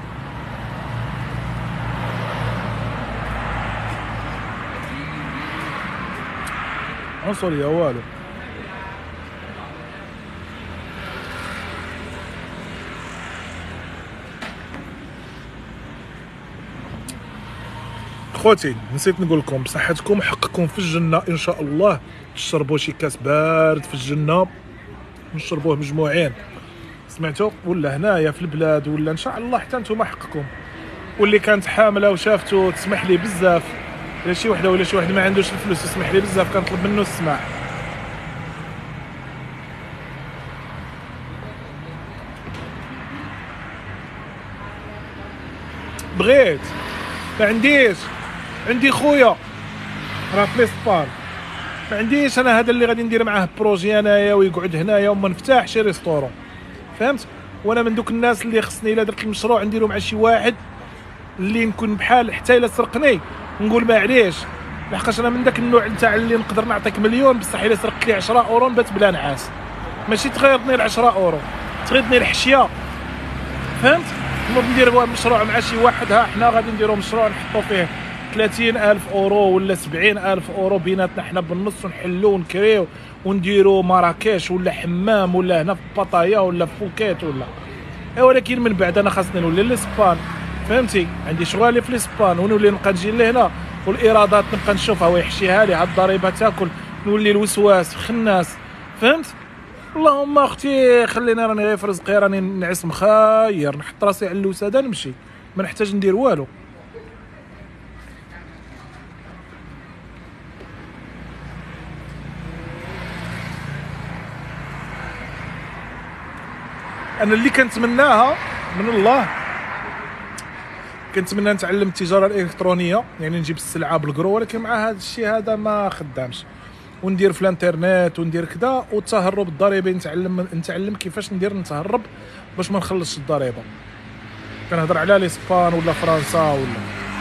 عنصريه والو. خوتي نسيت نقول لكم بصحتكم حقكم في الجنه ان شاء الله تشربوا شي كاس بارد في الجنه، نشربوه مجموعين سمعتوا، ولا هنايا في البلاد ولا ان شاء الله حتى نتوما حقكم. واللي كانت حامله وشافتو تسمح لي بزاف، الا شي وحده ولا شي واحد ما عندوش الفلوس يسمح لي بزاف كنطلب منه السماح. بغيت ما عنديش، عندي خويا راه في ليسبان، ما عنديش انا هذا اللي غادي ندير معاه بروجي انايا ويقعد هنايا وما نفتحش شي ريستورون فهمت. وانا من دوك الناس اللي خصني الا درت المشروع نديرو مع شي واحد اللي نكون بحال حتى الا سرقني نقول معليش، لحقاش انا من داك النوع نتاع اللي نقدر نعطيك مليون بصح الا سرقت لي عشرة اورو نبات بلا نعاس، ماشي تغيرني ال عشرة اورو تغيرني الحشيه فهمت. ندير مشروع مع شي واحد، ها حنا غادي نديرو مشروع نحطو فيه ثلاثين ألف اورو ولا سبعين ألف اورو بيناتنا حنا بالنص، ونحلو ونكريو ونديرو مراكش ولا حمام ولا هنا في بطايا ولا في فوكيت ولا. ولكن من بعد انا خاصني نولي لاسبان فهمتي، عندي شغالي في لاسبان ونولي نبقى نجي لهنا والايرادات نبقى نشوفها ويحشيها لي، هاد الضريبه تاكل نولي الوسواس خناس فهمت. اللهم اختي خليني راني غير في رزقي، راني نعس مخاير نحط راسي على الوساده نمشي ما نحتاج ندير والو. انا اللي كنتمناها من الله كنتمنى نتعلم التجاره الالكترونيه، يعني نجيب السلعه بالقرو، ولكن مع هذا الشيء هذا ما خدامش، وندير في الانترنت وندير كذا. والتهرب الضريبي نتعلم نتعلم كيفاش ندير نتهرب باش ما نخلصش الضريبه. كنهضر على لاسبان ولا فرنسا ولا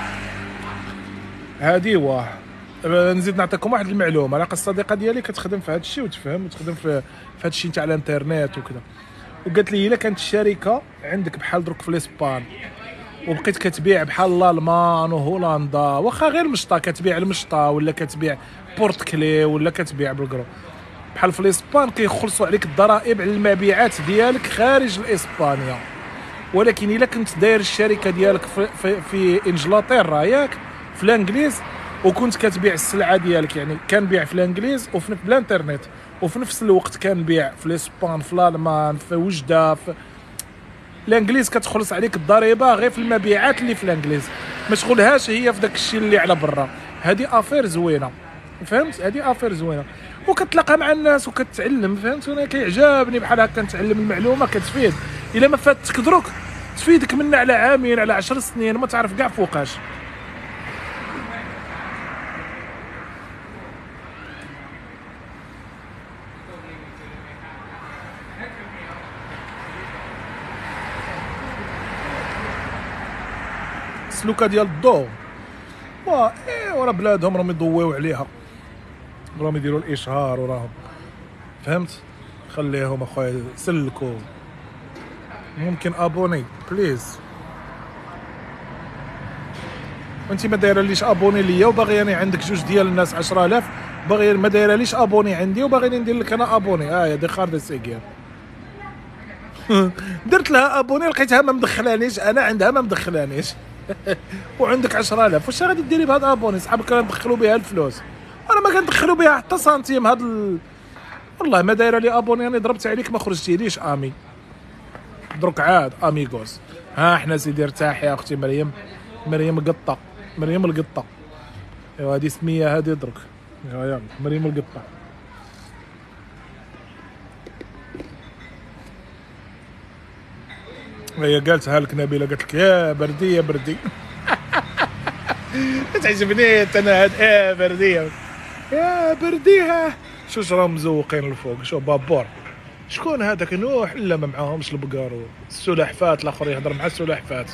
هادي. واه نزيد نعطيكم واحد المعلومه، لقى الصديقه ديالي كتخدم في هذا الشيء وتفهم وتخدم في في هذا الشيء تاع الانترنت وكذا، وقالت لي الا كانت الشركه عندك بحال درك في لاسبان وبقيت كتبيع بحال الالمان وهولندا، واخا غير مشطه كتبيع المشطه ولا كتبيع بورت كلي ولا كتبيع بالكرو بحال في الاسبان، كيخلصوا عليك الضرائب على المبيعات ديالك خارج الاسبانيا. ولكن الا كنت داير الشركه ديالك في, في, في انجلترا ياك في الانجليز، وكنت كتبيع السلعه ديالك يعني كنبيع في الانجليز وفي الانترنت، وفي نفس الوقت كنبيع في الاسبان في الالمان في وجده في الانجليز، كتخلص عليك الضريبه غير في المبيعات اللي في الانجليز، ما تشغلهاش هي في داك الشيء اللي على برا. هذه افير زوينه فهمت، هذه افير زوينه وكتلاقى مع الناس وكتعلم فهمت. انا كيعجبني بحال هكا نتعلم المعلومه كتفيد، الا ما فاتك دروك تفيدك منا على عامين على عشر سنين ما تعرف كاع فوقاش. السلوكه ديال الضوء وا ايه ورا بلادهم راهم يضويو عليها، راهم يديروا الاشهار وراهم فهمت. خليهم اخويا سلكوا. ممكن ابوني بليز. وانت ما دايره ليش ابوني ليا وباغياني عندك جوج ديال الناس عشرة آلاف باغي ما دايره ليش ابوني عندي وباغيني ندير لك انا ابوني. اه يا دي خار دي سيكير. درت لها ابوني لقيتها ما مدخلانيش انا عندها ما مدخلانيش. وعندك عشرة آلاف واش غادي ديري بهاد ابوني؟ صحابك كانوا ندخلوا بها الفلوس انا ما كندخلوا بها حتى سنتيم. هاد ال... والله ما دايره لي ابوني راني ضربت عليك ما خرجتيليش امي. دروك عاد اميغوس. ها حنا سيدي ارتاح يا اختي مريم. مريم قطه مريم القطه. ايوا هادي سميه هادي درك. يلا مريم القطه. هي قالتها لك نبيله قالت لك يا بردي يا بردي. تعجبني انا هاد يا بردي يا بردي. ها شوش راهم مزوقين الفوق. شوف بابور شكون هذاك نوح؟ لا ما معاهمش البقارو السلحفات. الاخر يهضر مع السلحفات.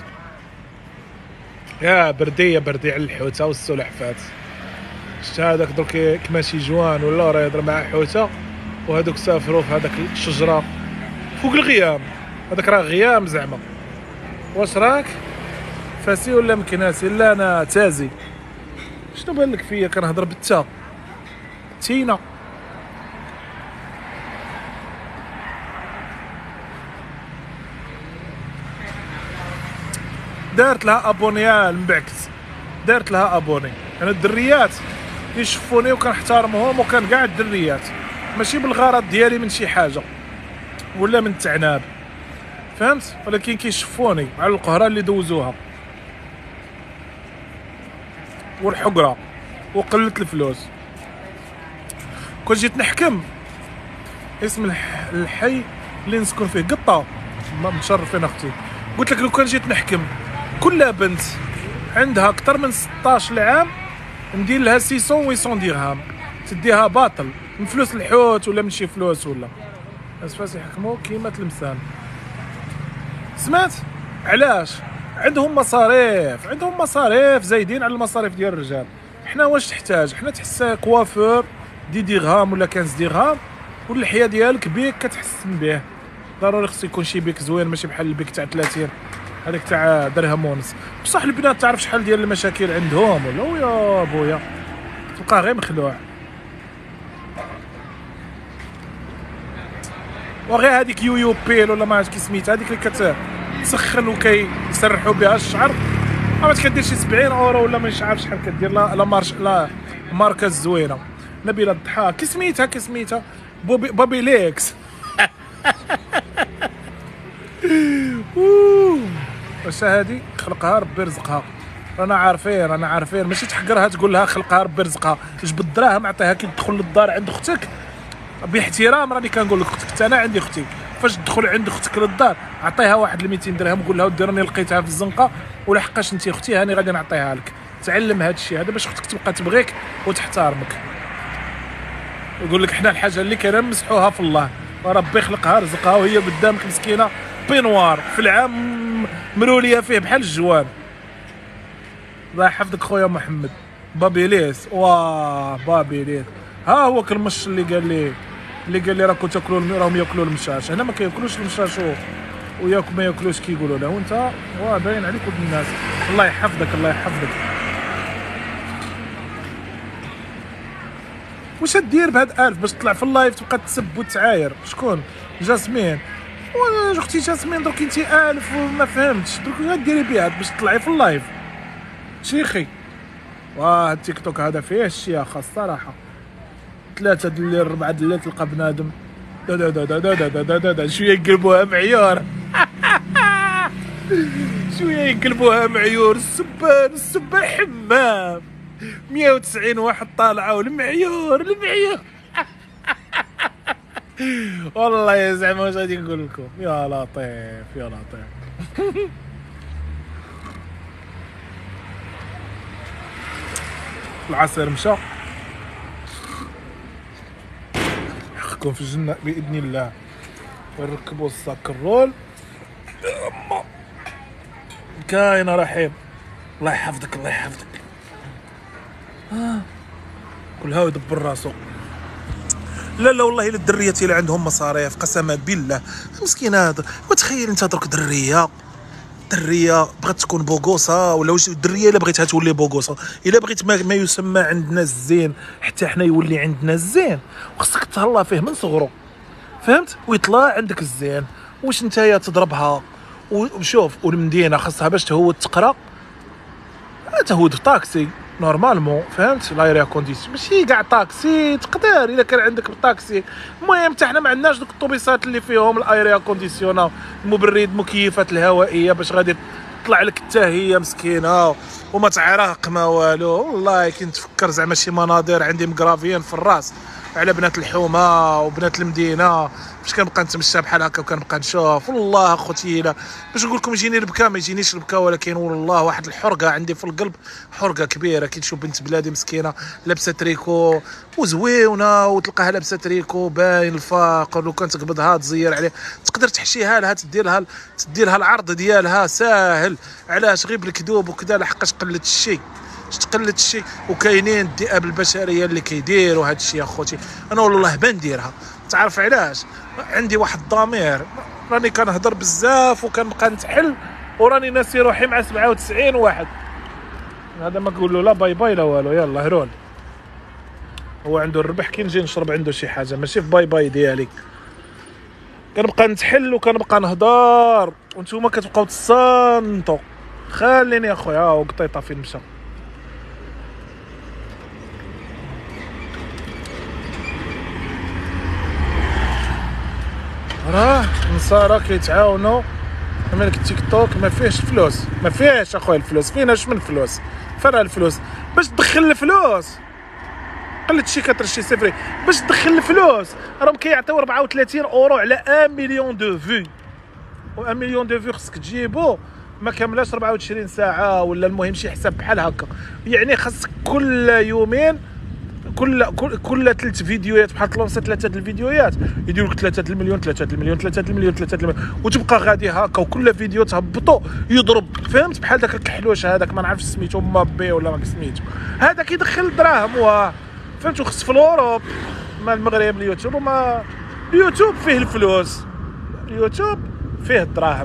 يا بردي يا بردي على الحوته والسلحفات. شفت هذاك درك كماشي جوان ولا راه يهضر مع حوته وهذوك سافروا في هذاك الشجره فوق الغيام. هذاك راه غيام زعما. واش راك فاسي ولا مكناسي؟ لا انا تازي. شنو بان لك فيا كنهضر بالتا تينا؟ دارت لها ابونيال مبعكس. دارت لها ابوني. انا الدريات يشوفوني وكنحترمهم وكان كاع الدريات ماشي بالغرض ديالي من شي حاجه ولا من التعناب فهمت، ولكن كيشوفوني على القهره اللي دوزوها والحقره وقلت الفلوس. كون جيت نحكم اسم الحي اللي نسكن فيه قطه مشرفين اختي. قلت لك لو كان جيت نحكم كل بنت عندها اكثر من ستطاش عام ندير لها ستمية وثمانين درهم تديها باطل من فلوس الحوت ولا من شي فلوس ولا اسفاس يحكموا كيما تلمسان. سمعت علاش؟ عندهم مصاريف عندهم مصاريف زايدين على المصاريف ديال الرجال. حنا واش تحتاج؟ حنا تحس كوافور دي درهم ولا خمسة درهم واللحيه ديالك بيك كتحسن به. ضروري خصو يكون شي بيك زوين ماشي بحال البيك تاع ثلاثين هذاك تاع درهم ونص. بصح البنات تعرف شحال ديال المشاكل عندهم ولا ويا بويا تلقاه غير مخلوع. وغير هذيك يويو بيل ولا ما عرفت كي سميتها هذيك اللي كتسخن وكيسرحوا بها الشعر ما كدير شي سبعين اورو ولا ما عارف شحال كدير. لا لا مارش لا ماركه زوينه. نبيله الضحاك كي سميتها كي سميتها بوبي بابي ليكس. واش هادي خلقها ربي رزقها. رانا عارفين رانا عارفين ماشي تحقرها تقول لها خلقها ربي رزقها. جبد الدراهم عطيها كي تدخل للدار عند اختك باحترام. راني كنقول لك اختك انا عندي اختي فاش تدخل عند اختك للدار عطيها واحد مئتين درهم قول لها ودي راني لقيتها في الزنقه ولا حقاش انت اختي هاني غادي نعطيها لك. تعلم هذا الشيء هذا باش اختك تبقى تبغيك وتحترمك. يقول لك حنا الحاجه اللي كاينه نمسحوها في الله وربي خلقها رزقها وهي قدامك مسكينه بينوار في العام مروليه فيه بحال الجوان. الله يحفظك خويا محمد. بابيليس واه بابيليس ها هو كالمش اللي قال لي اللي قال لي راكم تاكلوا راهم ياكلوا المشاش. هنا ما كياكلوش المشاش وياكم ما ياكلوش كيقولوا له وانت واه باين عليك ولد الناس. الله يحفظك الله يحفظك. واش دير بهاد ألف باش تطلع في اللايف تبقى تسب وتعاير؟ شكون؟ جاسمين. وانا اختي جاسمين درك انت ألف وما فهمتش درك واش ديري بها باش تطلعي في اللايف؟ شيخي واه التيك توك هذا فيه الشياخه الصراحه. ثلاثه د الليل ربعه د الليل تلقى بنادم دا دا دا دا دا دا دا دا شويه يقلبوها معيار. شويه يقلبوها معيور. السبان السبان حمام مية وتسعين واحد طالعه المعيور المعيور. والله يا زعما واش غادي نقول لكم؟ يا لطيف يا لطيف. العصير مشى يحكم في الجنة بإذن الله. ونركبوا الصاك الرول كاينه رحيم. الله يحفظك الله يحفظك. آه. كلها يدبر راسو. لا لا والله الا الدريات اللي عندهم مصاريف قسما بالله مسكين هذا. وتخيل انت درك دريه الدريه بغات تكون بوغوصه ولا واش الدريه الا بغيتها تولي بوغوصه، الا بغيت ما, ما يسمى عندنا الزين حتى حنا يولي عندنا الزين، وخصك تهلا فيه من صغرو، فهمت؟ ويطلع عندك الزين. واش نتايا تضربها وشوف، والمدينه خاصها باش تهود تقرا تهود في طاكسي نورمالمون، فهمت؟ لايريا كونديسيون ماشي كاع طاكسي، تقدر الا كان عندك طاكسي. المهم حتى حنا ما عندناش دوك الطوبيسات اللي فيهم الايريا كونديسيون، المبرد، مكيفات الهوائيه باش غادي تطلع لك حتى هي مسكينه وما تعرق ما والو. والله كنت تفكر زعما شي مناظر عندي مكرافيين في الراس على بنات الحومه وبنات المدينه، باش كنبقى نتمشى بحال هكا وكنبقى نشوف. والله اخوتي لا باش نقول لكم يجيني البكا ما يجينيش البكا، ولكن والله واحد الحرقه عندي في القلب، حرقه كبيره كي تشوف بنت بلادي مسكينه لابسه تريكو وزويونه وتلقاها لابسه تريكو باين الفاقر، لو كان تقبضها تزير عليه تقدر تحشيها لها تدير لها تدير لها العرض ديالها ساهل. علاش؟ غير بالكذوب وكذا، لحقاش قلت الشيء تقلد الشيء. وكاينين الذئاب البشريه اللي كيديروا هذا الشيء اخوتي، انا والله بنديرها. تعرف علاش؟ عندي واحد الضمير، راني كنهضر بزاف وكنبقى نتحل وراني ناسي روحي مع سبعة وتسعين واحد. هذا ما نقول له لا باي باي لا والو، يلا هرول. هو عنده الربح كي نجي نشرب عنده شي حاجه، ماشي في باي باي ديالي. كنبقى نتحل وكنبقى نهضر وانتوما كتبقاو تصنتوا. خليني اخويا، ها هو قطيطه فين مشى. راه النصارى كيتعاونوا. مالك التيك توك ما فيهش فلوس، ما فيهش اخويا الفلوس، فيناش من فلوس؟ فرق الفلوس باش تدخل الفلوس. قلت شي كتر شي صفري باش تدخل الفلوس، راهم كيعطيو أربعة وثلاثين اورو على واحد مليون دو في، و واحد مليون دو في خصك تجيبو ما كاملاش أربعة وعشرين ساعه ولا المهم شي حساب بحال هكا. يعني خاصك كل يومين كل كل كل ثلاث فيديوهات بحال تلونسا ثلاثه د الفيديوهات يديروا لك ثلاثه المليون ثلاثه المليون ثلاثه المليون ثلاثه المليون، وتبقى غادي هكا وكل فيديو تهبطوا يضرب، فهمت؟ بحال داك الكحلوش هذاك ما نعرفش سميتو مابي ولا ما سميتو، هذا كيدخل الدراهم واه، فهمت؟ وخص في الاوروب ما المغرب اليوتيوب، وما اليوتيوب فيه الفلوس، اليوتيوب فيه الدراهم.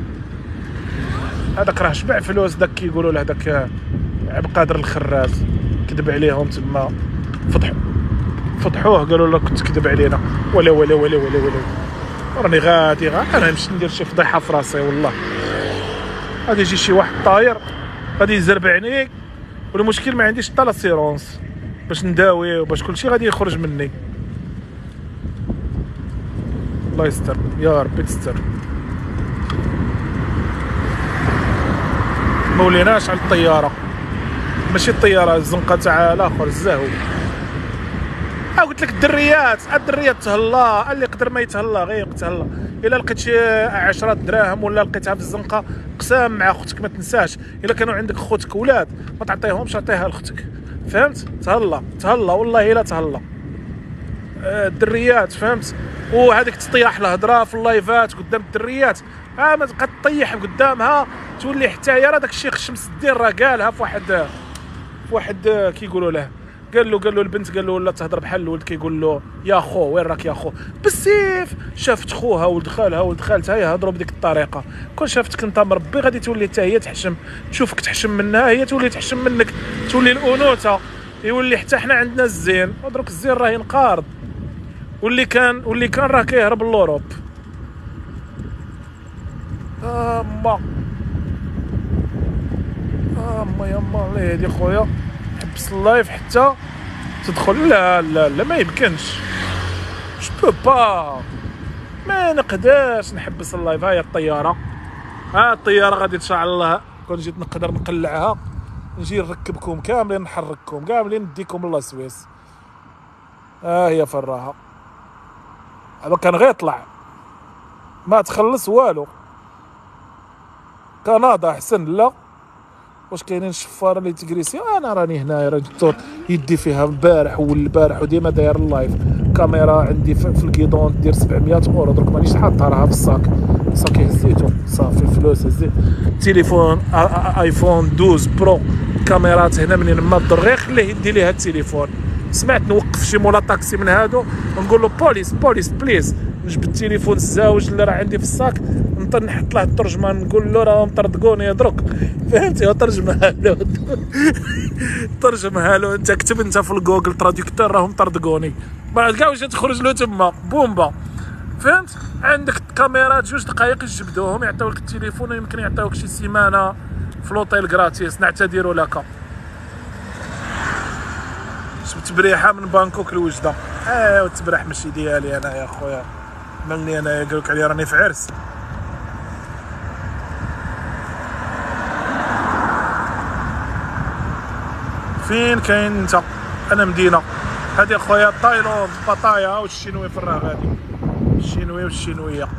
هذاك راه شبع فلوس، داك كيقولوا له هذاك عبد القادر الخراز كذب عليهم تما، فضحوا فضحوه قالوا له كنت تكذب علينا، ولا ولا ولا ولا ولا راني غادي غا انا نمشي ندير شي فضيحه في راسي. والله غادي يجي شي واحد طاير غادي يزربعني، والمشكل ما عنديش حتى لاسيرونس باش نداوي وباش كلشي غادي يخرج مني. الله يستر يا ربي تستر. ما وليناش على الطياره، ماشي الطياره الزنقه تاع الاخر الزاهو. ها قلت لك الدريات الدريات تهلا، اللي يقدر ما يتهلا غير يتهلا. الا لقيت شي عشرة دراهم ولا لقيتها في الزنقه قسام مع اختك ما تنساش، الا كانوا عندك خوتك ولاد ما تعطيهمش، عطيها لاختك، فهمت؟ تهلا تهلا والله الا تهلا الدريات، فهمت؟ وهذيك تطيح الهضره في اللايفات قدام الدريات، ها ما تبقى تطيح قدامها تولي حتى هي. راه داك الشيخ شمس الدين راه قالها في واحد في واحد كيقولوا له، قال له قال له البنت قال له ولا تهضر بحال الولد كيقول له يا خو وين راك يا خو بالسيف. شافت خوها ولد خالها ولد خالتها يهضروا بديك الطريقه، كون شافتك انت مربي غادي تولي حتى هي تحشم، تشوفك تحشم منها هي تولي تحشم منك، تولي الانوثه، يولي حتى حنا عندنا الزين. ودروك الزين راه ينقارض، واللي كان واللي كان راه كيهرب لوروب. اما اما يما الله يهدي خويا، حبس اللايف حتى تدخل. لا لا لا ما يمكنش، جو با ما نقدرش نحبس اللايف. هاهي الطياره، ها الطياره غادي تشعل الله، كون جيت نقدر نقلعها نجي نركبكم كاملين، نحرككم كاملين، نديكم الله سويس. ها هي فراها، هذا كان غير يطلع ما تخلص والو. كندا احسن. لا واش كاينين الشفاره اللي تكريسي؟ انا راني هنايا، راه جبت يدي فيها البارح والبارح وديما داير اللايف. كاميرا عندي في الكيدون دير سبعمية اورو، درك مانيش حاطها راها في الصاك، الصاك هزيتو صافي فلوس هزيت. تليفون ايفون اثناشر برو، كاميرات هنا منين ما الدر غير خليه يدي ليها التليفون. سمعت نوقف شي مولا طاكسي من هادو ونقول له بوليس بوليس بليز نجبد التليفون الزاوج اللي راه عندي في الصاك، نطر نحط له الترجمان نقول له راهم طردقوني درك، فهمتي؟ ترجمها له ترجمها له انت، كتب انت في الجوجل تراديكتور راهم طردقوني، بعد كاع واش تخرج له تما بومبا، فهمت؟ عندك كاميرات جوج دقائق يجبدوهم يعطيوك التليفون، ويمكن يعطيوك شي سيمانه في لوطيل غراتيس. نعتذر لك. جبت بريحه من بانكوك لوجده، ايوا التبرح ماشي ديالي انا يا خويا، مالني انا قالوك علي راني في عرس. فين كاين انت؟ انا مدينه هادي خويا، تايلاند باتايا والشينوي في الراه غادي، الشينوي والشينويه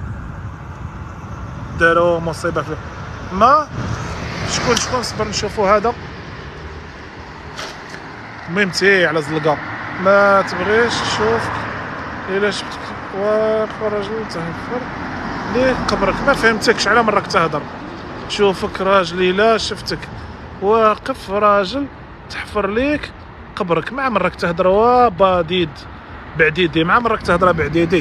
داروا مصيبه في ما شكون شكون صبر نشوفوا هذا. المهم تي على زلقه ما تبغيش تشوف الا شفتك واقف راجل تهفر ليه قبرك، ما فهمتكش على مرك تهضر. تشوفك راجل الا شفتك واقف راجل تحفر ليك قبرك، مع مرك تهضر وباديد بعديدي، مع مرك تهضر بعديدي،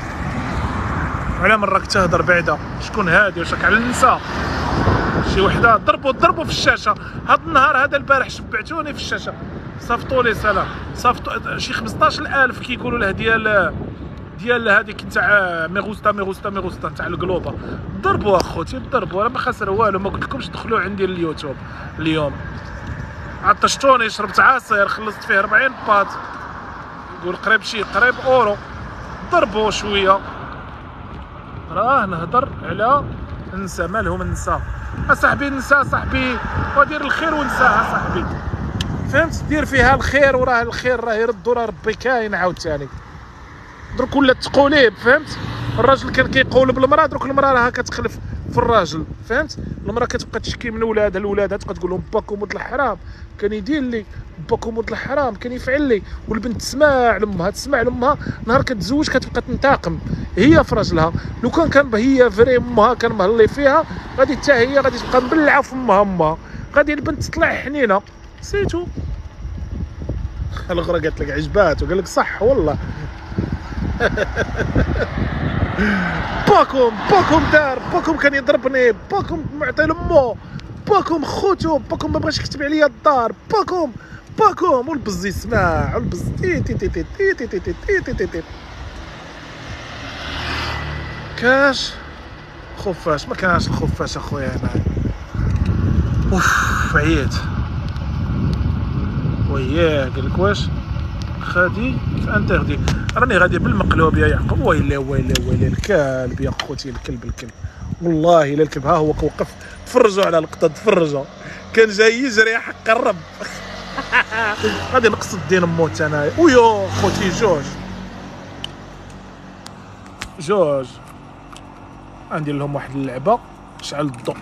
على مرك تهضر بعدا. شكون هادي؟ واش راك على النساء؟ شي وحده ضربوا ضربوا في الشاشه هاد النهار هذا، البارح شبعتوني في الشاشه، صيفطوا لي سلام، صيفطوا شي خمسطاش ألف كيقولوا له ديال ديال هذيك تاع ميغوستا ميغوستا ميغوستا تاع القلوبه. ضربوا اخوتي ضربوا، انا ما خاسر والو، ما قلت لكمش دخلوا عندي اليوتيوب اليوم، عطشتوني شربت عصير خلصت فيه أربعين باط، يقول قريب شي قريب اورو. ضربوا شويه، راه نهضر على نسى، مالهم النساء اصاحبي، النساء صاحبي ودير الخير ونساها صاحبي، فهمت؟ دير فيها الخير وراه الخير راه يرد، وراه ربي كاين عاوتاني. درك ولات تقوليب، فهمت؟ الراجل كان كيقولب المراه، درك المراه راها كتخلف في الراجل، فهمت؟ المراه كتبقى تشكي من ولادها، الولاد تبقى تقول لهم باكم ولد الحرام كان يدير لي، باكم ولد الحرام كان يفعل لي، والبنت تسمع لامها تسمع لامها، نهار كتزوج كتبقى تنتقم هي في راجلها. لو كان كان هي فري امها كان مهلي فيها، غادي حتى هي غادي تبقى مبلعه في امها، امها غادي البنت تطلع حنينه، سيتو. الاخرى قالت لك عجبات وقال لك صح والله. باكم باكم دار، باكم كان يضربني، باكم معطي لامو، باكم خوتو، باكم ما بغاش يكتب عليا الدار، باكم باكم والبز يسمع والبز تي تي تي تي تي تي تي تي تي تي تي. كاش خفاش؟ ما كانش الخفاش اخويا انا. اوف عييت وياه. قال لك واش غادي انتردي، راني غادي بالمقلوب يا يعقوب. ويلي ويلي ويلي الكلب يا خوتي، الكلب الكلب والله الا الكلب. ها هو وقف، تفرجوا على القطه، تفرجوا كان جاي يجري حق الرب. غادي نقصد دين موت انايا. ويو خوتي جوج جوج غندير لهم واحد اللعبه. شعل الضوء،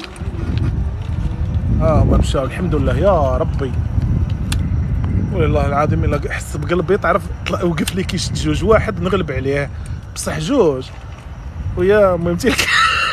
ها هما مشاو الحمد لله يا ربي. والله العظيم الا حس بقلبي تعرف وقف لي كيشد جوج، واحد نغلب عليه بصح جوج. ويا المهم تيك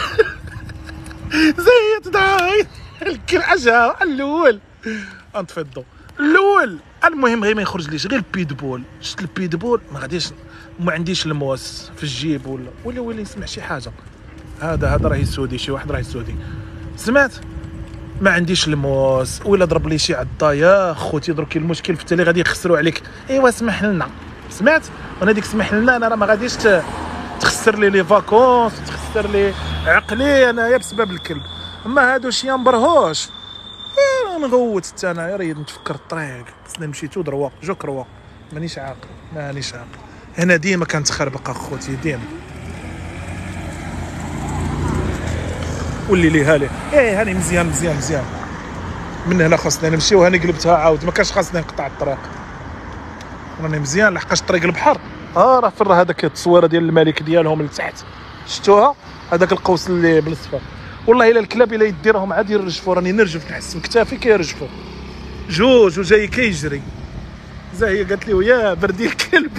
زي تدعي الكل اجا الاول انطفي الضو الاول. المهم غير ما يخرجليش غير البيدبول. شفت البيدبول ما غاديش، ما عنديش الموس في الجيب ولا ولا ولا نسمع شي حاجه. هذا هذا راه يسودي، شي واحد راه يسودي. سمعت ما عنديش الموس ولا ضرب لي شي عضه يا خوتي. درك المشكل في التالي غادي يخسروا عليك. ايوا اسمح لنا، سمعت؟ وانا ديك سمح لنا انا راه ما غاديش تخسر لي لي فاكونس وتخسر لي عقلي انايا بسبب الكلب. اما هادو شي مبرهوش انا نغوت حتى انايا ريد نتفكر الطريق. خصني نمشي تو دروا جو كروا. مانيش عاقل مانيش عاقل. هنا ديما كنتخربق اخوتي ديما. ولي لي هالي ايه هاني مزيان مزيان مزيان. من هنا خاصني نمشي وهاني قلبتها عاود، ما كانش خاصني نقطع الطريق. راني مزيان لحقاش طريق البحر. اه راه فر هذاك التصويره ديال الملك ديالهم لتحت شفتوها، هذاك القوس اللي بالصفر. والله الا الكلاب الا يديرهم عاد يرجفوا. راني نرجف نحس بكتافي كيرجفوا جوج وجاي كيجري. زاهيه قالت لي ويا بردي الكلب.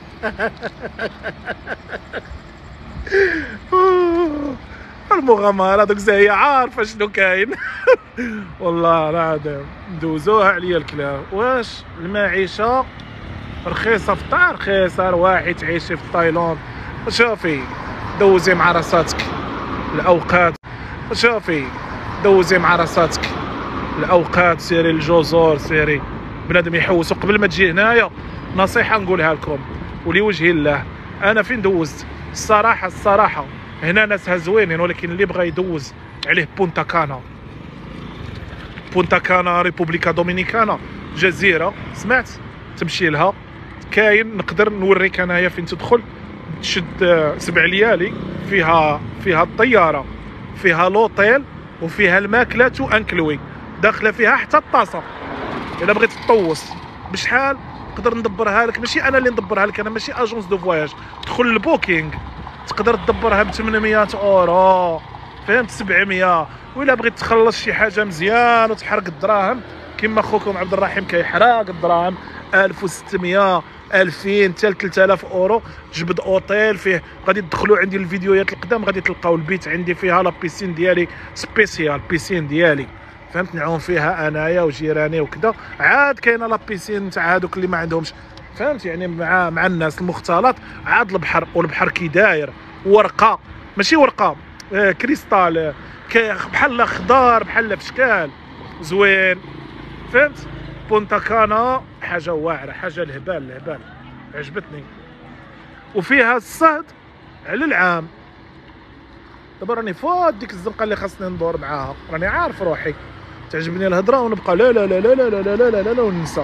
المغامره دوك زاهيه عارفه شنو كاين. والله العظيم ندوزوها عليا الكلاب. واش المعيشه رخيصه في الدار؟ رخيصه رواحي تعيشي في تايلاند شوفي دوزي مع راساتك الاوقات، شوفي دوزي مع راساتك الاوقات، سيري الجزر، سيري بنادم يحوس. وقبل ما تجي هنايا نصيحه نقولها لكم ولوجه الله، انا فين دوزت الصراحه الصراحه هنا ناسها زوينين، ولكن اللي بغى يدوز عليه بونتا كانا، بونتا كانا ريبوبليكا دومينيكانا، جزيره سمعت تمشي لها كاين، نقدر نوريك انايا فين تدخل تشد سبع ليالي، فيها فيها الطياره، فيها لوطيل، وفيها الماكله تو انكلوي، داخله فيها حتى الطاسه. الا بغيت تطوس بشحال نقدر ندبرها لك، ماشي انا اللي ندبرها لك، انا ماشي اجونس دو فواياج، دخل البوكينغ تقدر تدبرها ب ثمنمية اورو، فهمت، سبعمية. وإلا بغيت تخلص شي حاجه مزيان وتحرق الدراهم كما خوكم عبد الرحيم كيحرق الدراهم، ألف وستمية ألفين حتى ثلاثة آلاف اورو، تجبد اوتيل فيه. غادي تدخلوا عندي الفيديوهات القدام غادي تلقاو البيت عندي فيها لا بيسين ديالي سبيسيال، بيسين ديالي فهمت، نعوم فيها انايا وجيراني وكذا. عاد كاينه لا بيسين تاع هذوك اللي ما عندهمش فهمت، يعني مع مع الناس المختلط. عاد البحر، والبحر كي داير ورقه، ماشي ورقه آه كريستال، آه بحال خضار بحال في شكال زوين فهمت. بونتا كانا حاجه واعره، حاجه الهبال الهبال، عجبتني. وفيها الصهد على العام. دابا راني فوت ديك الزنقه اللي خاصني ندور معاها، راني عارف روحي تعجبني الهضره ونبقى لا لا لا لا لا لا لا لا لا لا وننسى.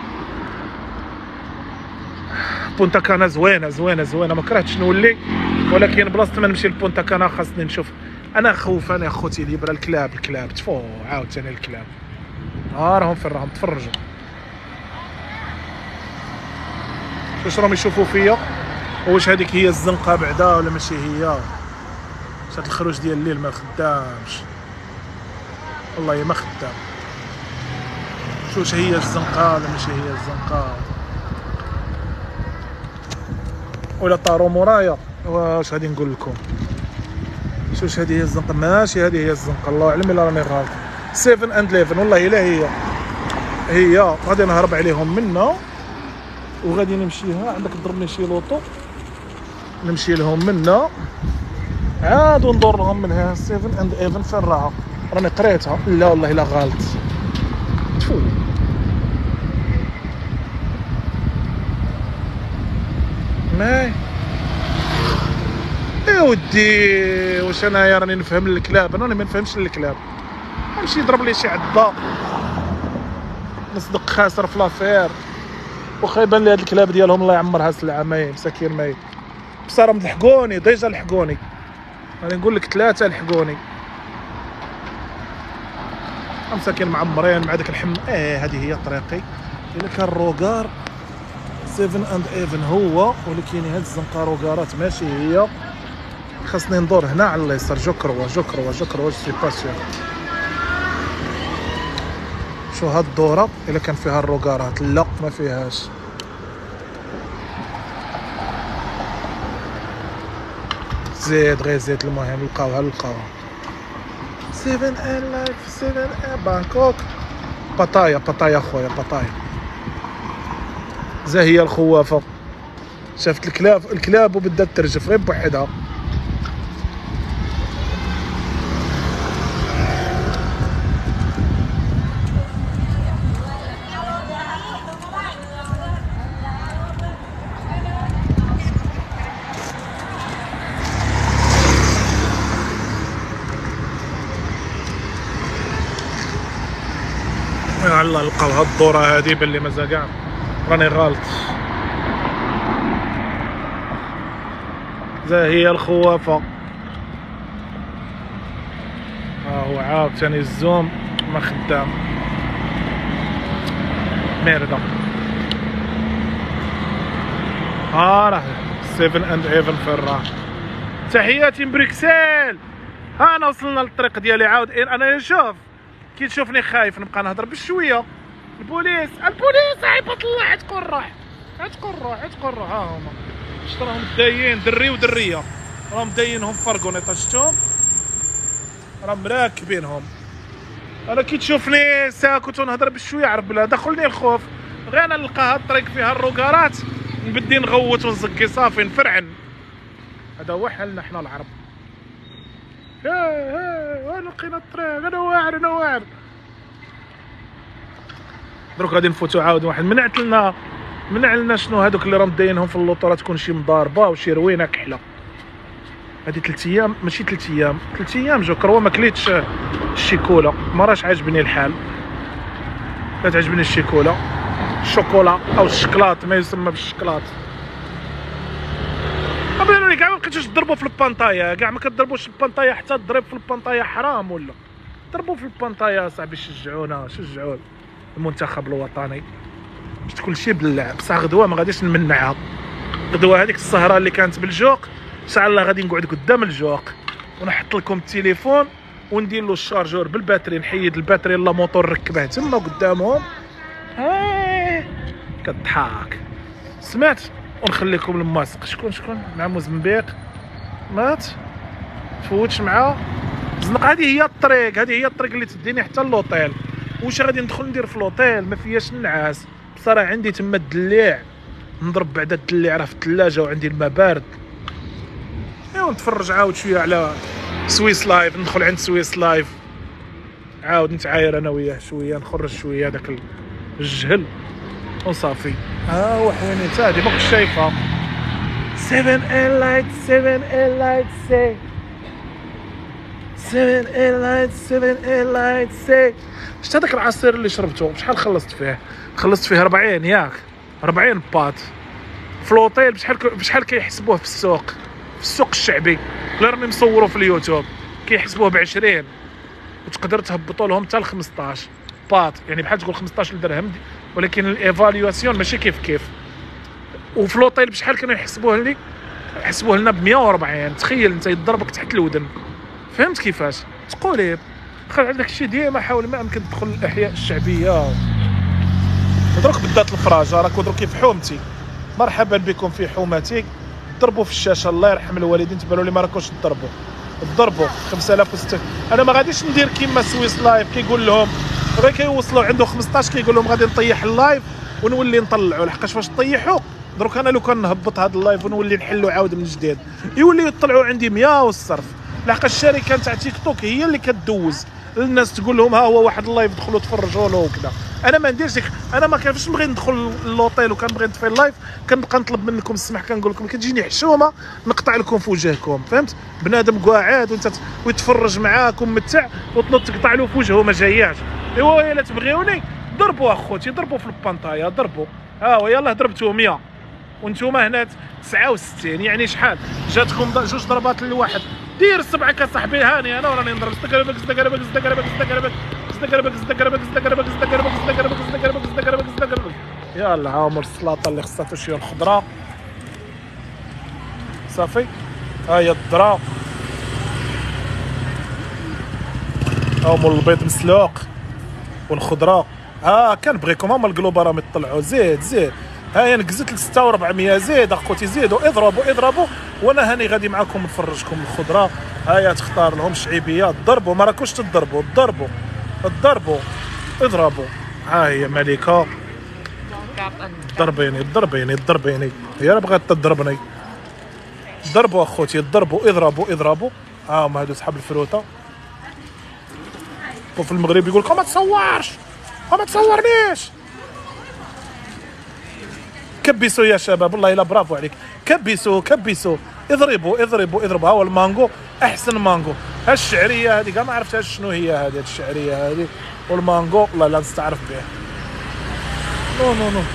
بونتا كانا زوينه زوينه زوينه، ما كرهتش نولي، ولكن بلاصه ما نمشي لبونتا كانا خاصني نشوف. انا خوف انا خوتي ليبرا الكلاب الكلاب تفو عاوتاني الكلاب ها راهم فين راهم تفرجوا واش راهم يشوفوا فيا، واش هذيك هي الزنقه بعدا ولا ماشي هي. هاد الخروج ديال الليل ما خدامش والله ما خدام. شوش هي الزنقه ولا ماشي هي الزنقه، ولا طاروا مورايا. واش غادي نقول لكم، شوش هذه هي الزنقه، ماشي هذه هي الزنقه، الله اعلم الا راني غلط. سبعة اند إحدى عشر والله الا هي هي. غادي نهرب عليهم منا وغادي نمشيها، عندك ضربني شي لوطو نمشي لهم منا عاد وندور لهم من هنا. سبعة اند إحدى عشر فين راها؟ راني قريتها، لا والله الا غلط. تفو ماي يا ودي، واش انايا راني نفهم الكلاب؟ انا ما نفهمش الكلاب. نمشي يضرب لي شي عضه نصدق خاسر في لافير، واخا يبان لي هاد الكلاب ديالهم الله يعمرها سلعه ماي مساكين ماي، بصح راهم لحقوني ديجا لحقوني، راني نقول لك ثلاثه لحقوني مساكين معمرين مع داك الحم. اه هذه هي طريقي. الا كان روكار سبعة اند إحدى عشر هو، ولكن هاد الزنقه روكارات ماشي هي. خاصني ندور هنا على اليسار، جوكروا جوكروا جوكروا سي با سيغ. شو هاد الدوره الا كان فيها الروكارات؟ لا ما فيهاش. زيد غير زيد، المهم لقاوها لقاوها. سبعة ألاف سبعة بانكوك بطايا بطايا خويا بطايا. زا هي الخوافه، شافت الكلاب الكلاب وبدات ترجف غير بوحدها. يا الله لقاو هاد الدوره هادي باللي مازال كاع راني غلط. زا هي الخوافه. ها هو عاود ثاني الزوم ما خدام ميردا. ها راه سبعة اند إحدى عشر فين راه. تحياتي من بروكسل. ها انا وصلنا للطريق ديالي عاود. انا شوف كي تشوفني خايف نبقى نهضر بشويه. البوليس البوليس عيبط الله عتقول روح عتقول روح عتقول روح. ها هما شفت راهم دايين دري ودريه، راهم داينهم فرقونيطه شفتهم راهم راكبينهم. انا كي تشوفني ساكت ونهضر بشويه عرف بلا دخلني الخوف. غير انا نلقى هاد الطريق فيها الروكارات نبدي نغوت ونزكي صافي نفرعن. هذا هو حالنا حنا العرب. يا يا لقينا الطريق، انا واعر انا واعر. دروك غادي نفوتو عاود واحد منعت لنا منع لنا شنو هذوك اللي راهم داينهم في اللوطو، راه تكون شي مضاربه وشي روينه كحله. هادي ثلاث ايام ماشي ثلاث ايام ثلاث ايام جو كروا ما كليتش الشيكولا، ما راش عاجبني الحال. لا تعجبني الشيكولا، الشوكولا او الشكلاط ما يسمى بالشكلاط. قبل لي كاع ما بقيتوش تضربوا في البانطايا، كاع ما كتضربوش البانطايا، حتى الضرب في البانطايا حرام ولا ضربوا في البانطايا صاحبي. شجعونا شجعوا المنتخب الوطني باش كلشي باللعب. بصح غدوه ما غاديش نمنعها، غدوه هذيك السهره اللي كانت بالجوق ان شاء الله غادي نقعد قدام الجوق ونحط لكم التليفون وندير له الشارجور بالباتري، نحيد الباتري لا موطور نركبه تما قدامهم. ها كضحك سمعت. ونخليكم الماسك. شكون شكون مع موزمبيق مات فوتش معاه زنق. هذه هي الطريق، هذه هي الطريق اللي تديني حتى لوطيل. واش غادي ندخل ندير في لوطيل ما فياش النعاس بصراحه. عندي تما الدليع نضرب بعدا الدليع راه في الثلاجه وعندي الماء بارد. ايوا نتفرج عاود شويه على سويس لايف، ندخل عند سويس لايف عاود نتعاير انا وياه شويه، نخرج شويه هذاك الجهل وصافي. ها هو حويني تا هادي ماكش شايفها. سبعة ايرلايت سبعة ايرلايت سي سبعة ايرلايت سبعة ايرلايت سي. شفت هذاك العصير اللي شربته بشحال خلصت فيه؟ خلصت فيه أربعين ياك أربعين باط في لوطيل. بشحال بشحال كيحسبوه في السوق في السوق الشعبي اللي راني مصورو في اليوتيوب كيحسبوه ب عشرين وتقدر تهبطوا لهم حتى ل خمسطاش باط، يعني بحال تقول خمسطاش درهم، ولكن الايفاليواسيون ماشي كيف كيف. وفي لوطيل بشحال كانوا يحسبوه لي؟ يحسبوه لنا ب مية وأربعين. تخيل انت يضربك تحت الودن. فهمت كيفاش؟ تقولي خل عندك الشيء ديما حاول ما امكن تدخل الاحياء الشعبيه. دروك بدات الفراجه راكو دروك في حومتي. مرحبا بكم في حومتي. ضربوا في الشاشه الله يرحم الوالدين، تبانوا لي ما راكوش تضربوا ضربوا خمسة آلاف وستمية. انا ما غاديش ندير كيما سويس لايف كيقول لهم غير كيوصلوا عنده خمسطاش كيقول لهم غادي نطيح اللايف ونولي نطلعوا. لحقاش فاش طيحوا دروك انا لو كان نهبط هذا اللايف ونولي نحلو عاود من جديد يولي يطلعوا عندي مية والصرف. لحقاش الشركه تاع تيك توك هي اللي كدوز الناس تقول لهم ها هو واحد اللايف دخلوا تفرجوا له وكذا. انا ما نديرش ديك. انا ما كيفاش نبغي ندخل للوطيل وكنبغي نطفي اللايف كنبقى نطلب منكم السمح، كنقول لكم كتجيني حشومه نقطع لكم في وجهكم. فهمت؟ بنادم قاعد وانت ويتفرج معاك ومتع وتنوض تقطع له في وجهه ما جاياش. ايوا الا تبغيوني ضربوا اخوتي ضربوا في البانطايا ضربوا. ها هو يلاه ضربتو مية وانتوما هنا تسعة وستين، يعني شحال جاتكم جوج ضربات للواحد. دير سبعك اصاحبي هاني انا وراني نضرب زدقربك زدقربك زدقربك زدقربك زدقربك زدقربك زدقربك زدقربك زدقربك زدقربك زدقربك زدقربك. يلا عامر السلطه اللي خصها شويه الخضره صافي. ها هي الذره ها مول البيض مسلوق والخضره. ها كنبغيكم هما القلوبه راهم يطلعوا. زيد زيد ها هي نقزت ل ستة وأربعمية. زيد اخوتي زيدوا اضربوا اضربوا وانا هاني غادي معكم نفرجكم الخضره. ها هي تختار لهم شعيبيه. ضربوا ما راكوش تضربوا ضربوا ضربوا اضربوا. ها هي ملكه ضربيني ضربيني ضربيني هي راه بغات تضربني. ضربوا اخوتي ضربوا اضربوا اضربوا. ها هما هادو صحاب الفروته. وفي المغرب يقول لكم ما تصورش ما تصورنيش. كبسوا يا شباب والله الا برافو عليك. كبسوا كبسوا اضربوا اضربوا اضربوا. ها هو المانجو احسن مانجو. ها الشعريه هذه كاع ما عرفتهاش شنو هي هذه الشعريه هذه والمانجو والله لا نستعرف به. نو نو نو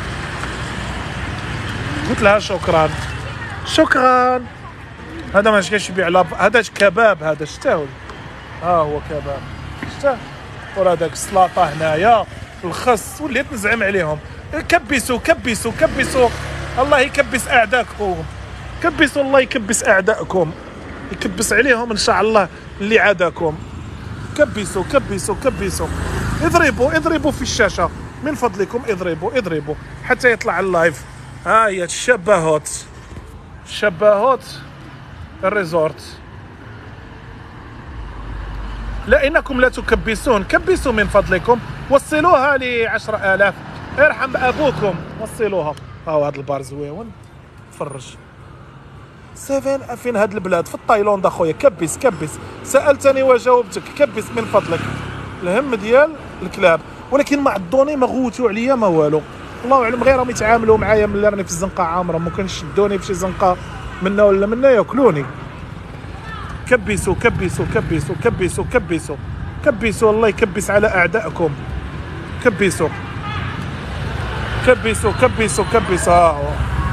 قلت لها شكرا شكرا. هذا ماشي كيشبيع لا هذا كباب. هذا شتا ها هو كباب شتا. ورا داك السلاطه هنايا الخس وليت نزعم عليهم. كبسوا كبسوا كبسوا الله يكبس اعدائكم. كبسوا الله يكبس اعدائكم يكبس عليهم ان شاء الله اللي عاداكم. كبسوا كبسوا كبسوا اضربوا اضربوا في الشاشه من فضلكم. اضربوا اضربوا حتى يطلع اللايف. ها هي الشباهات شباهات الريزورت. لا انكم لا تكبسون. كبسوا من فضلكم وصلوها ل عشرة آلاف. ارحم ابوكم وصلوها. ها هو هذا البار زويون تفرج سبعة فين هاد البلاد؟ في تايلاند اخويا. كبس كبس، سالتني وجاوبتك. كبس من فضلك. الهم ديال الكلاب، ولكن مع الدوني ما غوتوا عليا ما والو. الله اعلم، غير راهم يتعاملوا معايا ملي راني في الزنقه عامره، ممكن يشدوني بشي زنقه منا ولا منا ياكلوني. كبسوا كبسوا كبسوا كبسوا كبسوا كبسوا، الله يكبس على اعدائكم. كبسوا كبسوا كبسوا كبسوا. ها هو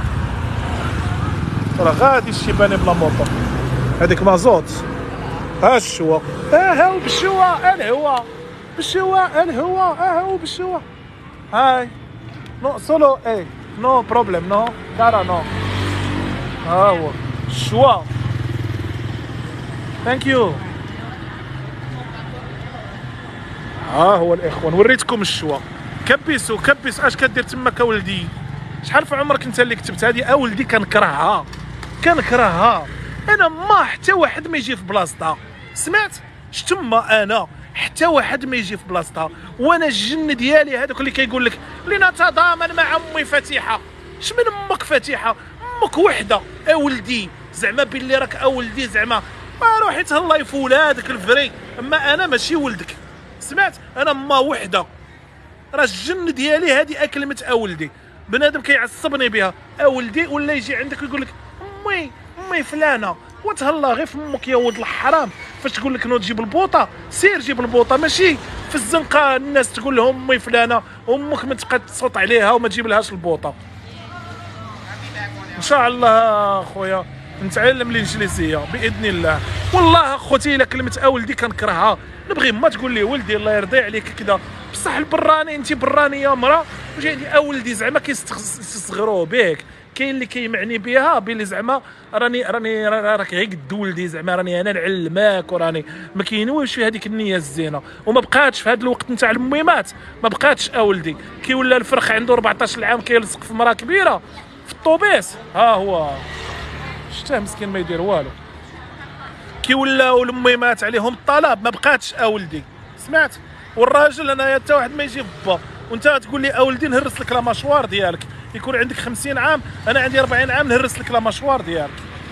راه غادي الشيباني بلا موطو، هذيك مازوت. ها الشوا، ها هو بالشوا، الهوا بالشوا، الهوا ها هو بالشوا. هاي نو سولو اي نو بروبليم نو دارا نو. ها هو الشوا. ثانك يو. ها هو الاخوان، وريتكم الشوا. كبسوا كبسوا. اش كدير تماك اولدي؟ شحال في عمرك انت اللي كتبت هذه اولدي؟ كنكرهها كنكرهها انا. ما حتى واحد ما يجي في بلاصتها، سمعت؟ شتما انا حتى واحد ما يجي في بلاصتها. وانا الجن ديالي هذوك اللي كيقول لك لنتضامن مع امي فاتحه. اش من امك فاتحه؟ امك وحده اولدي. زعما باللي راك اولدي زعما روحي تهلاي في ولادك الفري. اما انا ماشي ولدك، سمعت؟ انا ما وحده. راه الجن ديالي هذه اكلمه اولدي. بنادم كيعصبني بها اولدي، ولا يجي عندك ويقول لك امي امي فلانه. وتهلا غير في امك يا ولد الحرام. فاش تقول لك نوض جيب البوطه، سير جيب البوطه، ماشي في الزنقه الناس تقول لهم امي فلانه، امك ما تبقى تصوت عليها وما تجيب لهاش البوطه. ان شاء الله خويا نتعلم الانجليزيه باذن الله. والله اخوتي الا كلمه اولدي كنكرهها. نبغي ما تقول لي ولدي الله يرضي عليك كذا. بصح البراني انت براني يا مرا، وجاي اولدي زعما كيستصغروا بك. كاين اللي كيمعني بها بلي زعما راني راني راك غير قد ولدي، زعما راني انا نعلمك وراني ما كينويش في هذيك النيه الزينه. وما بقاتش في هذا الوقت نتاع الميمات، ما بقاتش اولدي. كي ولا الفرخ عنده أربعطاش عام كيلصق في مراه كبيره في الطوبيس. ها هو شتاه مسكين ما يدير والو. كي ولاو الميمات عليهم الطلب ما بقاتش اولدي، سمعت؟ والراجل انايا حتى واحد ما يجي با وانت تقول لي اولدي نهرس لك لا مشوار ديالك. يكون عندك خمسين عام انا عندي أربعين عام نهرس لك لا مشوار ديالك.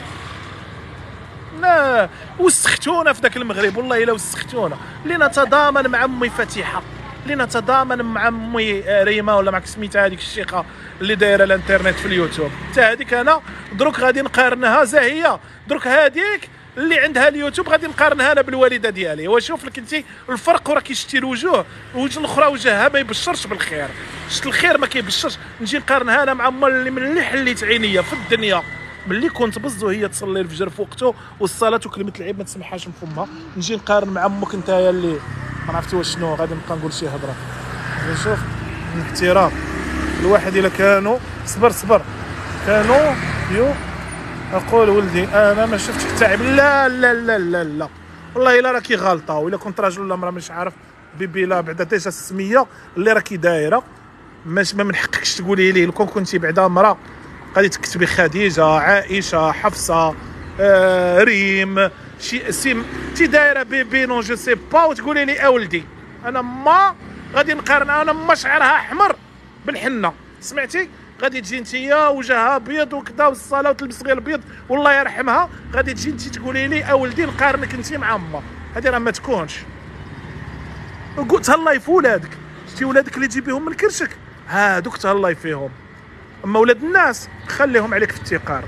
لا وسختونا في ذاك المغرب، والله الا وسختونا. لنتضامن مع امي فاتحه، لنتضامن مع امي ريما ولا معك سميتها هذيك الشيخه اللي دايره الانترنت في اليوتيوب. حتى هذيك انا دروك غادي نقارنها زاهيه. دروك هذيك اللي عندها اليوتيوب غادي نقارنها انا بالوالده ديالي. وشوف لك انت الفرق، وراه كيشتي الوجوه، الوجه الاخرى وجهها ما يبشرش بالخير. شفت الخير ما كيبشرش. نجي نقارنها انا مع امي اللي ملي حليت عينيا في الدنيا، ملي كنت بز وهي تصلي الفجر في وقته، والصلاه وكلمه العيب ما تسمحهاش من فمها. نجي نقارن مع امك نتايا اللي ما عرفتي واش شنو. غادي نبقى نقول شي هضره. نشوف الاحترام الواحد الا كانوا صبر صبر كانوا يو اقول ولدي انا ما شفتش حتى عيب. لا لا لا لا لا والله الا راكي غالطه. ولا كنت راجل ولا مرا مش عارف بيبي لا بعدا ديجا السميه اللي راكي دايره ماش ما من حقكش تقولي لي. لو كون كنتي بعدا مرا غادي تكتبي خديجه، عائشه، حفصه، آه، ريم، شي سيم تي دايره بيبي نو جو سي با وتقولي لي اولدي. انا ما غادي نقارن. انا ما شعرها احمر بالحنه، سمعتي؟ غادي تجي نتيا وجهها ابيض وكذا والصلاه وتلبس غير البيض والله يرحمها. غادي تجي انت تقولي لي اولدي نقارنك انت مع امها. هذه راه ما تكونش. قلت تهلاي في ولادك. شتي ولادك اللي تجيبيهم من كرشك هادوك تهلاي فيهم. اما ولاد الناس خليهم عليك في التقار.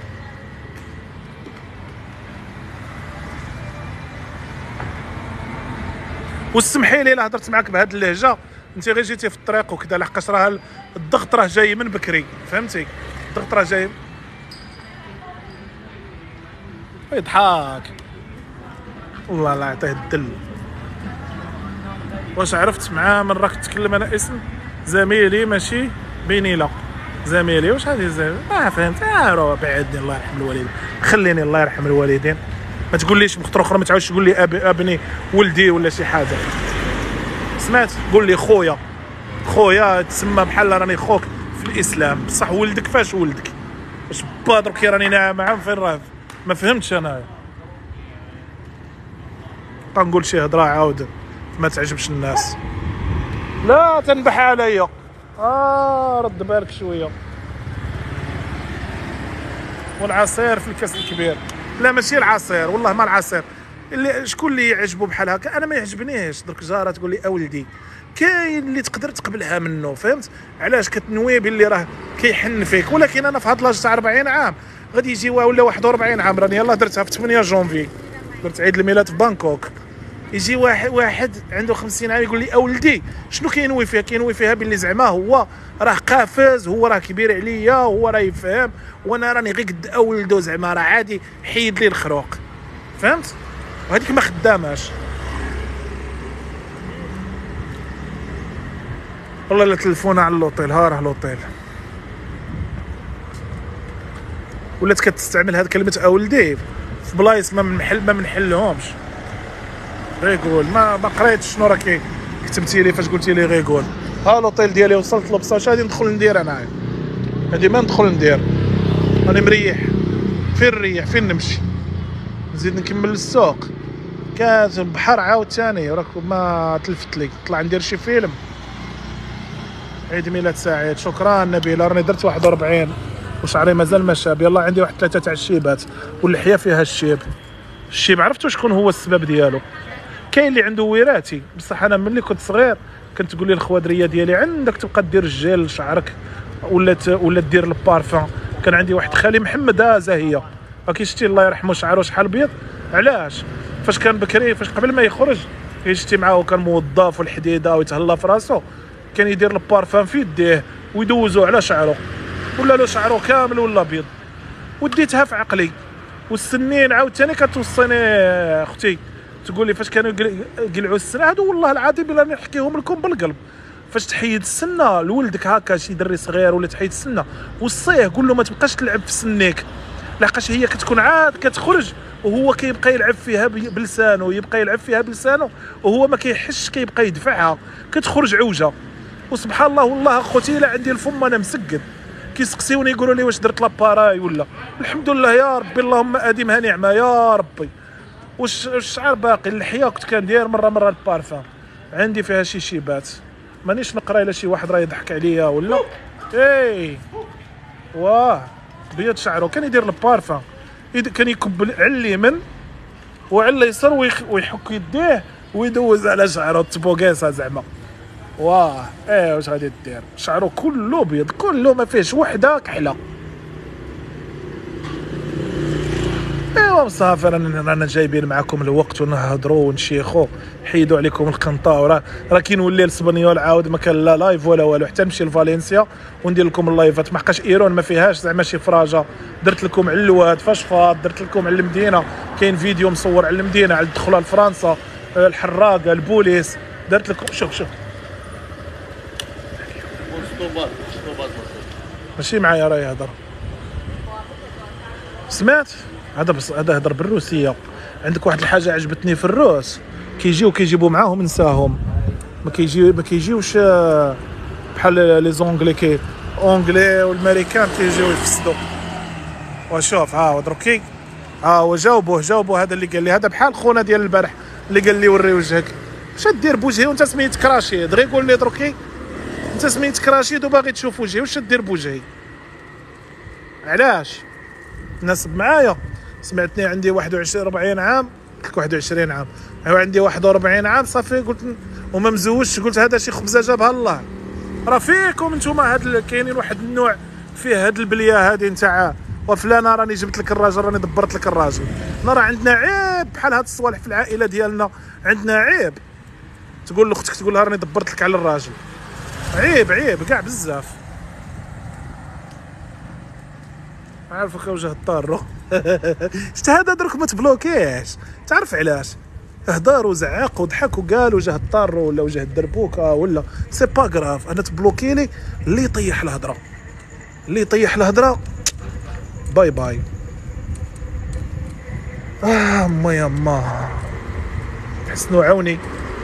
وسمحي لي الا هضرت معاك بهذه اللهجه، انت غير جيتي في الطريق وكذا، لحقاش راه الضغط راه جاي من بكري، فهمتي؟ الضغط راه جاي. يضحك والله لا يعطيه الدل. واش عرفت معاه من راك تتكلم انا اسم زميلي ماشي بيني لا زميلي. واش هذه زميلي؟ ما فهمت. اه راه بعدني الله يرحم الوالدين. خليني الله يرحم الوالدين. ما تقوليش بخطر اخرى، ما تعاودش تقول لي أب... ابني ولدي ولا شي حاجه، سمعت؟ قول لي خويا. خويا تسمى بحال راني خوك في الاسلام، بصح ولدك فاش ولدك؟ واش با درك راني ناعم معاه فين راه؟ ما فهمتش انا. تنقول شي هضره عاود ما تعجبش الناس. لا تنبح عليا. اه رد بالك شويه. والعصير في الكاس الكبير. لا ماشي العصير، والله ما العصير. اللي شكون اللي يعجبو بحال هكا؟ انا ما يعجبنيش. درك جاره تقول لي اولدي، كاين اللي تقدر تقبلها منه، فهمت علاش؟ كتنوي باللي راه كيحن فيك. ولكن انا في هاد لاج تاع أربعين عام غادي يجي ولا واحد وأربعين عام، راني يلاه درتها في ثمانية جونفي، درت عيد الميلاد في بانكوك. يجي واحد واحد عنده خمسين عام يقول لي اولدي، شنو كينوي فيها؟ كينوي فيها باللي زعما هو راه قافز، هو راه كبير عليا، هو راه يفهم، وانا راني غير قد اولدو، زعما راه عادي حيد لي الخروق، فهمت؟ وهذيك ما خداماش. والله لا تلفونا على اللوطيل، ها راه لوطيل. ولات كتستعمل هاد كلمه اولدي في بلايص ما من محل ما منحلهمش. غير قول، ما ما قريتش شنو راكي كتبتي لي فاش قلتي لي غير قول. ها لوطيل ديالي وصلت له بصاش، هادي ندخل ندير انا، هادي ما ندخل ندير، راني مريح. فين نريح؟ فين نمشي؟ نزيد نكمل السوق؟ كاز البحر عاوتاني، راك ما تلفت لي. طلع ندير شي فيلم. عيد ميلاد سعيد. شكرا نبيله، راني درت واحد وأربعين وشعري مازال ما شاب. يلا عندي واحد ثلاثه تاع الشيبات واللحيه فيها الشيب. الشيب عرفتوا شكون هو السبب ديالو؟ كاين اللي عنده وراثي، بصح انا ملي كنت صغير كنت تقول لي الخوادريه ديالي عندك تبقى دير الجيل لشعرك ولا ولا دير البارفان. كان عندي واحد خالي محمد هازا هي، راكي شتي الله يرحمه شعره شحال بيض. علاش؟ فاش كان بكري، فاش قبل ما يخرج يشتي معاه، كان موظف والحديده ويتهلا في راسو، كان يدير البارفان في يديه ويدوزو على شعره، ولا له شعره كامل ولا بيض. وديتها في عقلي، والسنين عاوتاني كتوصيني اختي تقول لي فاش كانوا يقلعوا السنه هادو، والله العظيم الا نحكيهم لكم بالقلب. فاش تحيد السنه لولدك هكا شي دري صغير ولا تحيد السنه وصيه، قول له ما تبقاش تلعب في سنيك، لحقاش هي كتكون عاد كتخرج وهو كيبقى يلعب فيها بلسانه، يبقى يلعب فيها بلسانه وهو ما كيحش، كيبقى يدفعها، كتخرج عوجه. وسبحان الله والله اخوتي الا عندي الفم انا مسقد، كيسقسيوني يقولوا لي واش درت لاباراي ولا. الحمد لله يا ربي، اللهم اديمها نعمه يا ربي. واش الشعر باقي، اللحيه كنت كندير مره مره البارفان، عندي فيها شي شيبات، مانيش نقرا الا شي واحد راه يضحك عليا ولا. اي واه بيض شعره، كان يدير البارفان، كان يكب على اليمين وعلى اليسار ويحك يديه ويدوز على شعره الطبوقيصه زعما. واه ايه واش غادي دير؟ شعره كله بيض، كله ما فيهش وحده كحله. ايوا صافي، رانا جايبين معكم الوقت ونهضروا ونشيخوا، حيدوا عليكم القنطه. وراه راه كي نولي الاسبانيول عاود ما كان لا لايف ولا والو، حتى نمشي لفالنسيا وندير لكم اللايفات. ما بقاش ايرون ما فيهاش زعما شي فراجه. درت لكم على الواد فاش فاض، درت لكم على المدينه، كاين فيديو مصور على المدينه، على الدخله لفرنسا، الحراقه، البوليس، درت لكم. شوف شوف ماشي معايا راه يهضر. سمعت هذا بس هذا هضر بالروسيه. عندك واحد الحاجه عجبتني في الروس، كيجيو كيجيبوا معاهم نساهم، ما كيجي ما كيجيوش بحال لي زونغلي، كي اونغلي والامريكان كيجيو يفسدوا. وشوف ها دروكي ها هو جاوبوه جاوبوه هذا اللي قال لي، هذا بحال خونا ديال البارح اللي قال لي وري وجهك. واش دير بوجهي وانت سميت كراشيد؟ غير قول لي دروكي انت سميت كراشيد وباغي تشوف وجهي، واش دير بوجهي؟ علاش؟ ناسب معايا. سمعتني عندي واحد وعشرين أربعين عام، قلت لك واحد وعشرين عام، ايوا عندي واحد وأربعين عام صافي، قلت وما مزوجش، قلت هذا شي خبزه جابها الله. راه فيكم نتوما هاد كاينين واحد النوع فيه هاد البليه هادي نتاع وفلانه راني جبت لك الراجل، راني دبرت لك الراجل. لا راه عندنا عيب بحال هاد الصوالح في العائله ديالنا، عندنا عيب. تقول لاختك تقول لها راني دبرت لك على الراجل، عيب عيب كاع بزاف. عارفك وجه الطارو. شت هذا درك ما تبلوكيش، تعرف علاش؟ هدار وزعق وضحك وقال وجه الطارو ولا وجه الدربوكه ولا سي با كراف. انا تبلوكي لي اللي يطيح الهضره، اللي يطيح الهضره باي باي. اه ما يا ما حسنوا عوني،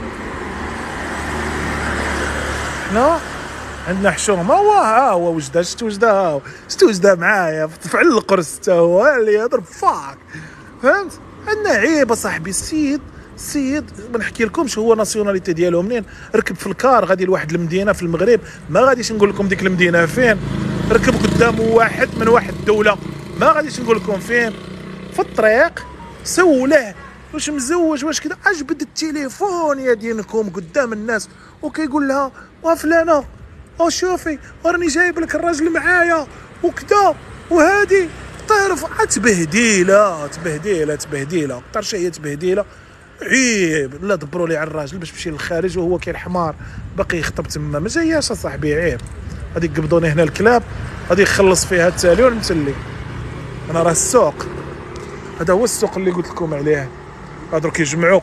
حنا عندنا حشومه. هو ها هو وجده، شت وجده، ها هو شت وجده معايا فعل القرص حتى هو اللي يضرب فاك، فهمت؟ عندنا عيب اصاحبي. السيد السيد ما نحكي لكمش هو ناسيوناليتي ديالو منين. ركب في الكار غادي لواحد المدينه في المغرب، ما غاديش نقول لكم ديك المدينه فين، ركب قدامه واحد من واحد الدوله ما غاديش نقول لكم فين، في الطريق سوله واش مزوج واش كذا، اجبد التليفون يا دينكم قدام الناس وكيقول لها وفلانه او شوفي راني جايب لك الراجل معايا وكذا وهادي تعرف تبهديله تبهديله تبهديله اكثر شيء هي تبهديله. عيب لا دبروا لي على الراجل باش يمشي للخارج وهو كاين حمار باقي يخطب تما، ما جاياش اصاحبي عيب. غادي يقبضوني هنا الكلاب غادي يخلص فيها التالي ونمتلي. انا راه السوق هذا هو السوق اللي قلت لكم عليه، هادو كيجمعوا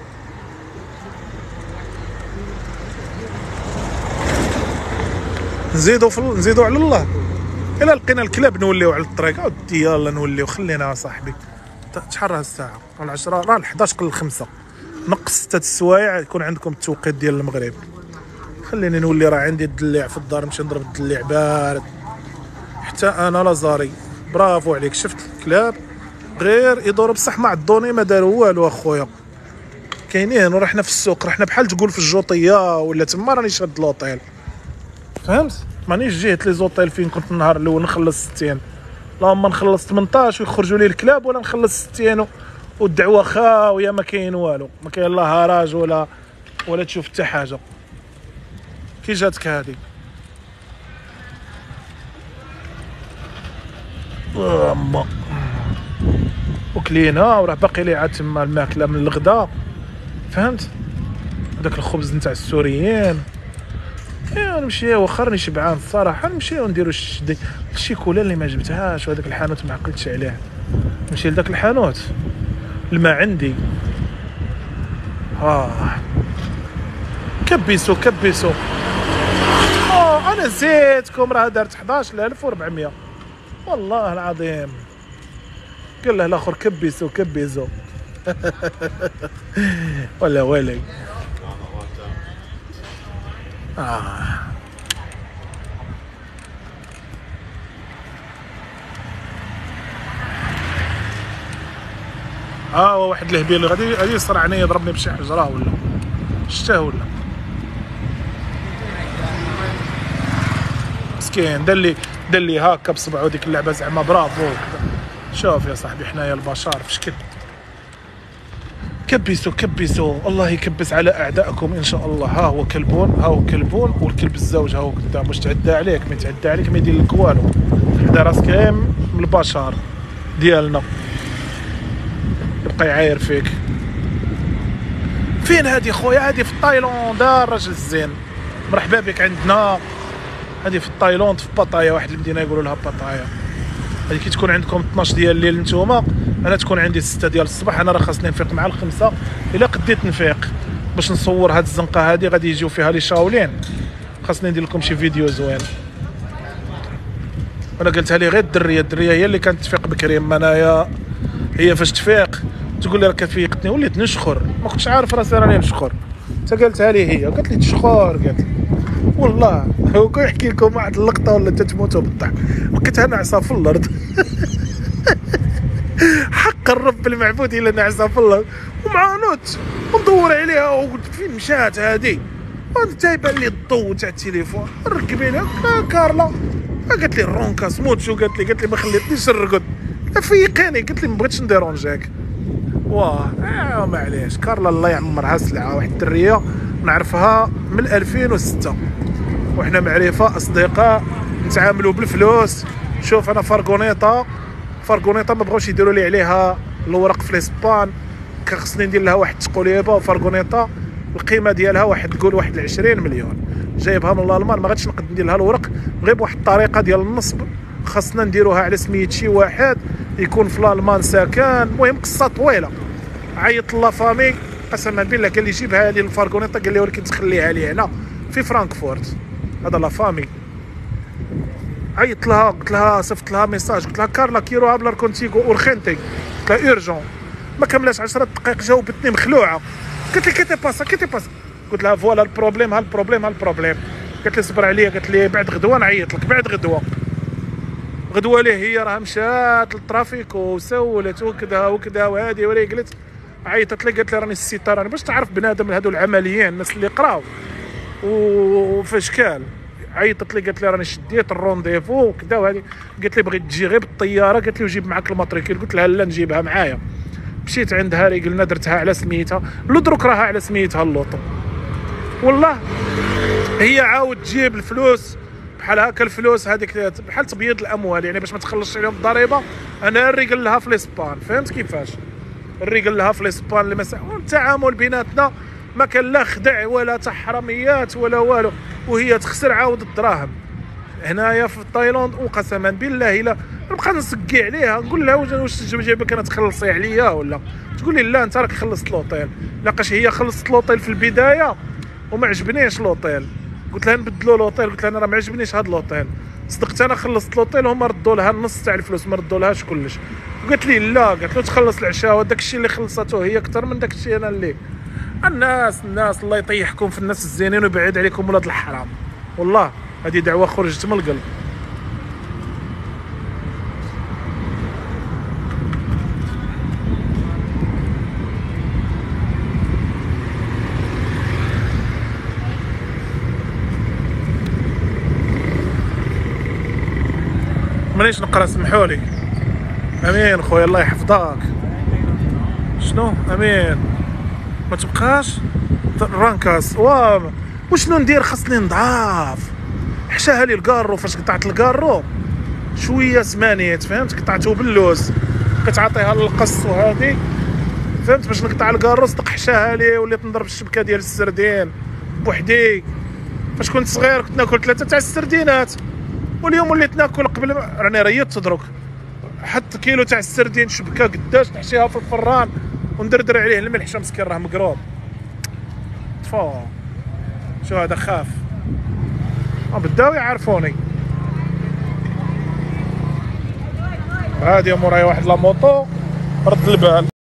نزيدوا في نزيدوا على الله. الا لقينا الكلاب نوليو على الطريق اودي يلا نوليو خلينا اصاحبي. شحال راه الساعه؟ راه العشرة راه الحداش قل الخمسة، نقص ستة السوايع يكون عندكم التوقيت ديال المغرب. خليني نولي راه عندي الدليع في الدار نمشي نضرب الدليع بارد حتى انا لازاري. برافو عليك، شفت الكلاب غير يدوروا بصح ما عضوني ما داروا والو اخويا. كاينين ورحنا في السوق، رحنا بحال تقول في الجوطيه ولا تما راني شاد لوطيل، فهمت؟ مانيش جهه لي زوطيل فين كنت النهار الاول نخلص ستين، اللهم نخلص ثمنطاش ويخرجوا لي الكلاب ولا نخلص ستين والدعوه خاويه ما كاين والو، ما كاين لا هراج ولا ولا تشوف حتى حاجه. كي جاتك هذه؟ اما وكلينا وراه باقي لي عاد تما الماكله من الغدا، فهمت؟ هذاك الخبز نتاع السوريين. ايوا نمشي واخا راني شبعان الصراحه، نمشيو نديرو الشدي الشيكولا اللي ما جبتهاش وهذاك الحانوت ما عقلتش عليه. نمشي لذاك الحانوت الماء عندي. اه كبيسو كبيسو. اه انا زيتكم راه دارت حداش ألف وأربعمية والله العظيم. قال له الاخر كبيسو كبيسو ولا ولي. اه اه واحد الهبيل غادي غادي يصرعني يضربني بشي حجره ولا شتاه ولا مسكين. دار لي دار لي هاكا بصبعو ديك اللعبه زعما برافو. شوف يا صاحبي حنايا البشر في شكل. كبسوا كبسوا الله يكبس على اعدائكم ان شاء الله. ها هو كلبون ها هو كلبون والكلب الزوج ها هو قدام. واش تعدى عليك؟ ما يتعدى عليك ما يدير لك والو. حدا راسك من البشر ديالنا يبقى يعاير فيك. فين هادي خويا؟ هادي في تايلاند الراجل الزين. مرحبا بك عندنا. هادي في تايلاند في باتايا، واحد المدينه يقولوا لها باتايا. هادي كي تكون عندكم اثناش ديال الليل نتوما، انا تكون عندي ستة ديال الصباح. انا راه خاصني نفيق مع الخمسة الا قديت نفيق باش نصور هاد الزنقه هادي غادي يجيو فيها لي شاولين. خاصني ندير لكم شي فيديو زوين. انا قلتها لي غير الدريه الدريه هي اللي كانت تفيق بكري، اما انايا هي فاش تفيق تقول لي راك فيقتني وليت نشخر. ما كنتش عارف راسي راني نشخر، حتى قالتها لي هي قالت لي تشخر. قالت لي والله هو كون يحكي لكم واحد اللقطه ولا تتموتوا بالضحك. لقيتها ناعسه في الارض حق الرب المعبود الا ناعسه في الارض ومع نوت وندور عليها وقلت فين مشات هادي. وجايبه لي الضو تاع التليفون ركبي لها كارلا. قالت لي الرونكا سموت شو قالت لي قالت لي ما خليتنيش نرقد فيقاني. قلت لي ما بغيتش نديرونجاك. واه آه معليش كارلا الله يعمرها سلعه. واحد الدريه نعرفها من ألفين وستة وحنا معرفه اصدقاء نتعاملوا بالفلوس. شوف انا فارغونيطا فارغونيطا ما بغاوش يديروا لي عليها الورق في الاسبان، كان خصني ندير لها واحد التقوليبه. وفارغونيطا القيمه ديالها واحد تقول واحد عشرين مليون، جايبها من الالمان. ما غاديش نقد ندير لها الورق غير بواحد الطريقه ديال النصب. خاصنا نديروها على سميت شي واحد يكون في الالمان ساكن. المهم قصه طويله. عيط لافامي قسما بالله قال لي جيبها لي الفارغونيطا. قال لي ولكن تخليها لي هنا في فرانكفورت. هذا لافامي. عيطت لها قلت لها صيفط لها ميساج قلت لها كارلا كيروها بلا كونتيغو اورخنتي. قلت لها اورجون. ما كملاش عشرة دقائق جاوبتني مخلوعه. قالت لي كيتي باسا كيتي باسا. قلت لها فوالا البروبليم ها البروبليم ها البروبليم. قالت لي صبر عليا. قالت لي بعد غدوه نعيط لك. بعد غدوه غدوه ليه هي راه مشات للترافيك وسولت وكذا وكذا وهذه وري قلت. عيطت لي قالت لي راني السيطره. راني باش تعرف بنادم هذو العمليين الناس اللي قراو وفاش كان عيطت لي قالت لي راني شديت الرونديفو وكذا وهذه، قالت لي بغيت تجي غير بالطياره، قالت لي وجيب معاك الماتريكول، قلت لها لا نجيبها معايا. مشيت عندها ري قلنا درتها على سميتها لو دروك راها على سميتها اللوطو. والله هي عاود تجيب الفلوس بحال هكا، الفلوس هذيك بحال تبييض الاموال يعني باش ما تخلصش عليهم الضريبه. انا الري قال لها في الاسبان، فهمت كيفاش؟ الري قال لها في الاسبان المسا... والتعامل بيناتنا ما كان لا خدع ولا تحرميات ولا والو، وهي تخسر عاود الدراهم. هنايا في تايلاند وقسما بالله الا نبقى نسقي عليها نقول لها واش جايبك انا تخلصي عليا ولا تقول لي لا انت راك خلصت لوطيل. لاقاش هي خلصت لوطيل في البدايه وما عجبنيش لوطيل، قلت لها نبدلوا لوطيل، قلت لها انا راه ما عجبنيش هذا لوطيل. صدقت انا خلصت لوطيل هما ردوا لها النص تاع الفلوس، ما ردوا لهاش كلش. قالت لي لا، قالت له تخلص العشاء وداك الشيء اللي خلصته هي اكثر من داك الشيء انا اللي. الناس الناس الله يطيحكم في الناس الزينين ويبعد عليكم ولاد الحرام. والله هذه دعوه خرجت من القلب. مانيش نقرا سمحولي. امين خويا الله يحفظك. شنو امين؟ ما تبقاش رانكاس وا وشنو ندير؟ خاصني نضعاف. حشاها لي الكارو، فاش قطعت الكارو شويه سمانيت، فهمت؟ قطعته باللوز كتعطيها للقص وهذه، فهمت؟ باش نقطع الكارو صدق حشاها لي، وليت نضرب الشبكه ديال السردين بوحدي. فاش كنت صغير كنت ناكل ثلاثه تاع السردينات، واليوم وليت ناكل قبل ما... راني ريضت تدرك. حط كيلو تاع السردين شبكه قداش نحشيها في الفران وندردر عليه الملح، مسكين راه مقروب. تفو شو هذا خاف بداو يعرفوني. هادي موراي واحد لا موطو رد البال.